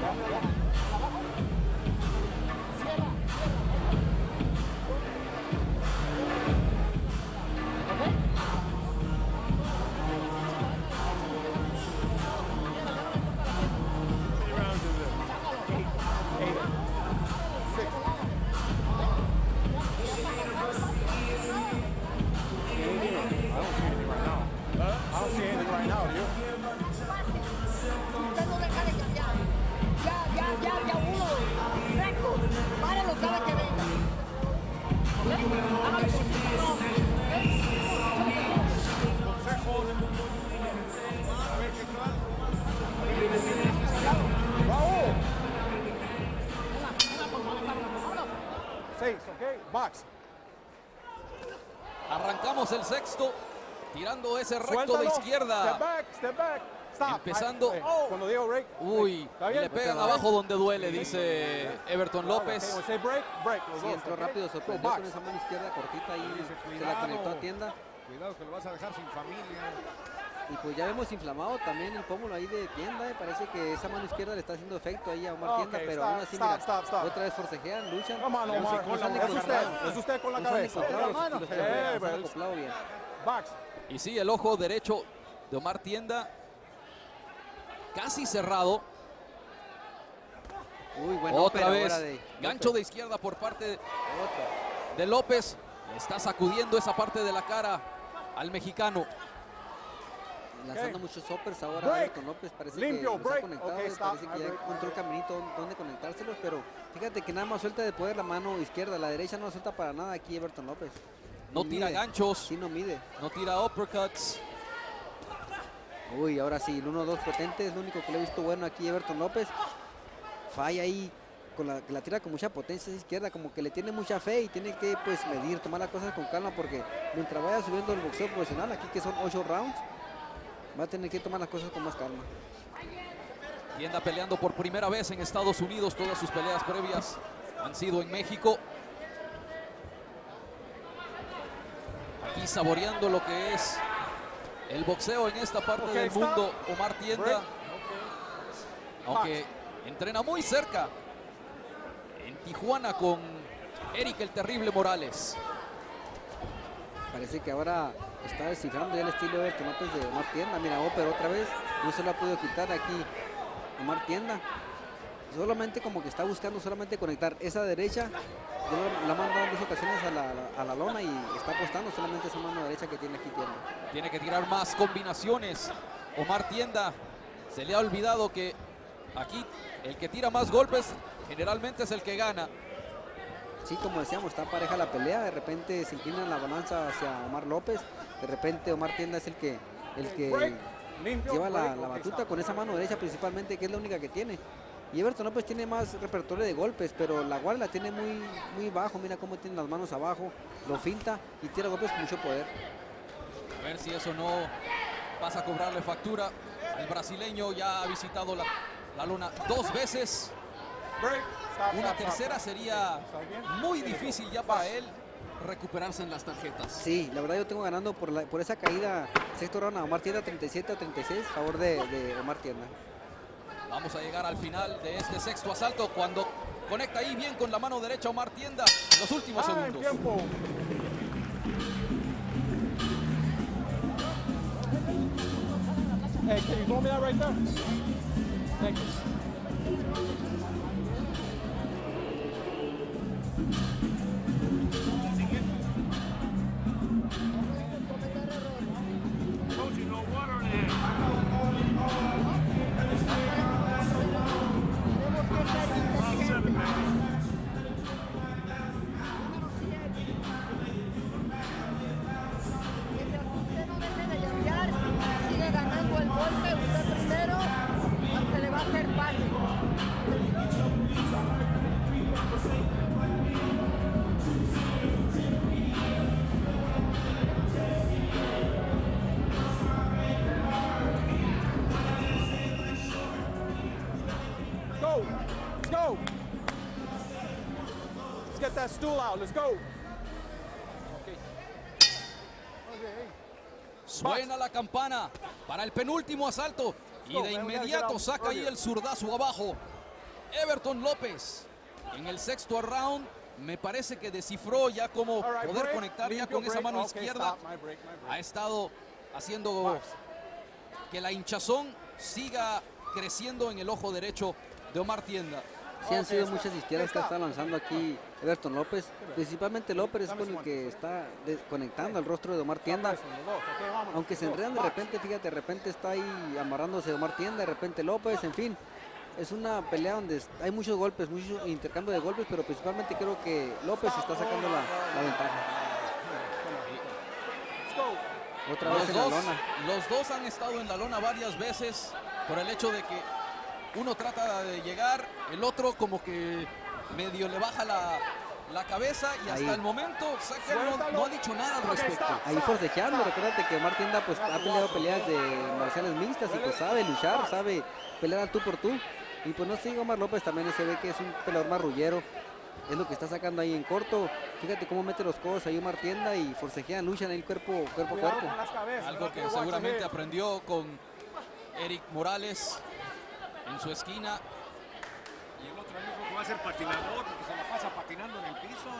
Arrancamos el sexto, tirando ese recto de izquierda. Step back. Stop. Empezando. Cuando digo break. Uy, le pegan abajo donde duele, dice Everton López. Sí, entró rápido, sorprendió con esa mano izquierda cortita y se la conectó a Tienda. Cuidado que lo vas a dejar sin familia. Y pues ya vemos inflamado también el pómulo ahí de Tienda. Parece que esa mano izquierda le está haciendo efecto ahí a Omar Tienda, pero aún así mira, otra vez forcejean, luchan. Es usted con la cabeza. Y sí, el ojo derecho de Omar Tienda casi cerrado. Otra vez, gancho de izquierda por parte de López. Le está sacudiendo esa parte de la cara al mexicano. Lanzando muchos hoppers ahora Everton López, parece que no está conectado, parece que ya encontró el caminito donde conectárselos, pero fíjate que nada más suelta de poder la mano izquierda, la derecha no suelta para nada aquí Everton López. No tira ganchos, sí, no mide. No tira uppercuts. Uy, ahora sí, el 1-2 potente, es lo único que le he visto bueno aquí Everton López. Falla ahí, la tira con mucha potencia izquierda, como que le tiene mucha fe y tiene que pues medir, tomar las cosas con calma, porque mientras vaya subiendo el boxeo profesional, aquí que son 8 rounds, va a tener que tomar las cosas con más calma. Tienda peleando por primera vez en Estados Unidos. Todas sus peleas previas han sido en México. Aquí saboreando lo que es el boxeo en esta parte del mundo, Omar Tienda. Aunque entrena muy cerca en Tijuana con Eric el Terrible Morales. Parece que ahora está descifrando ya el estilo de López de Omar Tienda. Mira, pero otra vez no se lo ha podido quitar aquí Omar Tienda. Solamente como que está buscando solamente conectar esa derecha. La ha mandado en 2 ocasiones a la lona y está apostando solamente esa mano derecha que tiene aquí Tienda. Tiene que tirar más combinaciones. Omar Tienda, se le ha olvidado que aquí el que tira más golpes generalmente es el que gana. Sí, como decíamos, está pareja la pelea, de repente se inclina la balanza hacia Omar López, de repente Omar Tienda es el que lleva la batuta con esa mano derecha principalmente, que es la única que tiene. Y Everton López tiene más repertorio de golpes, pero la guardia la tiene muy bajo. Mira cómo tiene las manos abajo, lo finta y tira golpes con mucho poder. A ver si eso no pasa a cobrarle factura. El brasileño ya ha visitado la lona 2 veces. Una tercera sería muy difícil ya para él recuperarse en las tarjetas. Sí, la verdad yo tengo ganando por esa caída. Sexto round a Omar Tienda, 37 a 36, a favor de Omar Tienda. Vamos a llegar al final de este sexto asalto cuando conecta ahí bien con la mano derecha Omar Tienda en los últimos segundos. Hey, can you throw me that right there? Thank you. Sigue ganando el golpe, usted primero, aunque le va a hacer fácil. Go! Let's go! Let's get that stool out. Let's go! Suena la campana para el penúltimo asalto y de inmediato saca ahí el zurdazo abajo. Everton López en el sexto round me parece que descifró ya cómo poder conectar ya con esa mano izquierda. Ha estado haciendo que la hinchazón siga creciendo en el ojo derecho de Omar Tienda. Sí, han sido muchas izquierdas que está lanzando aquí Everton López. Principalmente López es con el que está conectando el rostro de Omar Tienda. Aunque se enredan de repente, fíjate, de repente está ahí amarrándose Omar Tienda, de repente López, en fin. Es una pelea donde hay muchos golpes, mucho intercambio de golpes, pero principalmente creo que López está sacando la ventaja. Otra vez en la lona. Los dos han estado en la lona varias veces por el hecho de que uno trata de llegar, el otro como que medio le baja la cabeza y hasta el momento no ha dicho nada al respecto. Ahí forcejeando, recuérdate que Omar Tienda pues ha peleado peleas de marciales mixtas y pues sabe luchar, sabe pelear al tú por tú. Y pues no sigue Omar López, también se ve que es un peleador marrullero. Es lo que está sacando ahí en corto. Fíjate cómo mete los codos ahí Omar Tienda y forcejean, luchan ahí cuerpo a cuerpo. Algo que seguramente aprendió con Eric Morales en su esquina. Y el otro amigo que va a ser patinador porque se la pasa patinando en el piso.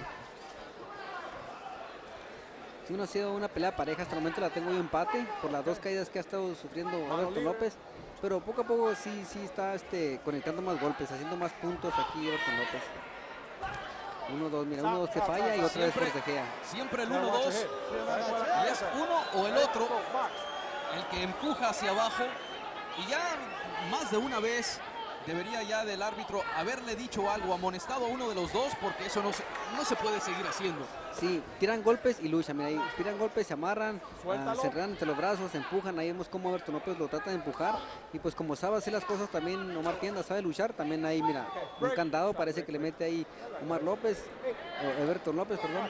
Sí, no ha sido una pelea pareja, hasta el momento la tengo yo empate por las 2 caídas que ha estado sufriendo Everton López, pero poco a poco sí está conectando más golpes, haciendo más puntos aquí Everton López. 1-2, mira, 1-2 que falla y otra vez forcejea. Siempre el 1-2 y es uno o el otro el que empuja hacia abajo y ya más de una vez debería ya del árbitro haberle dicho algo, amonestado a uno de los dos, porque eso no se puede seguir haciendo. Sí, tiran golpes y luchan, mira ahí, tiran golpes, se amarran, se enredan entre los brazos, se empujan, ahí vemos cómo Everton López lo trata de empujar, y pues como sabe hacer las cosas también Omar Tienda sabe luchar, también ahí mira, un candado parece que le mete ahí Everton López, perdón.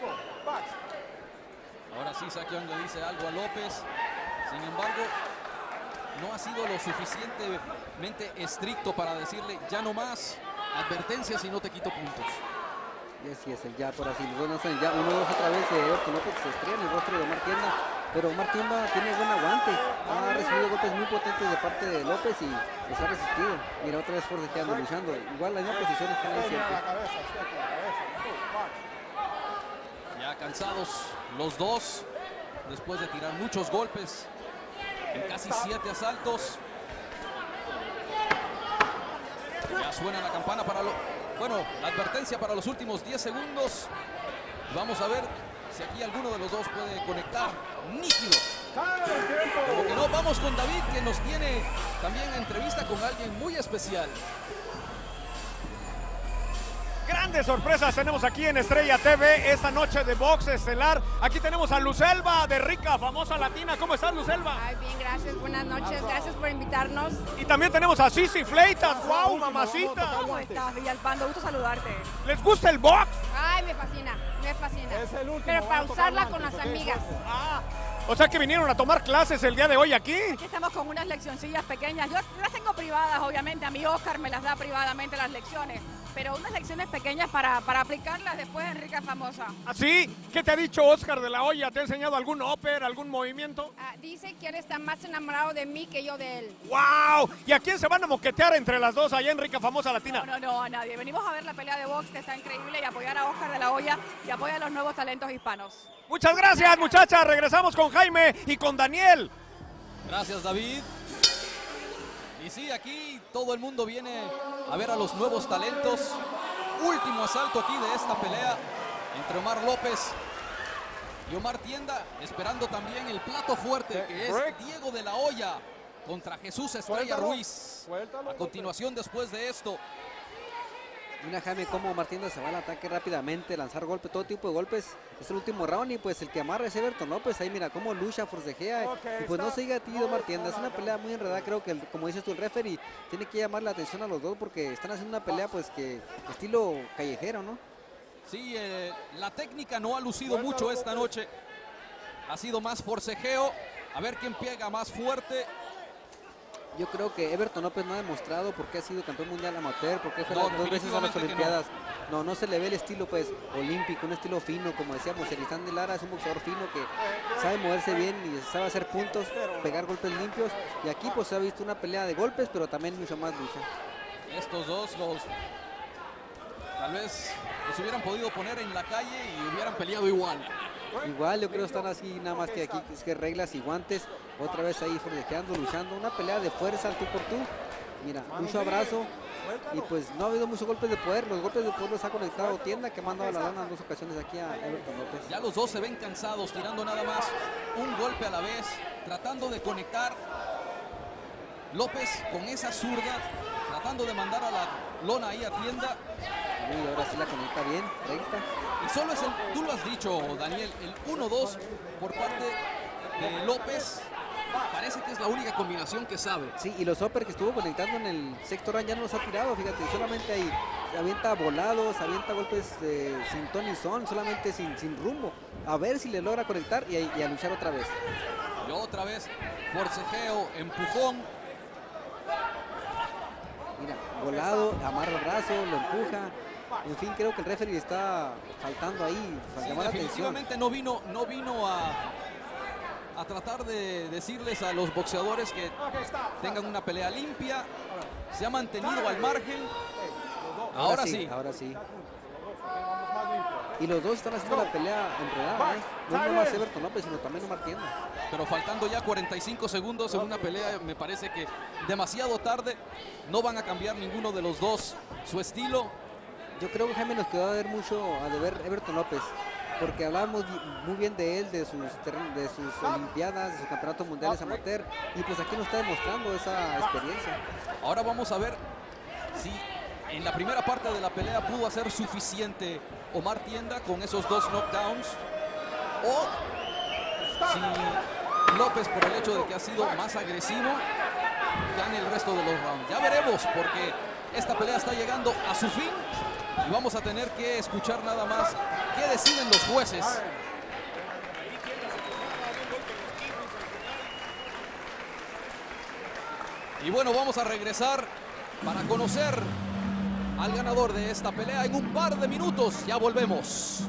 Ahora sí Sakion le dice algo a López, sin embargo no ha sido lo suficientemente estricto para decirle ya no más, advertencia si no te quito puntos. Y así es el ya por así, bueno, ya 1-2 otra vez de Everton López que se estrella en el rostro de Omar Tienda, pero Omar Tienda tiene buen aguante, ha recibido golpes muy potentes de parte de López y les ha resistido. Mira, otra vez forcejeando, luchando, igual la misma posición está ahí siempre. Ya cansados los dos, después de tirar muchos golpes en casi 7 asaltos. Ya suena la campana para la advertencia para los últimos 10 segundos. Vamos a ver si aquí alguno de los dos puede conectar nítido. Como que no, vamos con David, que nos tiene también entrevista con alguien muy especial. Grandes sorpresas tenemos aquí en Estrella TV esta noche de box estelar. Aquí tenemos a Lucelva de Rica Famosa Latina. ¿Cómo estás, Lucelva? Ay, bien, gracias. Buenas noches. Gracias por invitarnos. Y también tenemos a Sisi Fleitas. ¡Wow, mamacita! ¿Cómo estás, Villalpando? Gusto saludarte. ¿Les gusta el box? Ay, me fascina, me fascina. Es el último, pero para vamos a usarla tocar con las guantes, amigas. O sea que vinieron a tomar clases el día de hoy aquí. Aquí estamos con unas leccioncillas pequeñas. Yo las tengo privadas, obviamente. A mí Oscar me las da privadamente las lecciones. Pero unas lecciones pequeñas para aplicarlas después en Rica Famosa. ¿Así? ¿Qué te ha dicho Oscar de la Hoya? ¿Te ha enseñado algún upper, algún movimiento? Dice que él está más enamorado de mí que yo de él. ¡Wow! ¿Y a quién se van a moquetear entre las dos allá en Rica Famosa Latina? No, a nadie. Venimos a ver la pelea de box, que está increíble, y apoyar a Oscar de la Hoya y apoyar a los nuevos talentos hispanos. Muchas gracias, muchachas. Regresamos con Jaime y con Daniel. Gracias, David. Y sí, aquí todo el mundo viene a ver a los nuevos talentos. Último asalto aquí de esta pelea entre Omar López y Omar Tienda, esperando también el plato fuerte, que es Diego de la Hoya contra Jesús Estrella Ruiz. A continuación, después de esto. Mira, Jaime, cómo Omar Tienda se va al ataque rápidamente, lanzar golpes, todo tipo de golpes. Es el último round y pues el que amarra es Everton López. Ahí mira cómo lucha, forcejea y pues no sigue a ti Omar Tienda. Es una pelea muy enredada, creo que como dices tú, el referee tiene que llamar la atención a los dos porque están haciendo una pelea pues que estilo callejero, ¿no? Sí, la técnica no ha lucido mucho esta noche. Ha sido más forcejeo, a ver quién pega más fuerte. Yo creo que Everton López no ha demostrado por qué ha sido campeón mundial amateur, por qué fue dos veces a las Olimpiadas. No se le ve el estilo pues olímpico, un estilo fino, como decíamos. Elisandro Lara es un boxeador fino que sabe moverse bien y sabe hacer puntos, pegar golpes limpios. Y aquí pues se ha visto una pelea de golpes, pero también mucho más lucha. Estos dos tal vez los hubieran podido poner en la calle y hubieran peleado igual. Igual, yo creo que están así, nada más que aquí es que reglas y guantes. Otra vez ahí forcejeando, luchando. Una pelea de fuerza al tú por tú. Mira, mucho abrazo. Y pues no ha habido muchos golpes de poder. Los golpes de poder los ha conectado Tienda, que ha mandado a la lana en 2 ocasiones aquí a Everton López. Ya los dos se ven cansados, tirando nada más un golpe a la vez, tratando de conectar. López con esa zurda, tratando de mandar a la lona ahí a Tienda. Y ahora sí la conecta bien, recta. Y solo es tú lo has dicho, Daniel, el 1-2 por parte de López. Parece que es la única combinación que sabe. Sí, y los upper que estuvo conectando en el sexto round ya no los ha tirado, fíjate, solamente ahí avienta volados, avienta golpes sin ton ni son, solamente sin rumbo. A ver si le logra conectar y a luchar otra vez. Y otra vez, forcejeo, empujón. Mira, volado, amarra el brazo, lo empuja. En fin, creo que el referee está faltando ahí. Sí, definitivamente no vino a tratar de decirles a los boxeadores que tengan una pelea limpia. Se ha mantenido al margen. Ahora sí. Ahora sí. Y los dos están haciendo la pelea enredada, ¿eh? No nomás Everton López, sino también Omar Tienda. Pero faltando ya 45 segundos en una pelea, me parece que demasiado tarde. No van a cambiar ninguno de los dos su estilo. Yo creo que Jaime nos quedó a ver mucho a deber Everton López, porque hablábamos muy bien de él, de sus olimpiadas, de sus campeonatos mundiales amateur, y pues aquí nos está demostrando esa experiencia. Ahora vamos a ver si en la primera parte de la pelea pudo hacer suficiente Omar Tienda con esos 2 knockdowns, o si López, por el hecho de que ha sido más agresivo, gane el resto de los rounds. Ya veremos, porque esta pelea está llegando a su fin y vamos a tener que escuchar nada más qué deciden los jueces. Y bueno, vamos a regresar para conocer al ganador de esta pelea en un par de minutos. Ya volvemos.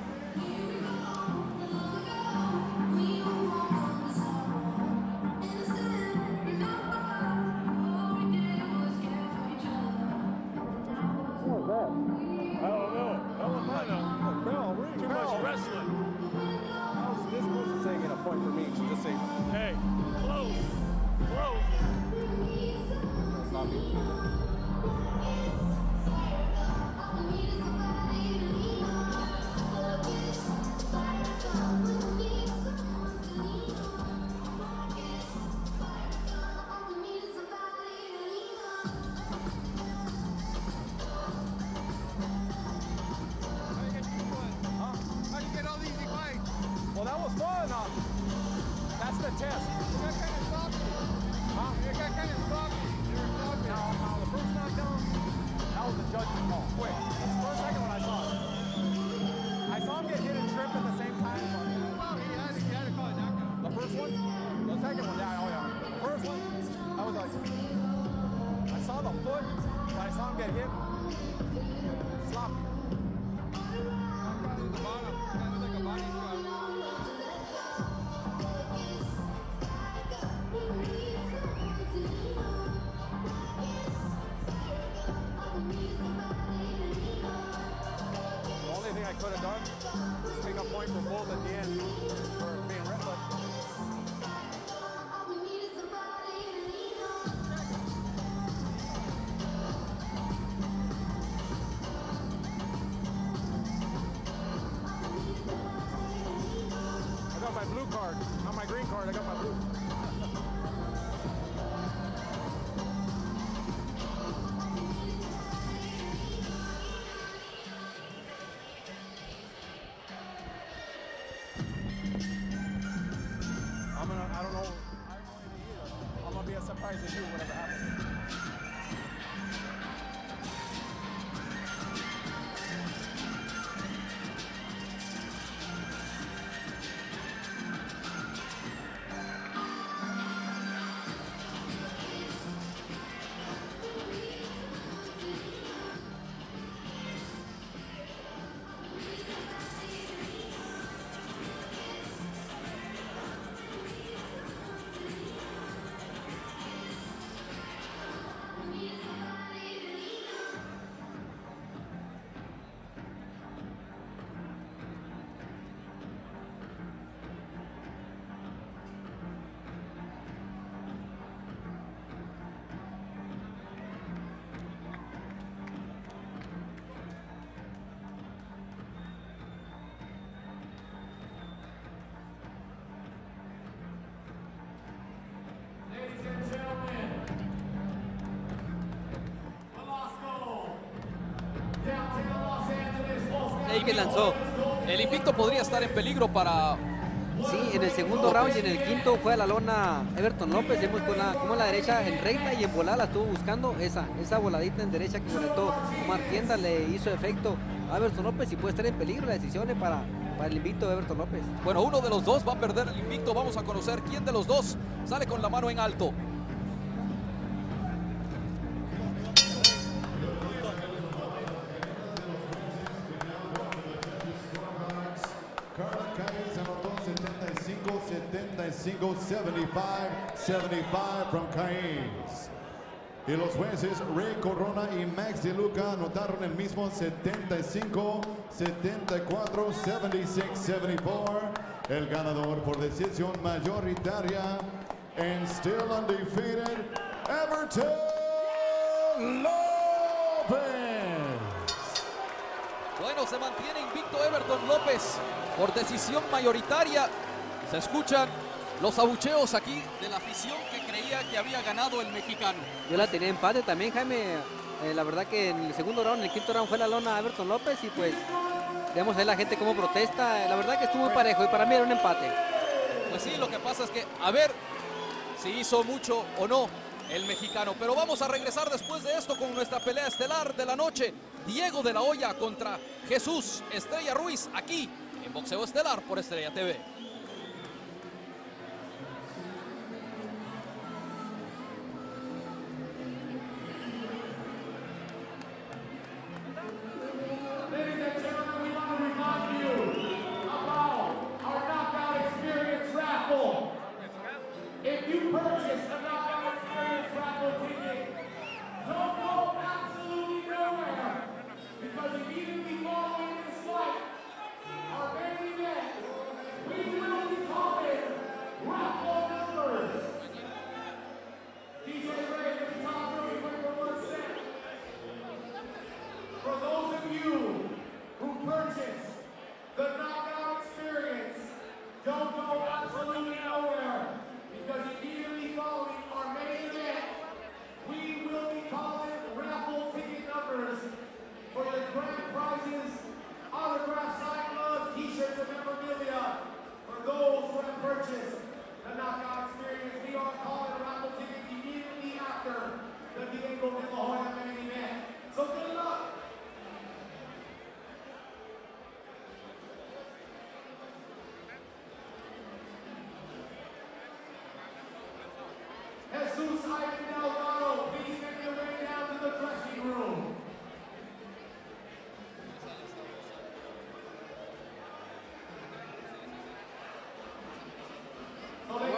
No. That's the test. You got kind of sloppy. Huh? You got kind of sloppy. Now, the first knockdown, that was a judgment call. Quick. For a second when I saw it. I saw him get hit and trip at the same time. So he had to call it knockout. The first one? The second one, yeah, oh yeah. The first one, I was like, I saw the foot, but I saw him get hit. Sloppy. The bottom, kind of like a body shot. The only thing I could have done is take a point for both at the end for being reckless. I got my blue card, not my green card, I got my blue. I don't know anything either. I'm gonna be as surprised as you, whatever happens. Que lanzó. El invicto podría estar en peligro para... Sí, en el segundo round y en el quinto fue a la lona Everton López. Vemos como la derecha en recta y en volada la estuvo buscando. Esa voladita en derecha que conectó Omar Tienda le hizo efecto a Everton López y puede estar en peligro la decisión para el invicto de Everton López. Bueno, uno de los dos va a perder el invicto. Vamos a conocer quién de los dos sale con la mano en alto. Carla Cailles anotó 75, 75 from Cailles. Y los jueces Ray Corona y Max De Luca anotaron el mismo 75, 74, 76, 74. El ganador por decisión mayoritaria and still undefeated, Everton López. Bueno, se mantiene invicto Everton López por decisión mayoritaria. Se escuchan los abucheos aquí de la afición que creía que había ganado el mexicano. Yo la tenía empate también, Jaime. La verdad que en el segundo round, en el quinto round fue la lona Everton López y pues vemos ahí la gente cómo protesta. La verdad que estuvo muy parejo y para mí era un empate. Pues sí, lo que pasa es que a ver si hizo mucho o no el mexicano. Pero vamos a regresar después de esto con nuestra pelea estelar de la noche. Diego de la Hoya contra Jesús Estrella Ruiz aquí en Boxeo Estelar por Estrella TV. If you purchase a knockout experience raffle ticket, don't go absolutely nowhere, because immediately following this fight, our main event, we will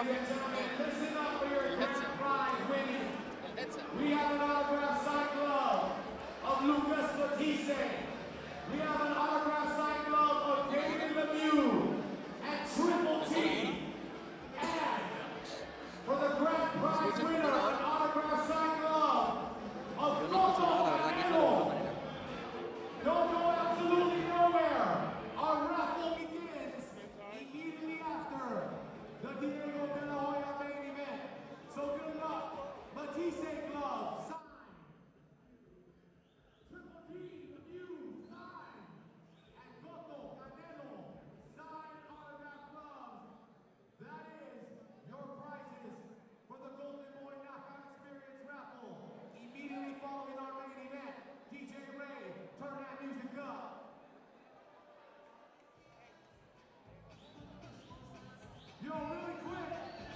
We have an autograph signed glove of Lucas Batiste. We have an autograph signed glove of David Lemieux and Triple T. And for the grand prize winner, an autograph signed glove of Coco. Don't go absolutely nowhere. Our raffle begins immediately after the Diego de la Hoya main event. So good luck. Batiste glove, sign. Triple T, Lemieux, sign. And Coco Canelo, sign autograph gloves. That is your prizes for the Golden Boy Knockout Experience raffle. Immediately following our main event, DJ Ray, turn that music up. Yo, really quick.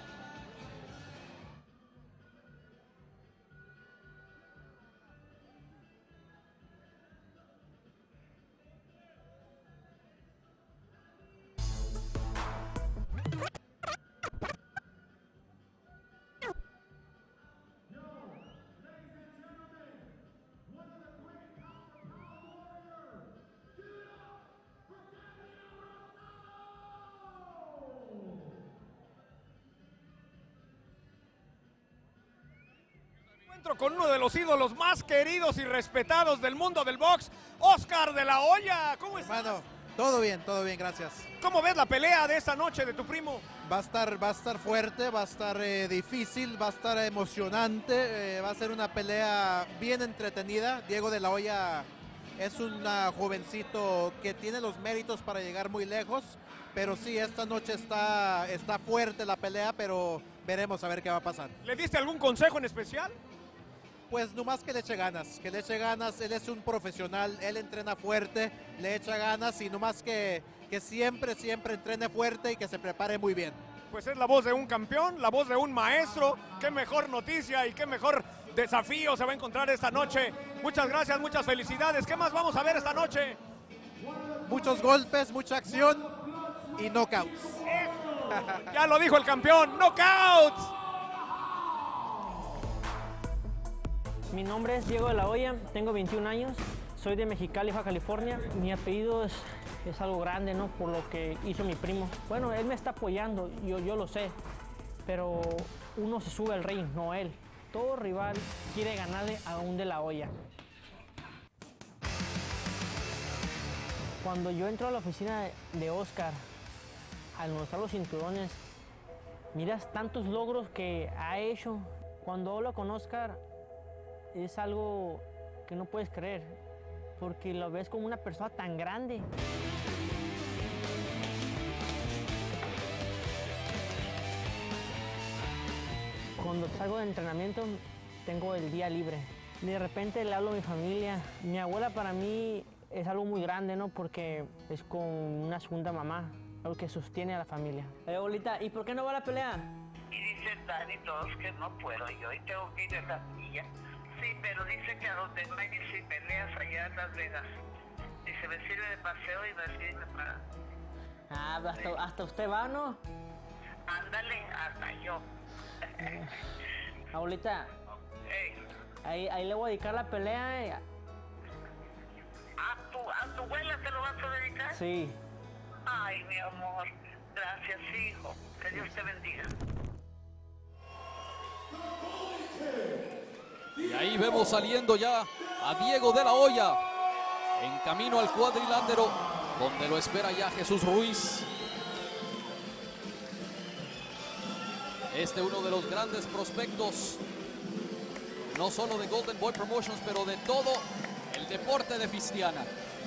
Con uno de los ídolos más queridos y respetados del mundo del box, Oscar de la Hoya. ¿Cómo estás? Hermano, todo bien, gracias. ¿Cómo ves la pelea de esta noche de tu primo? Va a estar fuerte, va a estar difícil, va a estar emocionante, va a ser una pelea bien entretenida. Diego de la Hoya es un jovencito que tiene los méritos para llegar muy lejos, pero sí, esta noche está fuerte la pelea, pero veremos a ver qué va a pasar. ¿Le diste algún consejo en especial? Pues nomás que le eche ganas, él es un profesional, él entrena fuerte, le echa ganas y nomás que siempre entrene fuerte y que se prepare muy bien. Pues es la voz de un campeón, la voz de un maestro, qué mejor noticia y qué mejor desafío se va a encontrar esta noche. Muchas gracias, muchas felicidades. ¿Qué más vamos a ver esta noche? Muchos golpes, mucha acción y knockouts. Ya lo dijo el campeón, knockouts. Mi nombre es Diego de la Hoya, tengo 21 años, soy de Mexicali, Baja California. Mi apellido es algo grande, ¿no? Por lo que hizo mi primo. Bueno, él me está apoyando, yo lo sé, pero uno se sube al ring, no él. Todo rival quiere ganarle a un de la Hoya. Cuando yo entro a la oficina de Oscar, al mostrar los cinturones, miras tantos logros que ha hecho. Cuando hablo con Oscar, es algo que no puedes creer, porque lo ves como una persona tan grande. Cuando salgo de entrenamiento, tengo el día libre. De repente le hablo a mi familia. Mi abuela para mí es algo muy grande, ¿no? Porque es como una segunda mamá, algo que sostiene a la familia. Abuelita, ¿y por qué no va a la pelea? Y dice Dani todos que no puedo yo y tengo que ir a la silla. Sí, pero dice que a donde no hay ni peleas allá en Las Vegas. Dice, me sirve de paseo y me sirve para... Ah, hasta usted va, ¿no? Ándale, hasta yo. Abuelita, ahí le voy a dedicar la pelea. ¿A tu abuela te lo vas a dedicar? Sí. Ay, mi amor, gracias, hijo. Que Dios te bendiga. Y ahí vemos saliendo ya a Diego de la Hoya en camino al cuadrilátero, donde lo espera ya Jesús Ruiz. Uno de los grandes prospectos, no solo de Golden Boy Promotions, pero de todo el deporte de Fistiana.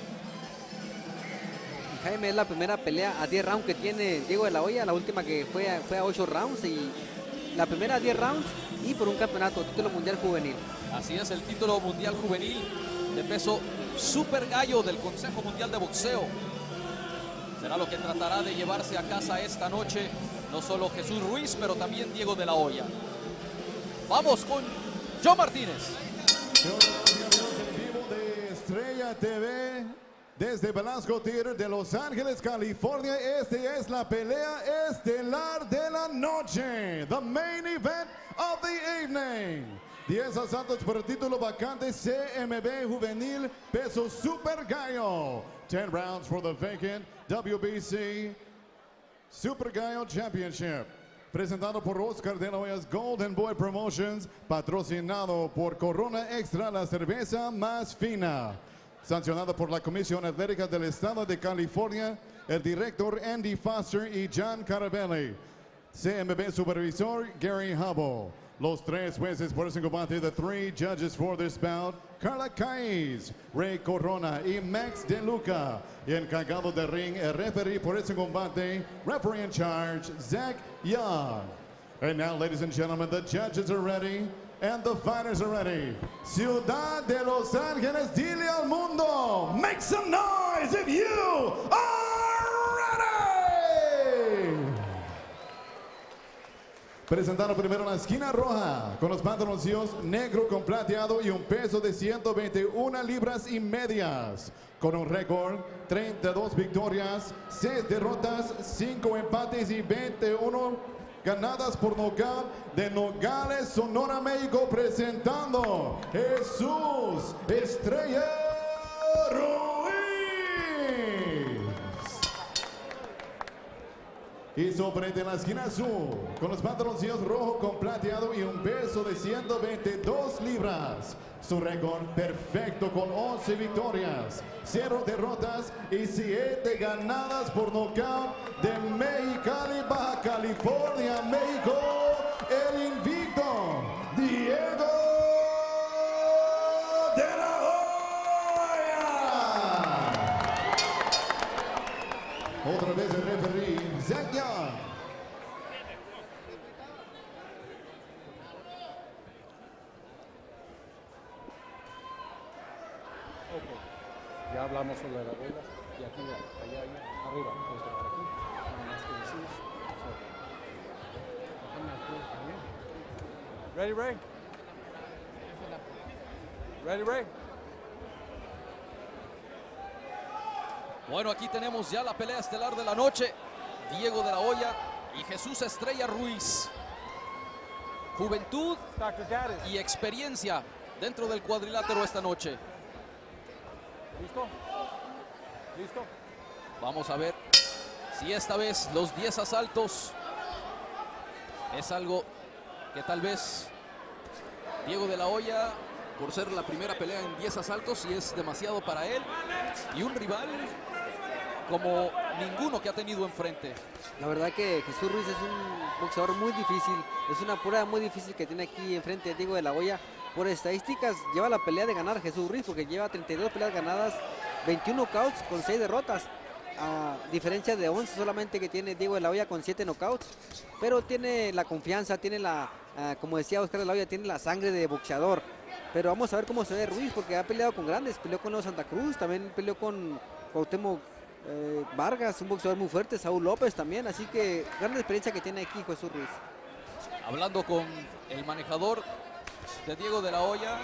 Jaime, es la primera pelea a 10 rounds que tiene Diego de la Hoya, la última que fue a 8 rounds y la primera a 10 rounds y por un campeonato, título mundial juvenil. Así es, el título mundial juvenil de peso super gallo del Consejo Mundial de Boxeo. Será lo que tratará de llevarse a casa esta noche, no solo Jesús Ruiz, pero también Diego de la Hoya. Vamos con Joe Martínez. En vivo de Estrella TV, desde Velasco Theater de Los Ángeles, California. Esta es la pelea estelar de la noche. The main event of the evening. 10 asaltos por el título vacante CMB Juvenil Peso Super Gallo. 10 rounds for the vacant WBC Super Gallo Championship. Presentado por Oscar de la Hoya's Golden Boy Promotions. Patrocinado por Corona Extra, la cerveza más fina. Sancionado por la Comisión Atlética del Estado de California, el director Andy Foster y John Carabelli. CMB Supervisor Gary Hubble. Los 3 jueces por ese combate, the 3 judges for this bout, Carla Caiz, Ray Corona y Max De Luca. Y encargado de ring, el referee por ese combate, referee in charge, Zach Young. And now, ladies and gentlemen, the judges are ready and the fighters are ready. Ciudad de Los Ángeles, dile al mundo, make some noise if you are ready! Presentando primero en la esquina roja, con los pantaloncillos negro con plateado y un peso de 121 libras y medias. Con un récord, 32 victorias, 6 derrotas, 5 empates y 21 ganadas por nocaut, de Nogales, Sonora, México, presentando Jesús Estrella Ruiz. Y sorprende en la esquina azul, con los pantaloncillos rojo con plateado y un peso de 122 libras. Su récord perfecto con 11 victorias, 0 derrotas y 7 ganadas por nocaut, de Mexicali, Baja California, México, el invicto Diego de la Hoya. Otra vez el referee, Zach Young. Ya hablamos sobre las reglas y aquí, allá, arriba, esto por aquí, no más que decir. Ready, Ray? Ready, Ray? Bueno, aquí tenemos ya la pelea estelar de la noche. Diego de la Hoya y Jesús Estrella Ruiz. Juventud y experiencia dentro del cuadrilátero esta noche. ¿Listo? ¿Listo? Vamos a ver si esta vez los 10 asaltos es algo que tal vez Diego de la Hoya, por ser la primera pelea en 10 asaltos, si es demasiado para él, y un rival como ninguno que ha tenido enfrente. La verdad que Jesús Ruiz es un boxeador muy difícil, es una prueba muy difícil que tiene aquí enfrente de Diego de la Hoya. Por estadísticas lleva la pelea de ganar Jesús Ruiz, porque lleva 32 peleas ganadas, 21 knockouts con 6 derrotas, a diferencia de 11 solamente que tiene Diego de la Hoya con 7 knockouts. Pero tiene la confianza, tiene la, como decía Oscar de la Hoya, tiene la sangre de boxeador. Pero vamos a ver cómo se ve Ruiz, porque ha peleado con grandes, peleó con los Santa Cruz, también peleó con Cuauhtémoc Vargas, un boxeador muy fuerte, Saúl López también, así que gran experiencia que tiene aquí Jesús Ruiz. Hablando con el manejador de Diego de la Hoya,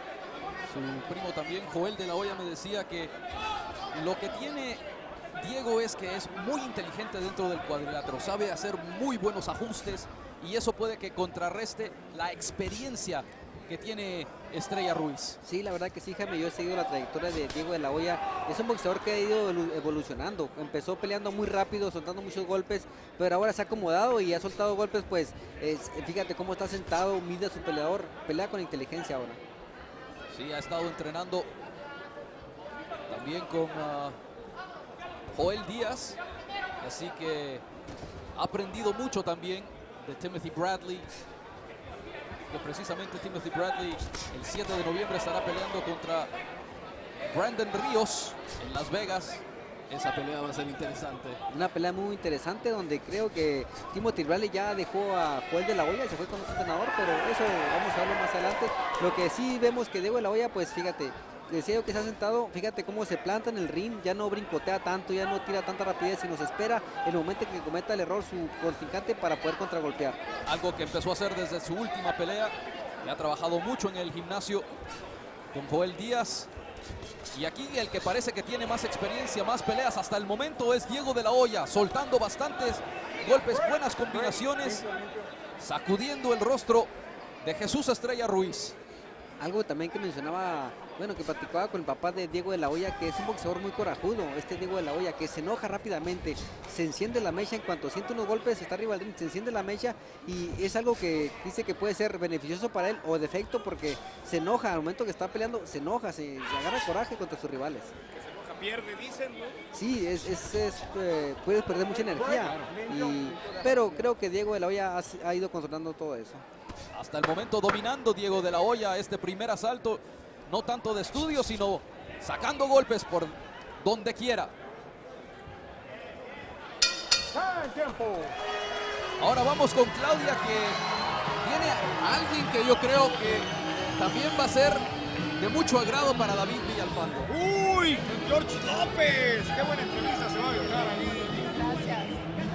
su primo también, Joel de la Hoya, me decía que lo que tiene Diego es que es muy inteligente dentro del cuadrilátero, sabe hacer muy buenos ajustes y eso puede que contrarreste la experiencia que tiene Estrella Ruiz. Sí, la verdad que sí, Jaime, yo he seguido la trayectoria de Diego de la Hoya. Es un boxeador que ha ido evolucionando. Empezó peleando muy rápido, soltando muchos golpes, pero ahora se ha acomodado y ha soltado golpes, pues fíjate cómo está sentado, mide a su peleador, pelea con inteligencia ahora. Sí, ha estado entrenando también con Joel Díaz, así que ha aprendido mucho también de Timothy Bradley, que precisamente Timothy Bradley el 7 de noviembre estará peleando contra Brandon Ríos en Las Vegas. Esa pelea va a ser interesante. Una pelea muy interesante donde creo que Timothy Bradley ya dejó a Joel de la Hoya y se fue con otro entrenador, pero eso vamos a verlo más adelante. Lo que sí vemos que Diego de la Hoya, pues fíjate, decía yo que se ha sentado, fíjate cómo se planta en el ring, ya no brincotea tanto, ya no tira tanta rapidez, sino se espera el momento en que cometa el error su contrincante para poder contragolpear. Algo que empezó a hacer desde su última pelea, que ha trabajado mucho en el gimnasio con Joel Díaz. Y aquí el que parece que tiene más experiencia, más peleas hasta el momento es Diego de la Hoya, soltando bastantes golpes, buenas combinaciones, sacudiendo el rostro de Jesús Estrella Ruiz. Algo también que mencionaba, bueno, que platicaba con el papá de Diego de la Hoya, que es un boxeador muy corajudo, Diego de la Hoya, que se enoja rápidamente, se enciende la mecha en cuanto siente unos golpes, está arriba del ring, se enciende la mecha, y es algo que dice que puede ser beneficioso para él o defecto, porque se enoja al momento que está peleando, se enoja, se agarra coraje contra sus rivales. Que se enoja, pierde, dicen, ¿no? Sí, puedes perder mucha energía, pero creo que Diego de la Hoya ha ido controlando todo eso. Hasta el momento dominando Diego de la Hoya este primer asalto, no tanto de estudio, sino sacando golpes por donde quiera. Ahora vamos con Claudia, que tiene a alguien que yo creo que también va a ser de mucho agrado para David Villalpando. ¡Uy! George López. ¡Qué buena entrevista se va a aventar ahí! Gracias.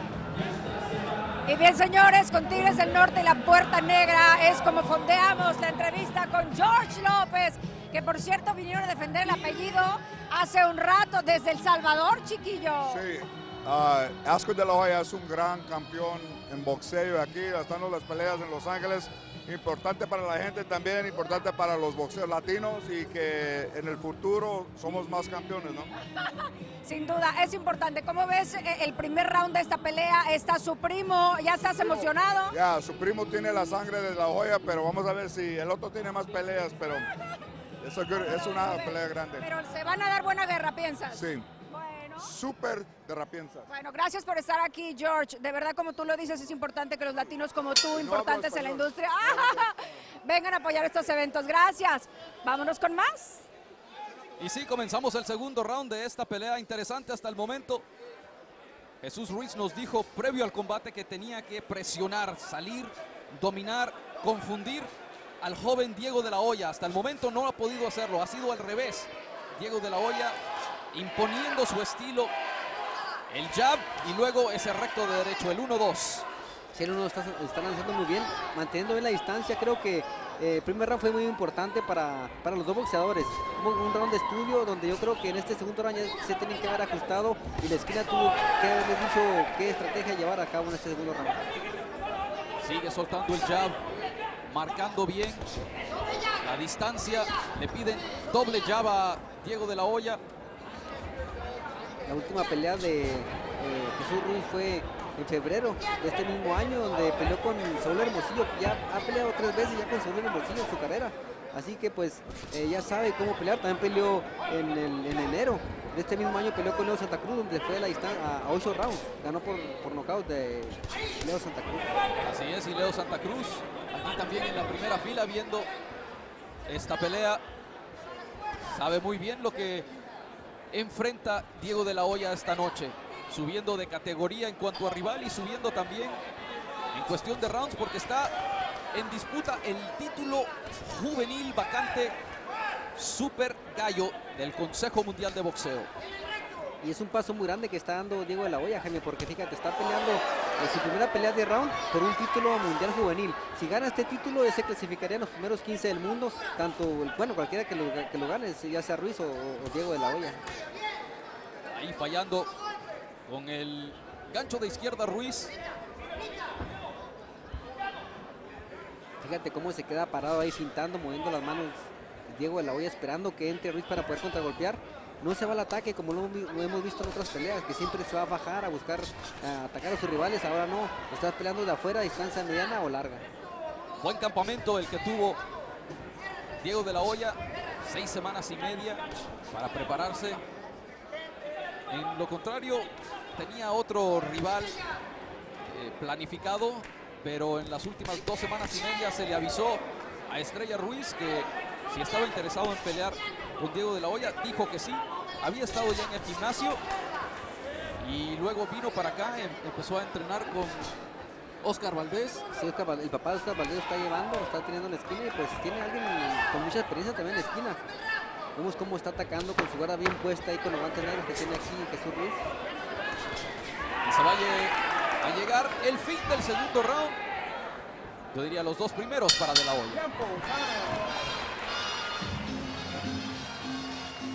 Y bien, señores, con Tigres del Norte y la Puerta Negra es como fondeamos la entrevista con George López, que por cierto vinieron a defender el apellido hace un rato desde El Salvador, chiquillo. Sí, Asco de la Hoya es un gran campeón en boxeo. Aquí están las peleas en Los Ángeles. Importante para la gente también, importante para los boxeos latinos, y que en el futuro somos más campeones, ¿no? Sin duda, es importante. ¿Cómo ves el primer round de esta pelea? Está su primo, ¿ya estás emocionado? Ya, su primo tiene la sangre de la Hoya, pero vamos a ver si el otro tiene más peleas, pero eso es una pelea grande. Pero se van a dar buena guerra, ¿piensas? Sí. Súper de rapienza. Bueno, gracias por estar aquí, George. De verdad, como tú lo dices, es importante que los latinos como tú, importantes en la industria, vengan a apoyar estos eventos. Gracias. Vámonos con más. Y sí, comenzamos el segundo round de esta pelea interesante hasta el momento. Jesús Ruiz nos dijo previo al combate que tenía que presionar, salir, dominar, confundir al joven Diego de la Hoya. Hasta el momento no ha podido hacerlo, ha sido al revés. Diego de la Hoya imponiendo su estilo, el jab y luego ese recto de derecho, el 1-2. Sí, el 1-2 está lanzando muy bien, manteniendo bien la distancia. Creo que el primer round fue muy importante para los dos boxeadores. Un round de estudio donde yo creo que en este segundo round ya se tienen que haber ajustado y la esquina tuvo que haber dicho qué estrategia llevar a cabo en este segundo round. Sigue soltando el jab, marcando bien la distancia, le piden doble jab a Diego de la Hoya. La última pelea de Jesús Ruiz fue en febrero de este mismo año, donde peleó con Saúl Hermosillo. Ya ha peleado 3 veces ya con Saúl Hermosillo en su carrera, así que pues ya sabe cómo pelear. También peleó en enero de este mismo año, peleó con Leo Santa Cruz, donde fue a 8 rounds, ganó por nocaut de Leo Santa Cruz. Así es, y Leo Santa Cruz aquí también en la primera fila viendo esta pelea, sabe muy bien lo que enfrenta Diego de la Hoya esta noche, subiendo de categoría en cuanto a rival y subiendo también en cuestión de rounds, porque está en disputa el título juvenil vacante Super Gallo del Consejo Mundial de Boxeo. Y es un paso muy grande que está dando Diego de la Hoya, Jaime, porque fíjate, está peleando su primera pelea de round por un título mundial juvenil. Si gana este título, se clasificaría en los primeros 15 del mundo, tanto, bueno, cualquiera que lo gane, ya sea Ruiz o Diego de la Hoya. Ahí fallando con el gancho de izquierda Ruiz. Fíjate cómo se queda parado ahí pintando, moviendo las manos Diego de la Hoya, esperando que entre Ruiz para poder contragolpear. No se va al ataque como lo hemos visto en otras peleas, que siempre se va a bajar a buscar atacar a sus rivales. Ahora no, está peleando de afuera, a distancia mediana o larga. Buen campamento el que tuvo Diego de la Hoya, 6 semanas y media para prepararse. En lo contrario, tenía otro rival planificado, pero en las últimas 2 semanas y media se le avisó a Estrella Ruiz que si estaba interesado en pelear con Diego de la Hoya, dijo que sí. Había estado ya en el gimnasio y luego vino para acá, empezó a entrenar con Oscar Valdés. Sí, el papá de Oscar Valdés está llevando, está teniendo en la esquina y pues tiene alguien con mucha experiencia también en la esquina. Vemos cómo está atacando con su guarda bien puesta ahí con los guantes negros que tiene aquí Jesús Ruiz. Y se va a llegar el fin del segundo round. Yo diría los 2 primeros para De la Hoya.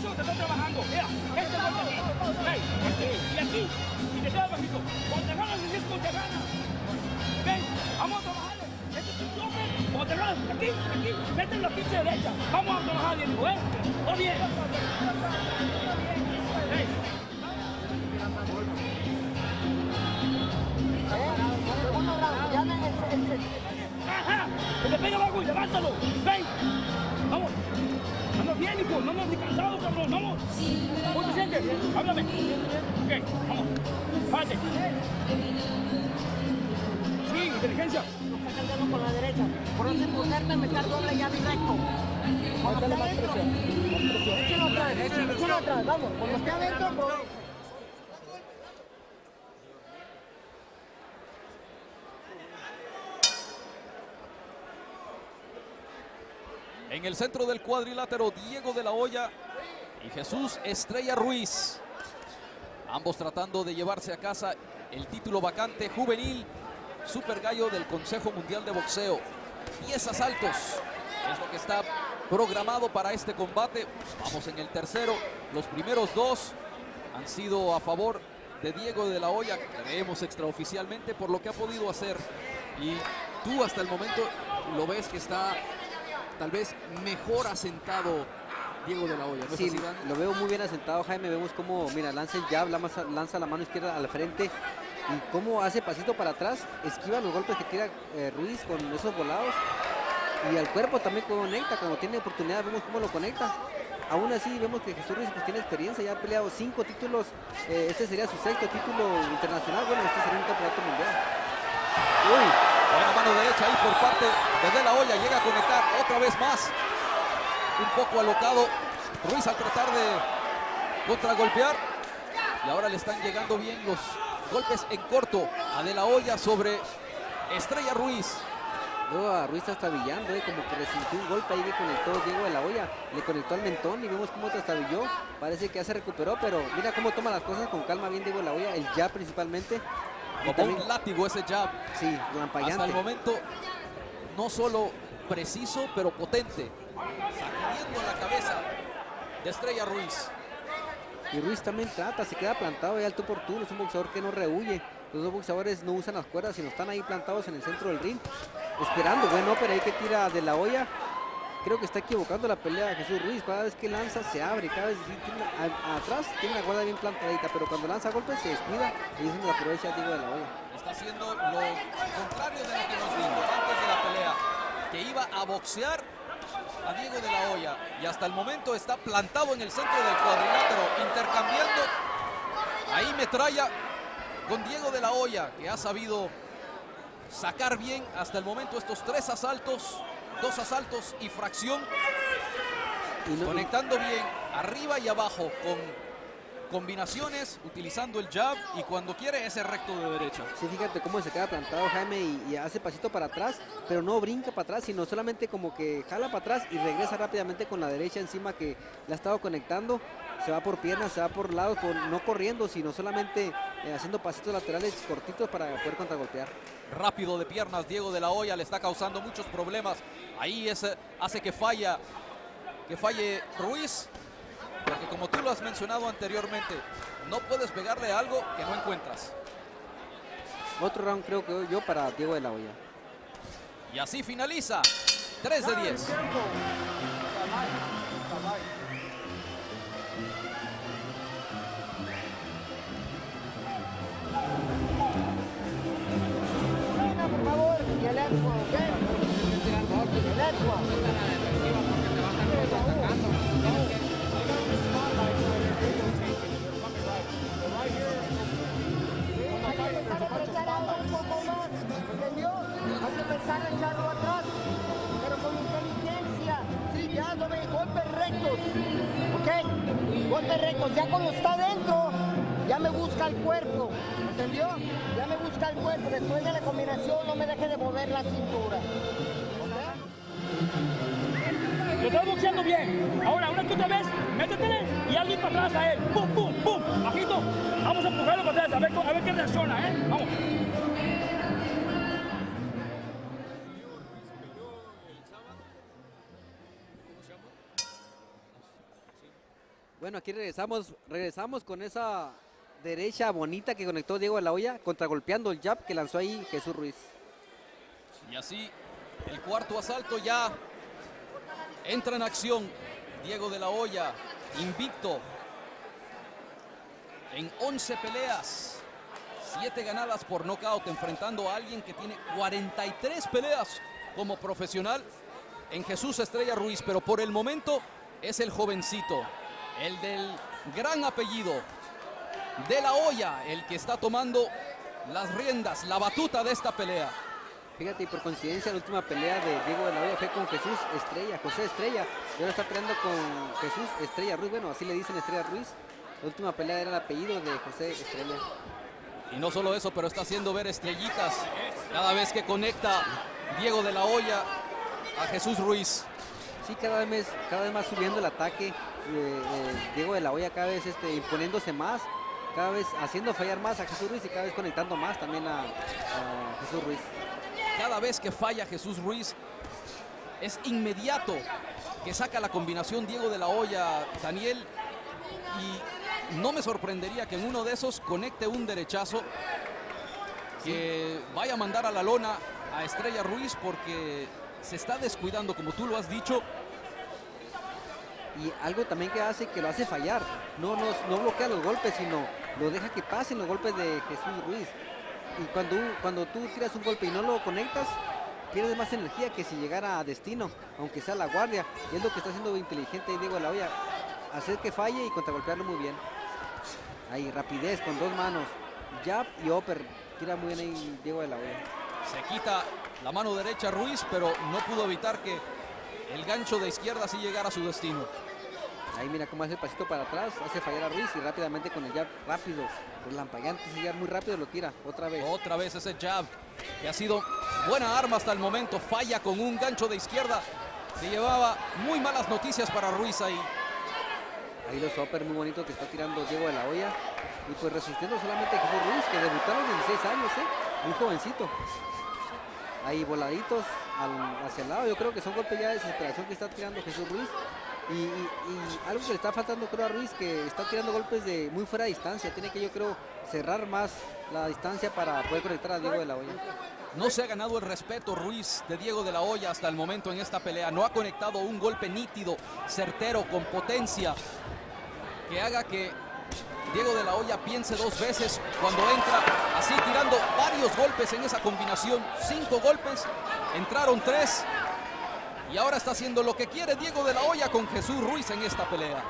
eso te está trabajando. Mira, este golpe aquí. Ven, aquí y aquí. Y te quedas bajito. Cuando te ganas, es cuando te ganas. Ven, vamos a trabajarle. Este es un golpe. Cuando te ganas, aquí, mete en la pinche derecha. Vamos a trabajar, Diego, ¿eh? Todo bien. Ven. Segundo round, ya ¡Ajá! ¡Que te pega abajo y levántalo! ¡Ven! ¡Vamos! ¡Vamos bien, hijo! ¡No nos ni cansados, cabrón! ¡Vamos! ¿Cómo te sientes? ¡Háblame! Ok, vamos. ¡Párate! Sí, inteligencia. Nos saca el dedo con la derecha. Por eso es importante meter doble llave y recto. Cuando esté adentro, échalo atrás, échalo atrás, vamos. Cuando esté adentro, En el centro del cuadrilátero, Diego de la Hoya y Jesús Estrella Ruiz. Ambos tratando de llevarse a casa el título vacante juvenil Super Gallo del Consejo Mundial de Boxeo. 10 asaltos es lo que está programado para este combate. Vamos en el tercero. Los primeros 2 han sido a favor de Diego de la Hoya, creemos extraoficialmente, por lo que ha podido hacer. Y tú hasta el momento lo ves que está tal vez mejor asentado Diego de la Hoya, ¿no? Sí, lo veo muy bien asentado, Jaime. Vemos cómo, mira, lanza el jab, lanza la mano izquierda al frente y cómo hace pasito para atrás, esquiva los golpes que tira Ruiz con esos volados, y al cuerpo también conecta. Cuando tiene oportunidad vemos cómo lo conecta. Aún así vemos que Jesús Ruiz pues tiene experiencia, ya ha peleado 5 títulos, este sería su 6º título internacional, bueno, este sería un campeonato mundial. Uy, buena mano derecha ahí por parte de la Hoya, llega a conectar otra vez más. Un poco alocado Ruiz al tratar de contragolpear, y ahora le están llegando bien los golpes en corto a De la Hoya sobre Estrella Ruiz. Luego a Ruiz trastabillando, como que resintió un golpe ahí que conectó Diego de la Hoya, le conectó al mentón y vemos cómo trastabilló. Parece que ya se recuperó, pero mira cómo toma las cosas con calma bien Diego de la Hoya, el jab principalmente. Como también un látigo ese jab. Sí, lampallante. Hasta el momento no solo preciso, pero potente, sacudiendo la cabeza de Estrella Ruiz. Y Ruiz también trata, se queda plantado ahí al tú por tú, es un boxeador que no rehuye. Los dos boxeadores no usan las cuerdas, sino están ahí plantados en el centro del ring, esperando. Bueno, pero ahí que tira De la Hoya. Creo que está equivocando la pelea de Jesús Ruiz. Cada vez que lanza se abre, cada vez atrás tiene la guarda bien plantadita, pero cuando lanza golpes se descuida y es donde aprovecha Diego de la Hoya. Está haciendo lo contrario de lo que nos dijo antes de la pelea, que iba a boxear a Diego de la Hoya, y hasta el momento está plantado en el centro del cuadrilátero, intercambiando ahí metralla con Diego de la Hoya, que ha sabido sacar bien hasta el momento estos 3 asaltos, 2 asaltos y fracción, conectando bien arriba y abajo con combinaciones, utilizando el jab y cuando quiere ese recto de derecha. Sí, fíjate cómo se queda plantado Jaime y hace pasito para atrás, pero no brinca para atrás, sino solamente como que jala para atrás y regresa rápidamente con la derecha encima que la ha estado conectando. Se va por piernas, se va por lados, no corriendo, sino solamente haciendo pasitos laterales cortitos para poder contragolpear. Rápido de piernas Diego de la Hoya, le está causando muchos problemas. Ahí hace que falle Ruiz, porque como tú lo has mencionado anteriormente, no puedes pegarle algo que no encuentras. Otro round creo que yo para Diego de la Hoya. Y así finaliza 3 de 10. por favor, y el expo, ¿ok? El expo. Hay que pensar en echarlo atrás, pero con inteligencia. Sí, ya no ve, golpes rectos, ¿ok? Golpes rectos, ya cuando está dentro, ya me busca el cuerpo, ¿entendió? Ya me busca el cuerpo, después de la combinación no me deje de mover la cintura. Lo estás boxeando bien. Ahora que otra vez, métetele y alguien para atrás a él. ¡Pum, pum, pum! Bajito. Vamos a empujarlo para atrás, a ver qué reacciona, ¿eh? Vamos. Bueno, aquí regresamos con esa derecha bonita que conectó Diego de la Hoya, contragolpeando el jab que lanzó ahí Jesús Ruiz. Y así el cuarto asalto ya entra en acción. Diego de la Hoya, invicto en 11 peleas, 7 ganadas por nocaut, enfrentando a alguien que tiene 43 peleas como profesional en Jesús Estrella Ruiz, pero por el momento es el jovencito, el del gran apellido de la Hoya, el que está tomando las riendas, la batuta de esta pelea. Fíjate, y por coincidencia la última pelea de Diego de la Hoya fue con Jesús Estrella, José Estrella, y ahora está peleando con Jesús Estrella Ruiz, bueno, así le dicen Estrella Ruiz. La última pelea era el apellido de José Estrella. Y no solo eso, pero está haciendo ver estrellitas cada vez que conecta Diego de la Hoya a Jesús Ruiz. Sí, cada vez más subiendo el ataque, Diego de la Hoya cada vez imponiéndose más, cada vez haciendo fallar más a Jesús Ruiz y cada vez conectando más también a Jesús Ruiz. Cada vez que falla Jesús Ruiz es inmediato que saca la combinación Diego de la Hoya, Daniel, y no me sorprendería que en uno de esos conecte un derechazo que vaya a mandar a la lona a Estrella Ruiz, porque se está descuidando, como tú lo has dicho. Y algo también que hace, que lo hace fallar, no bloquea los golpes, sino lo deja que pasen los golpes de Jesús Ruiz. Y cuando tú tiras un golpe y no lo conectas, pierdes más energía que si llegara a destino, aunque sea la guardia. Y es lo que está haciendo inteligente Diego de la Hoya, hacer que falle y contragolpearlo muy bien. Ahí, rapidez con dos manos, jab y upper, tira muy bien ahí Diego de la Hoya. Se quita la mano derecha Ruiz, pero no pudo evitar que el gancho de izquierda sí llegara a su destino. Ahí mira cómo hace el pasito para atrás, hace fallar a Ruiz y rápidamente con el jab rápido, relampagueante, ese jab muy rápido lo tira, otra vez. Otra vez ese jab, que ha sido buena arma hasta el momento, falla con un gancho de izquierda, que llevaba muy malas noticias para Ruiz ahí. Ahí los upper muy bonitos que está tirando Diego de la Hoya, y pues resistiendo solamente a Jesús Ruiz, que debutó a los 16 años, muy jovencito. Ahí voladitos hacia el lado, yo creo que son golpes ya de desesperación que está tirando Jesús Ruiz. Y algo que le está faltando, creo, a Ruiz, que está tirando golpes de muy fuera de distancia. Tiene que, yo creo, cerrar más la distancia para poder conectar a Diego de la Hoya. No se ha ganado el respeto Ruiz de Diego de la Hoya hasta el momento en esta pelea. No ha conectado un golpe nítido, certero, con potencia, que haga que Diego de la Hoya piense dos veces cuando entra, así tirando varios golpes en esa combinación. 5 golpes, entraron 3. Y ahora está haciendo lo que quiere Diego de la Hoya con Jesús Ruiz en esta pelea.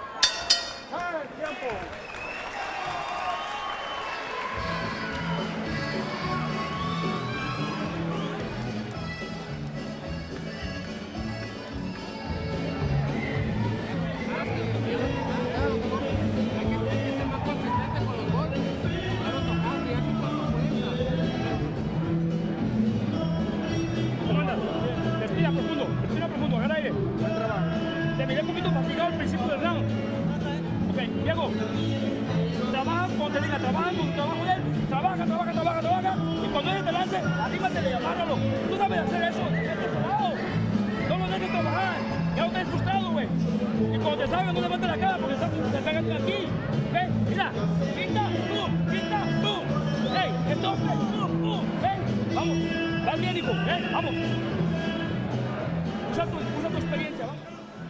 Respira profundo, agarra aire. Te miré un poquito fatigado al principio del round. Ok, Diego, trabaja cuando te diga, trabaja con tu trabajo de él, trabaja, y cuando él te lance, anímate y amárralo. Tú sabes hacer eso, no lo dejes trabajar, ya no estés frustrado, güey. Y cuando te salga, no levantes la cara porque te pegan aquí. ¿Ves? Mira, pinta, pum. Hey, entonces, pum. Hey, vamos, vas bien, hijo, vamos. Usa tu experiencia, vamos.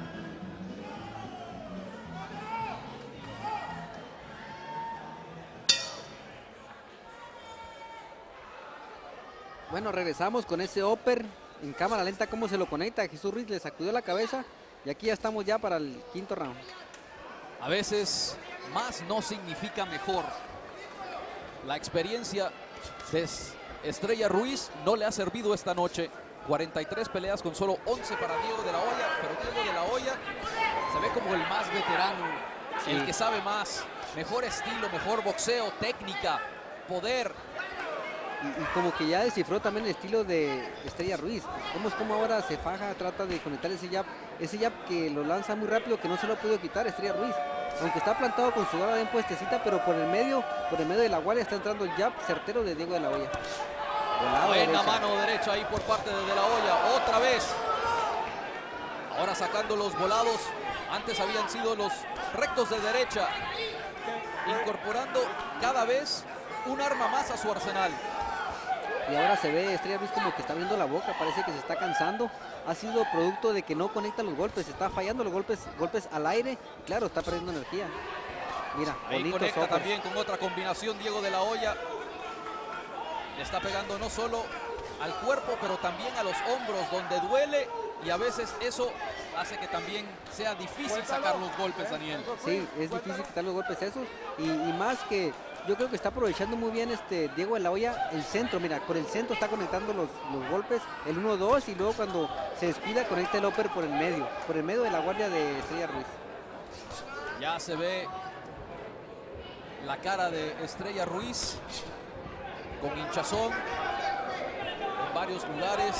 Bueno, regresamos con ese upper en cámara lenta, cómo se lo conecta. Jesús Ruiz le sacudió la cabeza y aquí ya estamos ya para el quinto round. A veces más no significa mejor. La experiencia de Estrella Ruiz no le ha servido esta noche. 43 peleas con solo 11 para Diego de la Hoya, pero Diego de la Hoya se ve como el más veterano, sí, el que sabe más, mejor estilo, mejor boxeo, técnica, poder. Y como que ya descifró también el estilo de Estrella Ruiz. Vemos cómo ahora se faja, trata de conectar ese jab que lo lanza muy rápido, que no se lo pudo quitar Estrella Ruiz. Aunque está plantado con su garra bien puestecita, pero por el medio de la guardia está entrando el jab certero de Diego de la Hoya. Buena mano derecha ahí por parte de la Hoya, otra vez. Ahora sacando los volados Antes habían sido los rectos de derecha, incorporando cada vez un arma más a su arsenal. Y ahora se ve Estrella Ruiz como que está abriendo la boca, parece que se está cansando. Ha sido producto de que no conecta los golpes, está fallando los golpes al aire. Y claro, está perdiendo energía. Mira, ahí bonito conecta soccer. también con otra combinación Diego de la Hoya. Le está pegando no solo al cuerpo, pero también a los hombros, donde duele. Y a veces eso hace que también sea difícil sacar los golpes, Daniel. Sí, es difícil quitar los golpes esos. Y más que yo creo que está aprovechando muy bien Diego de la Hoya el centro. Mira, con el centro está conectando los golpes, el 1-2, y luego cuando se descuida conecta el upper por el medio de la guardia de Estrella Ruiz. Ya se ve la cara de Estrella Ruiz con hinchazón en varios lugares.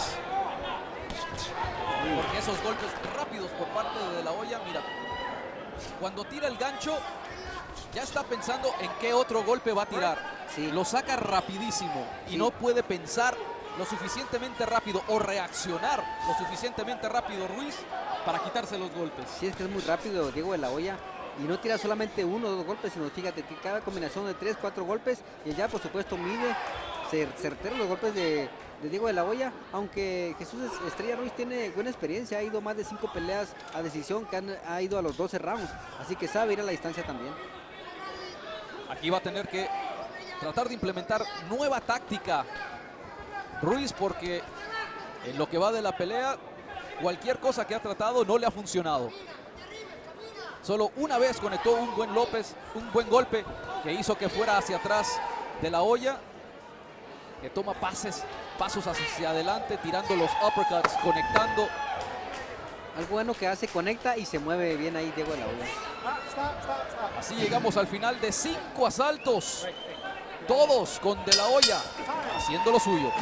Porque esos golpes rápidos por parte de la Hoya, mira, cuando tira el gancho, ya está pensando en qué otro golpe va a tirar. Sí. Lo saca rapidísimo y no puede pensar lo suficientemente rápido o reaccionar lo suficientemente rápido Ruiz para quitarse los golpes. Sí, es que es muy rápido Diego de la Hoya. Y no tira solamente 1 o 2 golpes, sino fíjate, cada combinación de 3, 4 golpes. Y ya, por supuesto, mide certero los golpes de Diego de la Hoya. Aunque Jesús Estrella Ruiz tiene buena experiencia, ha ido más de 5 peleas a decisión, que ha ido a los 12 rounds. Así que sabe ir a la distancia también. Aquí va a tener que tratar de implementar nueva táctica Ruiz, porque en lo que va de la pelea, cualquier cosa que ha tratado no le ha funcionado. Solo una vez conectó un buen buen golpe que hizo que fuera hacia atrás de la Hoya, que toma pasos hacia adelante, tirando los uppercuts, conectando. Algo bueno que hace, conecta y se mueve bien ahí Diego de la Hoya. Así llegamos al final de 5 asaltos, todos con De la Hoya haciendo lo suyo.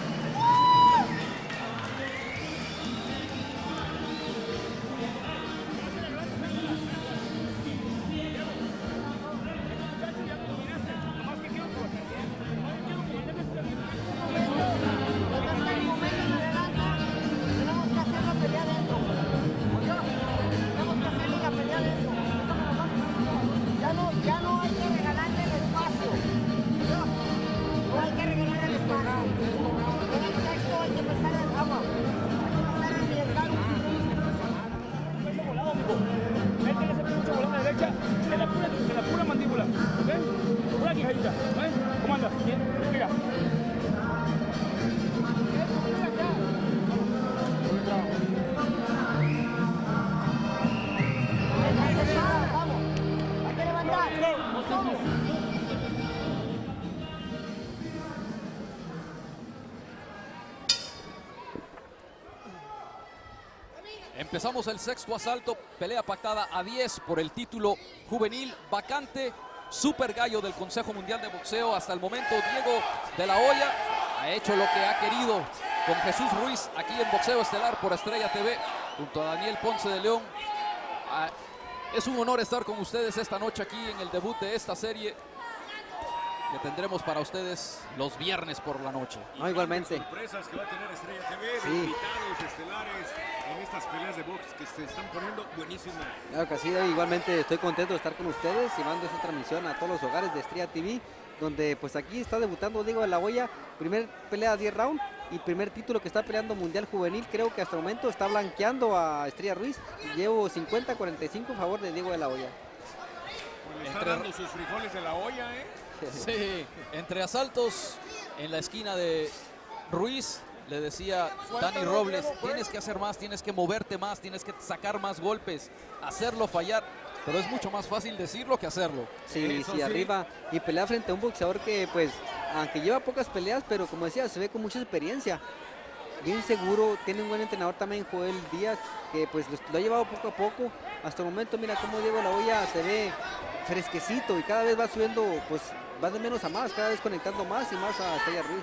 Ya no hay que regalarle el espacio. No hay que regalarle el espacio. En el sexto hay que empezar a arriesgar Métele ese pinche volante a la derecha en la pura mandíbula. ¿Ven? Pura quijadita. ¿Ven? ¿Cómo andas? Bien. Mira. Empezamos el sexto asalto, pelea pactada a 10 por el título juvenil vacante, super gallo del Consejo Mundial de Boxeo. Hasta el momento Diego de la Hoya ha hecho lo que ha querido con Jesús Ruiz aquí en Boxeo Estelar por Estrella TV, junto a Daniel Ponce de León. Es un honor estar con ustedes esta noche aquí en el debut de esta serie que tendremos para ustedes los viernes por la noche. No, igualmente. Sorpresas que va a tener Estrella TV, de Sí. invitados estelares en estas peleas de box que se están poniendo buenísimas. Claro que sí, igualmente estoy contento de estar con ustedes, llevando esta transmisión a todos los hogares de Estrella TV, donde pues aquí está debutando Diego de la Hoya, primer pelea a 10 rounds y primer título que está peleando mundial juvenil. Creo que hasta el momento está blanqueando a Estrella Ruiz. Llevo 50-45 a favor de Diego de la Hoya. Pues le está dando sus frijoles de la olla, ¿eh? Sí, entre asaltos en la esquina de Ruiz, le decía Dani Robles, tienes que hacer más, tienes que moverte más, tienes que sacar más golpes, hacerlo fallar, pero es mucho más fácil decirlo que hacerlo. Sí, sí, arriba, y pelea frente a un boxeador que pues, aunque lleva pocas peleas, pero como decía, se ve con mucha experiencia, bien seguro, tiene un buen entrenador también, Joel Díaz, que pues lo ha llevado poco a poco. Hasta el momento, mira cómo Diego de la Hoya se ve fresquecito y cada vez va subiendo, pues va de menos a más, cada vez conectando más y más a Estrella Ruiz.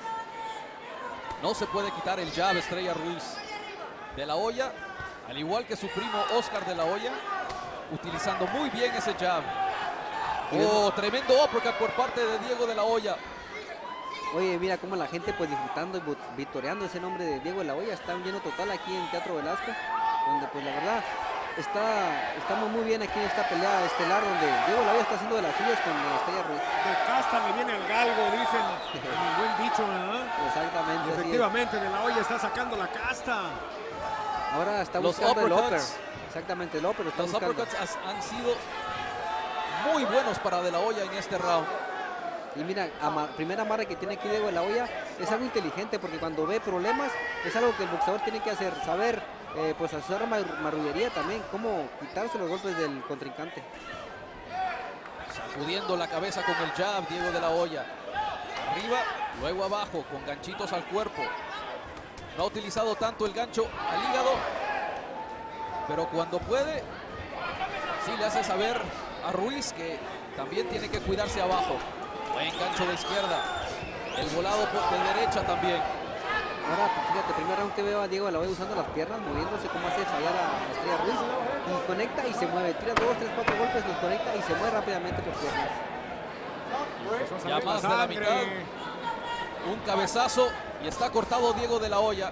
No se puede quitar el jab Estrella Ruiz. De la Hoya, al igual que su primo Oscar de la Hoya, utilizando muy bien ese jab. Oh, tremendo uppercut por parte de Diego de la Hoya. Oye, mira cómo la gente pues disfrutando y victoriando ese nombre de Diego de la Hoya. Está un lleno total aquí en Teatro Velasco, donde pues la verdad estamos muy bien aquí en esta pelea estelar donde Diego de la Hoya está haciendo de las suyas con Estrella Ruiz. De casta me viene el galgo, dicen. El buen dicho, ¿verdad? Exactamente. Efectivamente, De la Hoya está sacando la casta. Ahora está Los buscando el upper. uppercuts. Exactamente, el upper. Los uppercuts han sido muy buenos para De la Hoya en este round. Y mira, primera amarre que tiene aquí Diego de la Hoya es algo inteligente porque cuando ve problemas es algo que el boxeador tiene que hacer, saber pues hacer marrullería también, cómo quitarse los golpes del contrincante. Sacudiendo la cabeza con el jab, Diego de la Hoya. Arriba, luego abajo, con ganchitos al cuerpo. No ha utilizado tanto el gancho al hígado, pero cuando puede, sí le hace saber a Ruiz que también tiene que cuidarse abajo. Buen gancho de izquierda. El volado de derecha también. Ahora, fíjate, primer round que veo a Diego de la Hoya usando las piernas, moviéndose como hace fallar a Estrella Ruiz. Y conecta y se mueve. Tira 2, 3, 4 golpes, los conecta y se mueve rápidamente por piernas. Ya más de la mitad. Un cabezazo y está cortado Diego de la Hoya.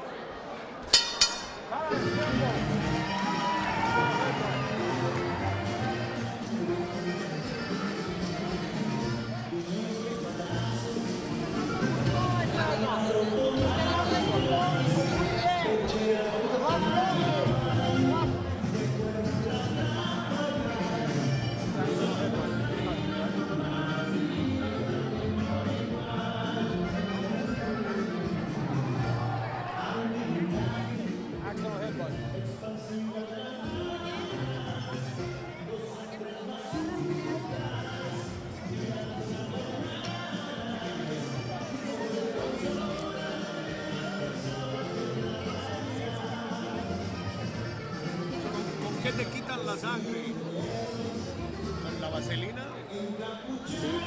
¿Qué te quitan la sangre? ¿Con la vaselina? Sí.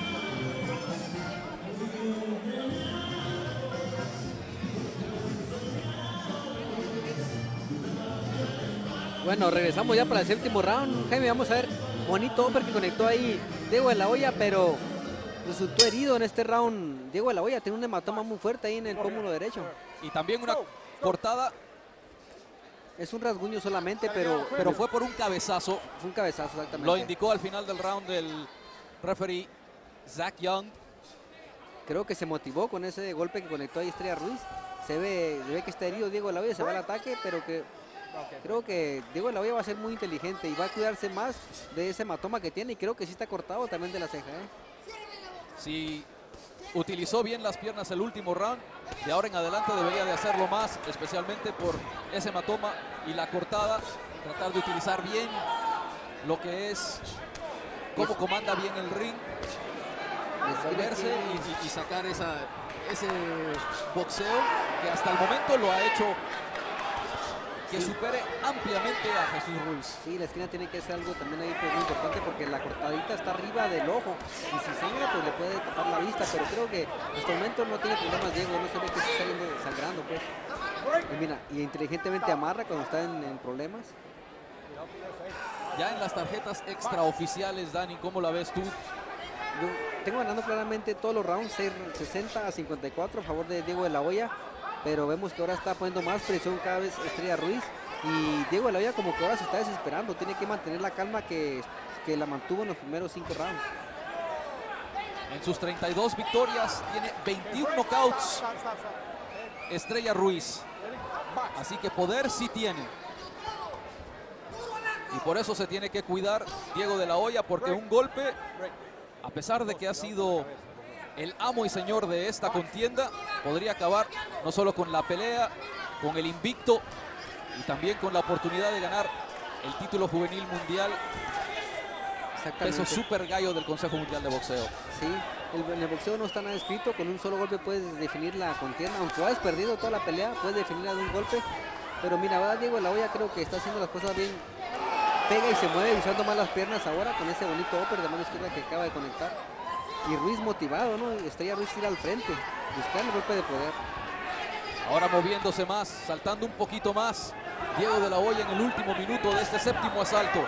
Bueno, regresamos ya para el séptimo round. Jaime, vamos a ver, bonito upper que conectó ahí Diego de la Hoya, pero resultó herido en este round. Diego de la Hoya tiene un hematoma muy fuerte ahí en el pómulo derecho. Y también una cortada. Es un rasguño solamente, pero fue por un cabezazo. Fue un cabezazo, exactamente. Lo indicó al final del round el referee Zach Young. Creo que se motivó con ese golpe que conectó ahí Estrella Ruiz. Se ve que está herido Diego de la Hoya, se va al ataque, pero que creo que Diego de la Hoya va a ser muy inteligente y va a cuidarse más de ese hematoma que tiene, y creo que sí está cortado también de la ceja. Sí, utilizó bien las piernas el último round. De ahora en adelante debería de hacerlo más, especialmente por ese hematoma y la cortada. Tratar de utilizar bien lo que es, cómo comanda bien el ring. Verse y sacar ese boxeo que hasta el momento lo ha hecho que supere ampliamente a Jesús Ruiz. Sí, la esquina tiene que ser algo también ahí muy importante porque la cortadita está arriba del ojo y si sangra pues le puede tapar la vista, pero creo que hasta el momento no tiene problemas Diego, no se ve que está saliendo sangrando pues. Y mira, y inteligentemente amarra cuando está en problemas. Ya en las tarjetas extraoficiales, Dani, ¿cómo la ves tú? Yo tengo ganando claramente todos los rounds, 60-54 a favor de Diego de la Hoya, pero vemos que ahora está poniendo más presión cada vez Estrella Ruiz, y Diego de la Hoya como que ahora se está desesperando, tiene que mantener la calma que la mantuvo en los primeros 5 rounds. En sus 32 victorias tiene 21 knockouts Estrella Ruiz, así que poder sí tiene. Y por eso se tiene que cuidar Diego de la Hoya, porque un golpe, a pesar de que ha sido el amo y señor de esta contienda, podría acabar no solo con la pelea, con el invicto y también con la oportunidad de ganar el título juvenil mundial peso super gallo del Consejo Mundial de Boxeo. Sí, en el boxeo no está nada escrito, con un solo golpe puedes definir la contienda, aunque hayas perdido toda la pelea, puedes definirla de un golpe, pero mira, va Diego de la Hoya, creo que está haciendo las cosas bien, pega y se mueve usando más las piernas ahora con ese bonito upper de mano izquierda que acaba de conectar. Y Ruiz motivado, ¿no? Estrella Ruiz ir al frente, buscando el golpe de poder. Ahora moviéndose más, saltando un poquito más. Diego de la Hoya en el último minuto de este séptimo asalto.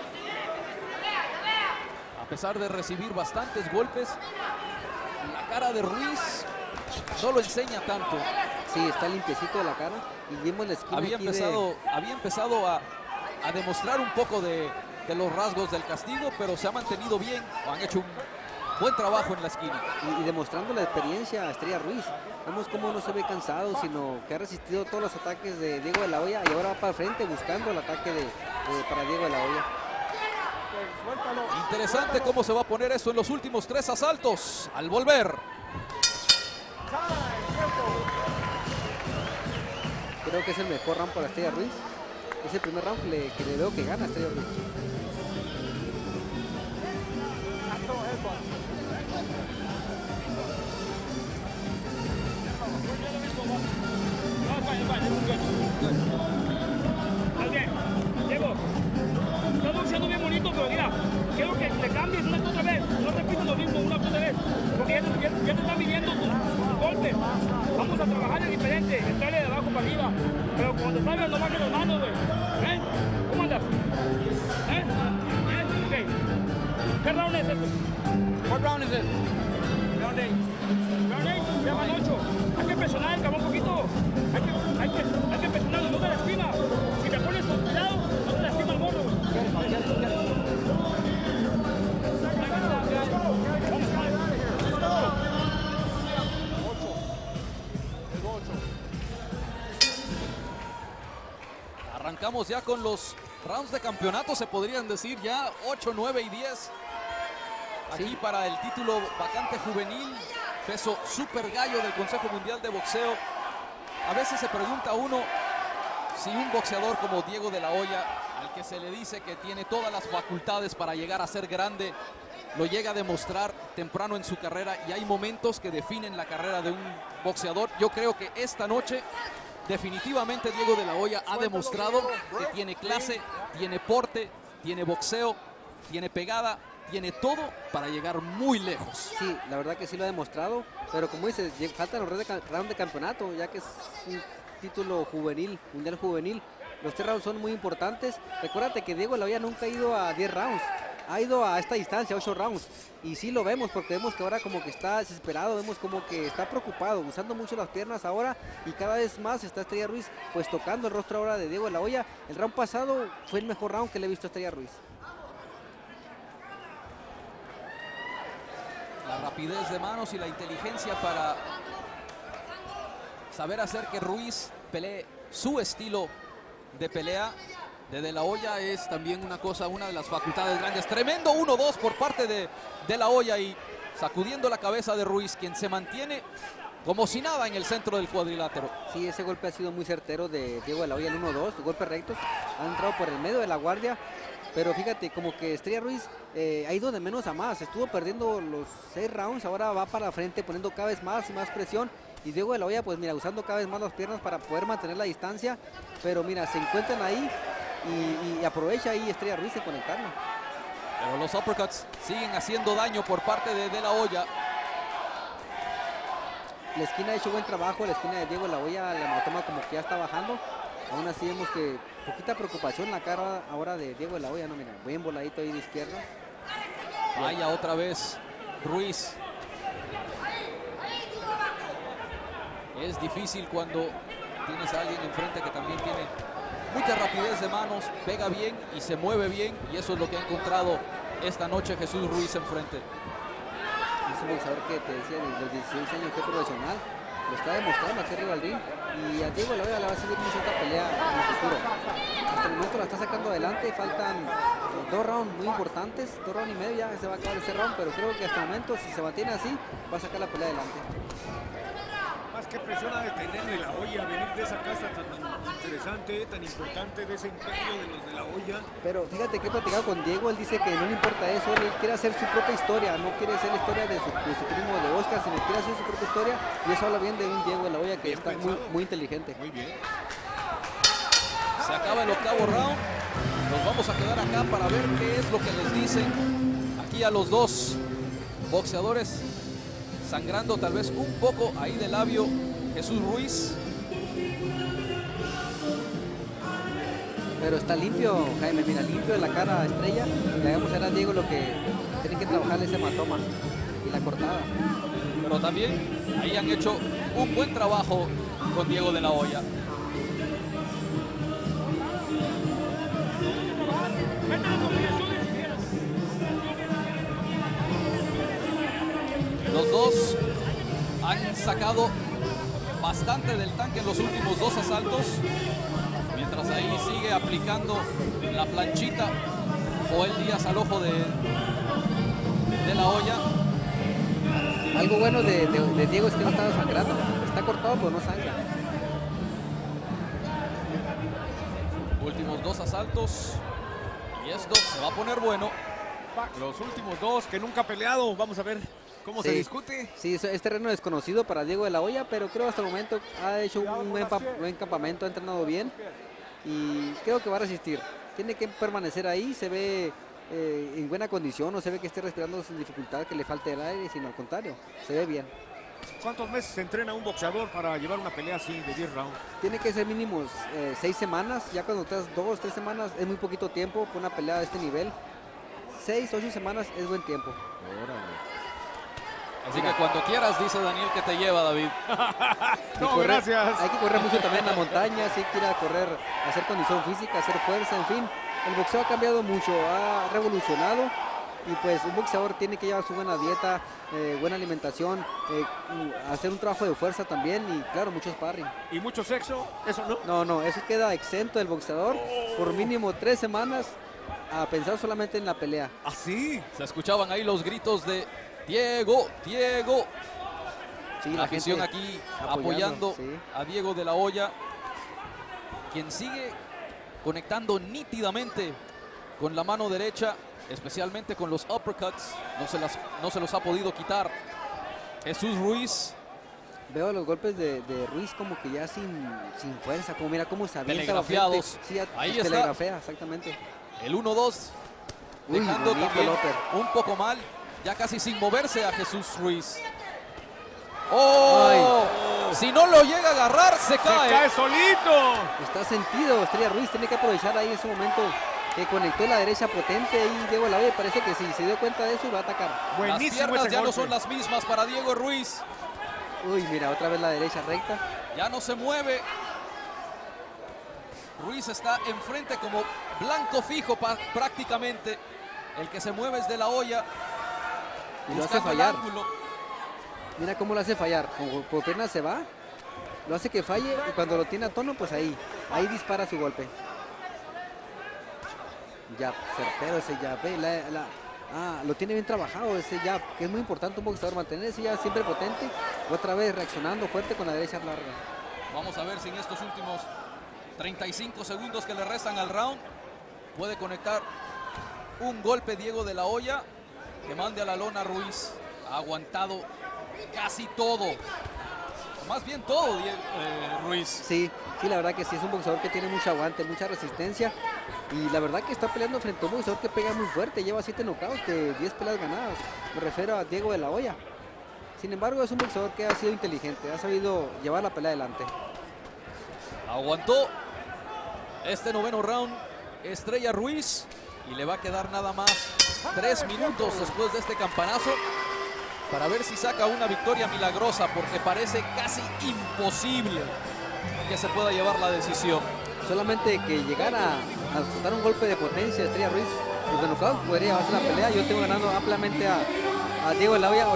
A pesar de recibir bastantes golpes, la cara de Ruiz no lo enseña tanto. Sí, está limpiecito de la cara. Y vimos la esquina había empezado a a demostrar un poco de los rasgos del castigo, pero se ha mantenido bien, han hecho un buen trabajo en la esquina. Y demostrando la experiencia a Estrella Ruiz. Vemos cómo no se ve cansado, sino que ha resistido todos los ataques de Diego de la Hoya y ahora va para el frente buscando el ataque para Diego de la Hoya. Interesante cómo se va a poner eso en los últimos 3 asaltos al volver. Creo que es el mejor round para Estrella Ruiz. Es el primer round que le veo que gana Estrella Ruiz. Diego, estás boxeando bien bonito, pero mira, quiero que le cambies una otra vez. No repites lo mismo una otra vez, porque ya te están midiendo tus golpes. Vamos a trabajar de diferente, entrarle de abajo para arriba. Pero cuando salgas no bajes las manos, güey. ¿Eh? ¿Cómo andas? ¿Eh? ¿Eh? Ok. ¿Qué round es este? What round is it? Round 8. Round 8, ya van 8. Hay que presionar el cabrón un poquito. Hay que presionarlo, no te lastima. Si te pones con cuidado, no te lastima el morro. Arrancamos ya con los rounds de campeonato, se podrían decir ya 8, 9 y 10. Aquí para el título vacante juvenil, peso super gallo del Consejo Mundial de Boxeo. A veces se pregunta uno si un boxeador como Diego de la Hoya, al que se le dice que tiene todas las facultades para llegar a ser grande, lo llega a demostrar temprano en su carrera, y hay momentos que definen la carrera de un boxeador. Yo creo que esta noche definitivamente Diego de la Hoya ha demostrado que tiene clase, tiene porte, tiene boxeo, tiene pegada, tiene todo para llegar muy lejos. Sí, la verdad que sí lo ha demostrado, pero como dices, faltan los rounds de campeonato, ya que es un título juvenil, mundial juvenil. Los 3 rounds son muy importantes. Recuérdate que Diego de la Hoya nunca ha ido a 10 rounds, ha ido a esta distancia, 8 rounds. Y sí lo vemos, porque vemos que ahora como que está desesperado, vemos como que está preocupado, usando mucho las piernas ahora, y cada vez más está Estrella Ruiz pues tocando el rostro ahora de Diego de la Hoya. El round pasado fue el mejor round que le he visto a Estrella Ruiz. La rapidez de manos y la inteligencia para saber hacer que Ruiz pelee su estilo de pelea. De la Hoya es también una de las facultades grandes. Tremendo 1-2 por parte de la Hoya, y sacudiendo la cabeza de Ruiz, quien se mantiene como si nada en el centro del cuadrilátero. Sí, ese golpe ha sido muy certero de Diego de la Hoya, el 1-2, golpes rectos, han entrado por el medio de la guardia. Pero fíjate, como que Estrella Ruiz ha ido de menos a más. Estuvo perdiendo los 6 rounds, ahora va para frente poniendo cada vez más y más presión. Y Diego de la Hoya, pues mira, usando cada vez más las piernas para poder mantener la distancia. Pero mira, se encuentran ahí y aprovecha ahí Estrella Ruiz en conectarlo. Pero los uppercuts siguen haciendo daño por parte de la Hoya. La esquina ha hecho buen trabajo, la esquina de Diego de la Hoya, la hematoma como que ya está bajando. Aún así vemos que poquita preocupación en la cara ahora de Diego de la Hoya, no, mira, buen voladito ahí de izquierda. Vaya otra vez Ruiz. Es difícil cuando tienes a alguien enfrente que también tiene mucha rapidez de manos, pega bien y se mueve bien, y eso es lo que ha encontrado esta noche Jesús Ruiz enfrente. Es un boxeador que te decía, de los 16 años que es profesional, lo está demostrando aquí arriba al ring, y a Diego de la Hoya le va a seguir mucho esta pelea en el futuro. Hasta el momento la está sacando adelante, faltan 2 rounds muy importantes, 2 rounds y medio, ya se va a acabar ese round, pero creo que hasta el momento, si se mantiene así, va a sacar la pelea adelante. Más que presiona de tener de la Hoya, venir de esa casa tan interesante, tan importante, de ese imperio de los de la Hoya. Pero fíjate que he platicado con Diego, él dice que no le importa eso, él quiere hacer su propia historia, no quiere hacer la historia de su primo de Oscar, sino quiere hacer su propia historia, y eso habla bien de un Diego de la Hoya que está muy inteligente. Muy bien. Se acaba el 8º round, nos vamos a quedar acá para ver qué es lo que les dicen aquí a los dos boxeadores, sangrando tal vez un poco ahí de labio Jesús Ruiz. Pero está limpio, Jaime, mira, limpio de la cara Estrella. Le vamos a ver a Diego lo que tiene que trabajar ese hematoma y la cortada. Pero también ahí han hecho un buen trabajo con Diego de la Hoya. Los dos han sacado bastante del tanque en los últimos 2 asaltos. Mientras ahí sigue aplicando la planchita Joel Díaz al ojo de la olla. Algo bueno de Diego es que no está sangrando. Está cortado, pero no sangra. Últimos 2 asaltos. Y esto se va a poner bueno. Los últimos 2 que nunca ha peleado. Vamos a ver cómo se discute. Sí, es terreno desconocido para Diego de la Hoya, pero creo hasta el momento ha hecho un buen campamento, ha entrenado bien. Y creo que va a resistir. Tiene que permanecer ahí, se ve en buena condición, no se ve que esté respirando sin dificultad, que le falte el aire, sino al contrario, se ve bien. ¿Cuántos meses se entrena un boxeador para llevar una pelea así de 10 rounds? Tiene que ser mínimo 6 semanas, ya cuando estás 2 o 3 semanas es muy poquito tiempo para una pelea de este nivel. 6 o 8 semanas es buen tiempo. Así que cuando quieras, dice Daniel, que te lleva, David. Gracias. Hay que correr mucho también en la montaña, si hay que ir a correr, hacer condición física, hacer fuerza, en fin. El boxeo ha cambiado mucho, ha revolucionado y pues un boxeador tiene que llevar su buena dieta, buena alimentación, hacer un trabajo de fuerza también y claro, mucho sparring. ¿Y mucho sexo? ¿Eso no? No, eso queda exento del boxeador por mínimo 3 semanas a pensar solamente en la pelea. ¿Así? Se escuchaban ahí los gritos de Diego. Sí, la afición gente aquí apoyando sí. a Diego de la Hoya, quien sigue conectando nítidamente con la mano derecha, especialmente con los uppercuts. No se los ha podido quitar Jesús Ruiz. Veo los golpes de Ruiz como que ya sin fuerza, como mira cómo se avienta. Telegrafiados. Sí, ahí está. Telegrafea, exactamente. El 1-2, dejando también un poco mal, ya casi sin moverse a Jesús Ruiz. ¡Oh! Si no lo llega a agarrar, se cae. ¡Se cae solito! Está sentido Estrella Ruiz, tiene que aprovechar ahí ese momento que conectó la derecha potente y Diego de la Hoya parece que si se dio cuenta de eso va a atacar. Las piernas ya no son las mismas para Diego Ruiz. Uy, mira, otra vez la derecha recta. Ya no se mueve. Ruiz está enfrente como blanco fijo prácticamente. El que se mueve es de la Hoya. Y lo hace fallar. Mira cómo lo hace fallar. Por piernas se va. Lo hace que falle y cuando lo tiene a tono, pues ahí dispara su golpe. Jab, certero ese jab. Lo tiene bien trabajado ese jab, que es muy importante un boxeador mantener ese jab siempre potente. Otra vez reaccionando fuerte con la derecha larga. Vamos a ver si en estos últimos 35 segundos que le restan al round puede conectar un golpe Diego de la Hoya que mande a la lona Ruiz. Ha aguantado casi todo, más bien todo Ruiz. Sí, la verdad que sí, es un boxeador que tiene mucho aguante, mucha resistencia y la verdad que está peleando frente a un boxeador que pega muy fuerte, lleva 7 knockouts de 10 peleas ganadas. Me refiero a Diego de la Hoya. Sin embargo, es un boxeador que ha sido inteligente, ha sabido llevar la pelea adelante. Aguantó este 9º round Estrella Ruiz y le va a quedar nada más 3 minutos después de este campanazo para ver si saca una victoria milagrosa, porque parece casi imposible que se pueda llevar la decisión. Solamente que llegara a soltar un golpe de potencia Estrella Ruiz, pues de knockout podría llevarse la pelea. Yo tengo ganando ampliamente a Diego de la Hoya 89-82.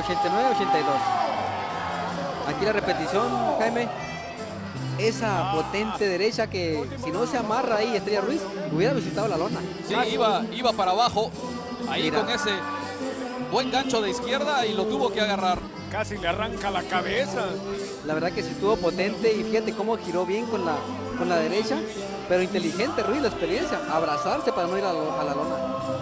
Aquí la repetición, Jaime. Esa potente derecha que si no se amarra ahí Estrella Ruiz, hubiera visitado la lona. Sí, iba para abajo, ahí mira, con ese buen gancho de izquierda y lo tuvo que agarrar. Casi le arranca la cabeza. La verdad que sí estuvo potente y fíjate cómo giró bien con la derecha, pero inteligente Ruiz, la experiencia, abrazarse para no ir a la lona.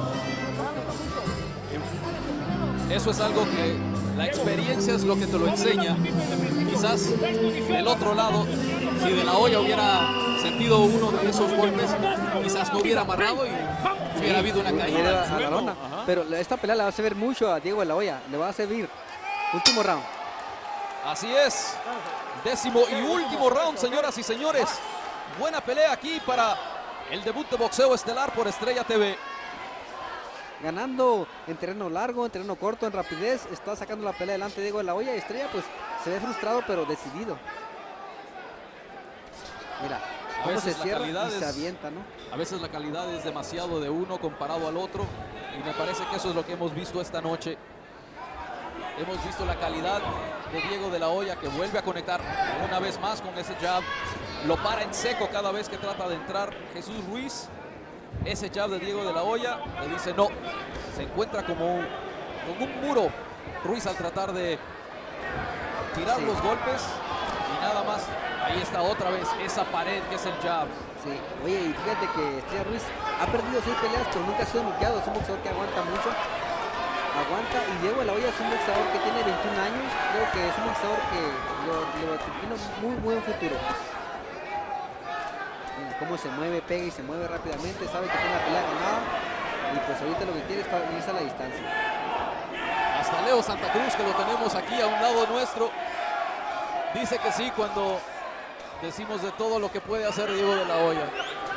Eso es algo que la experiencia es lo que te lo enseña. Quizás del otro lado, si de la Hoya hubiera sentido uno de esos golpes, quizás no hubiera amarrado y hubiera habido una caída a la lona. Pero esta pelea le va a servir mucho a Diego de la Hoya, le va a servir. Último round. Así es. 10º y último round, señoras y señores. Buena pelea aquí para el debut de boxeo estelar por Estrella TV. Ganando en terreno largo, en terreno corto, en rapidez, está sacando la pelea adelante Diego de la Hoya. Estrella pues se ve frustrado pero decidido. Mira, A Cómo se veces la cierra calidad y se es- avienta, ¿no? A veces la calidad es demasiado de uno comparado al otro y me parece que eso es lo que hemos visto esta noche. Hemos visto la calidad de Diego de la Hoya, que vuelve a conectar una vez más con ese jab. Lo para en seco cada vez que trata de entrar Jesús Ruiz. Ese jab de Diego de la Hoya le dice no. Se encuentra como con un muro Ruiz al tratar de tirar Sí. los golpes y nada más. Ahí está otra vez esa pared que es el jab. Sí, oye, y fíjate que Estrella Ruiz ha perdido 6 peleas, pero nunca ha sido noqueado. Es un boxeador que aguanta mucho. Aguanta, y Diego de la Hoya es un boxeador que tiene 21 años. Creo que es un boxeador que le tiene muy buen futuro. Mira cómo se mueve, pega y se mueve rápidamente. Sabe que tiene la pelea ganada. Y pues ahorita lo que quiere es irse a la distancia. Hasta Leo Santa Cruz, que lo tenemos aquí a un lado nuestro, dice que sí cuando decimos de todo lo que puede hacer Diego de la Hoya.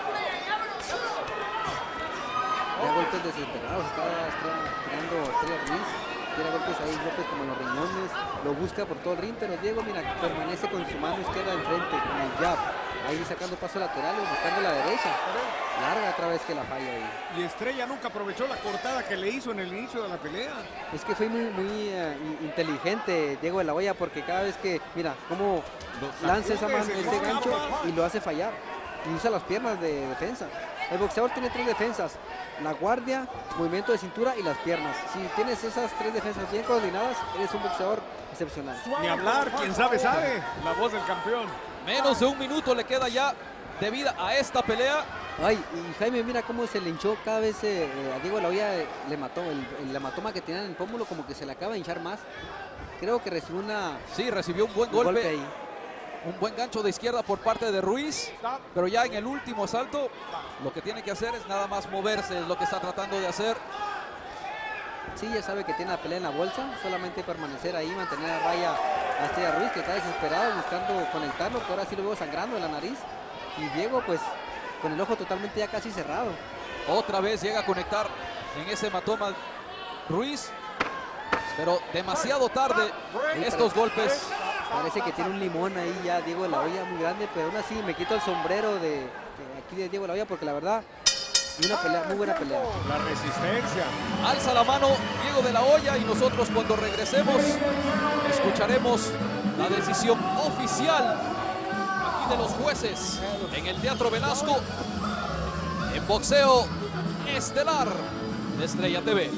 Ya golpes desesperados, está tirando Estrella Ruiz. Tira golpes ahí, golpes como en los riñones. Lo busca por todo el ring, pero Diego, mira, permanece con su mano izquierda enfrente, con el jab. Ahí sacando pasos laterales, buscando la derecha. Larga otra vez que la falla ahí. Y Estrella nunca aprovechó la cortada que le hizo en el inicio de la pelea. Es que fue muy inteligente Diego de la Hoya, porque cada vez que, mira, cómo lanza esa mano, ese gancho y lo hace fallar. Y usa las piernas de defensa. El boxeador tiene 3 defensas: la guardia, movimiento de cintura y las piernas. Si tienes esas 3 defensas bien coordinadas, eres un boxeador excepcional. Ni hablar, quien sabe, sabe. La voz del campeón. Menos de un minuto le queda ya de vida a esta pelea. Ay, y Jaime, mira cómo se le hinchó cada vez a Diego de la Hoya, le mató. El hematoma que tenía en el pómulo como que se le acaba de hinchar más. Creo que recibió recibió un buen golpe ahí. Un buen gancho de izquierda por parte de Ruiz, pero ya en el último asalto lo que tiene que hacer es nada más moverse, es lo que está tratando de hacer. Sí, ya sabe que tiene la pelea en la bolsa, solamente permanecer ahí, mantener a raya a Estrella Ruiz, que está desesperado buscando conectarlo, que ahora sí lo veo sangrando en la nariz. Y Diego, pues, con el ojo totalmente ya casi cerrado. Otra vez llega a conectar en ese hematoma Ruiz, pero demasiado tarde estos golpes. Parece que tiene un limón ahí ya Diego de la Hoya muy grande, pero aún así me quito el sombrero de aquí de Diego de la Hoya, porque la verdad, una pelea, muy buena pelea. La resistencia. Alza la mano Diego de la Hoya y nosotros cuando regresemos escucharemos la decisión oficial aquí de los jueces en el Teatro Velasco en boxeo estelar de Estrella TV.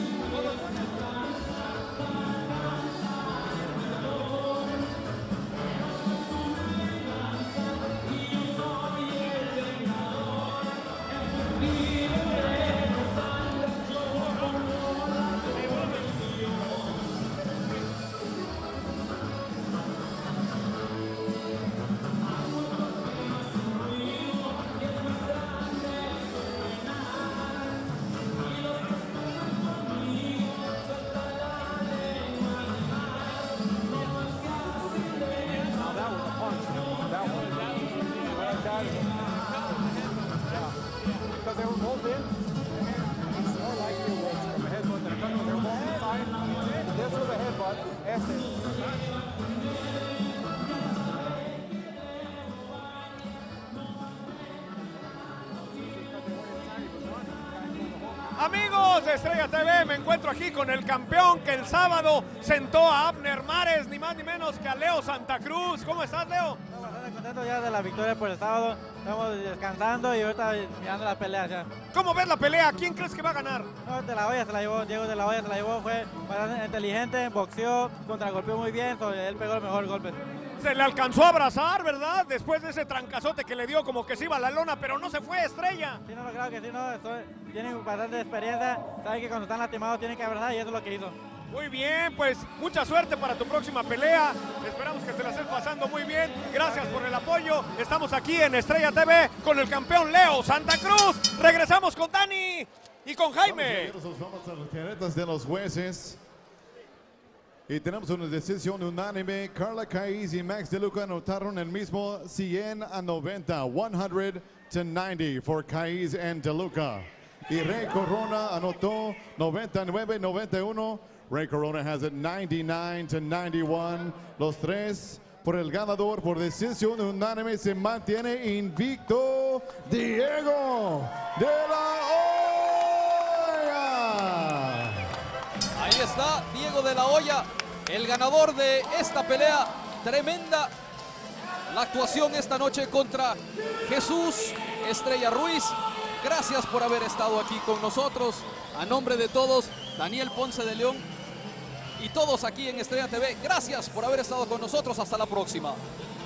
Because they were both in. It's more like it was from a headbutt than a cut. They were both inside. This was a headbutt. Amigos de Estrella TV, me encuentro aquí con el campeón que el sábado sentó a Abner Mares, ni más ni menos que a Leo Santa Cruz. ¿Cómo estás, Leo? Bastante contento ya de la victoria por el sábado. Estamos descansando y ahorita mirando las peleas ya. ¿Cómo ves la pelea? ¿Quién crees que va a ganar? No, de la Hoya se la llevó, Diego de la Hoya se la llevó, fue bastante inteligente, boxeó, contragolpeó muy bien, él pegó el mejor golpe. Se le alcanzó a abrazar, ¿verdad? Después de ese trancazote que le dio como que se iba a la lona, pero no se fue, Estrella. Sí, no, claro que sí, no, tienen bastante experiencia, saben que cuando están lastimados tienen que abrazar y eso es lo que hizo. Muy bien, pues mucha suerte para tu próxima pelea. Esperamos que te la estés pasando muy bien. Gracias por el apoyo. Estamos aquí en Estrella TV con el campeón Leo Santa Cruz. Regresamos con Dani y con Jaime. Vamos a las carretas de los jueces. Y tenemos una decisión unánime. Carla Caiz y Max De Luca anotaron el mismo 100-90. 100-90 for Caiz and De Luca. Y Rey Corona anotó 99-91. Ray Corona has it 99-91. Los tres por el ganador por decisión unánime. Se mantiene invicto Diego de la Hoya. Ahí está Diego de la Hoya, el ganador de esta pelea. Tremenda la actuación esta noche contra Jesús Estrella Ruiz. Gracias por haber estado aquí con nosotros. A nombre de todos, Daniel Ponce de León y todos aquí en Estrella TV, gracias por haber estado con nosotros. Hasta la próxima.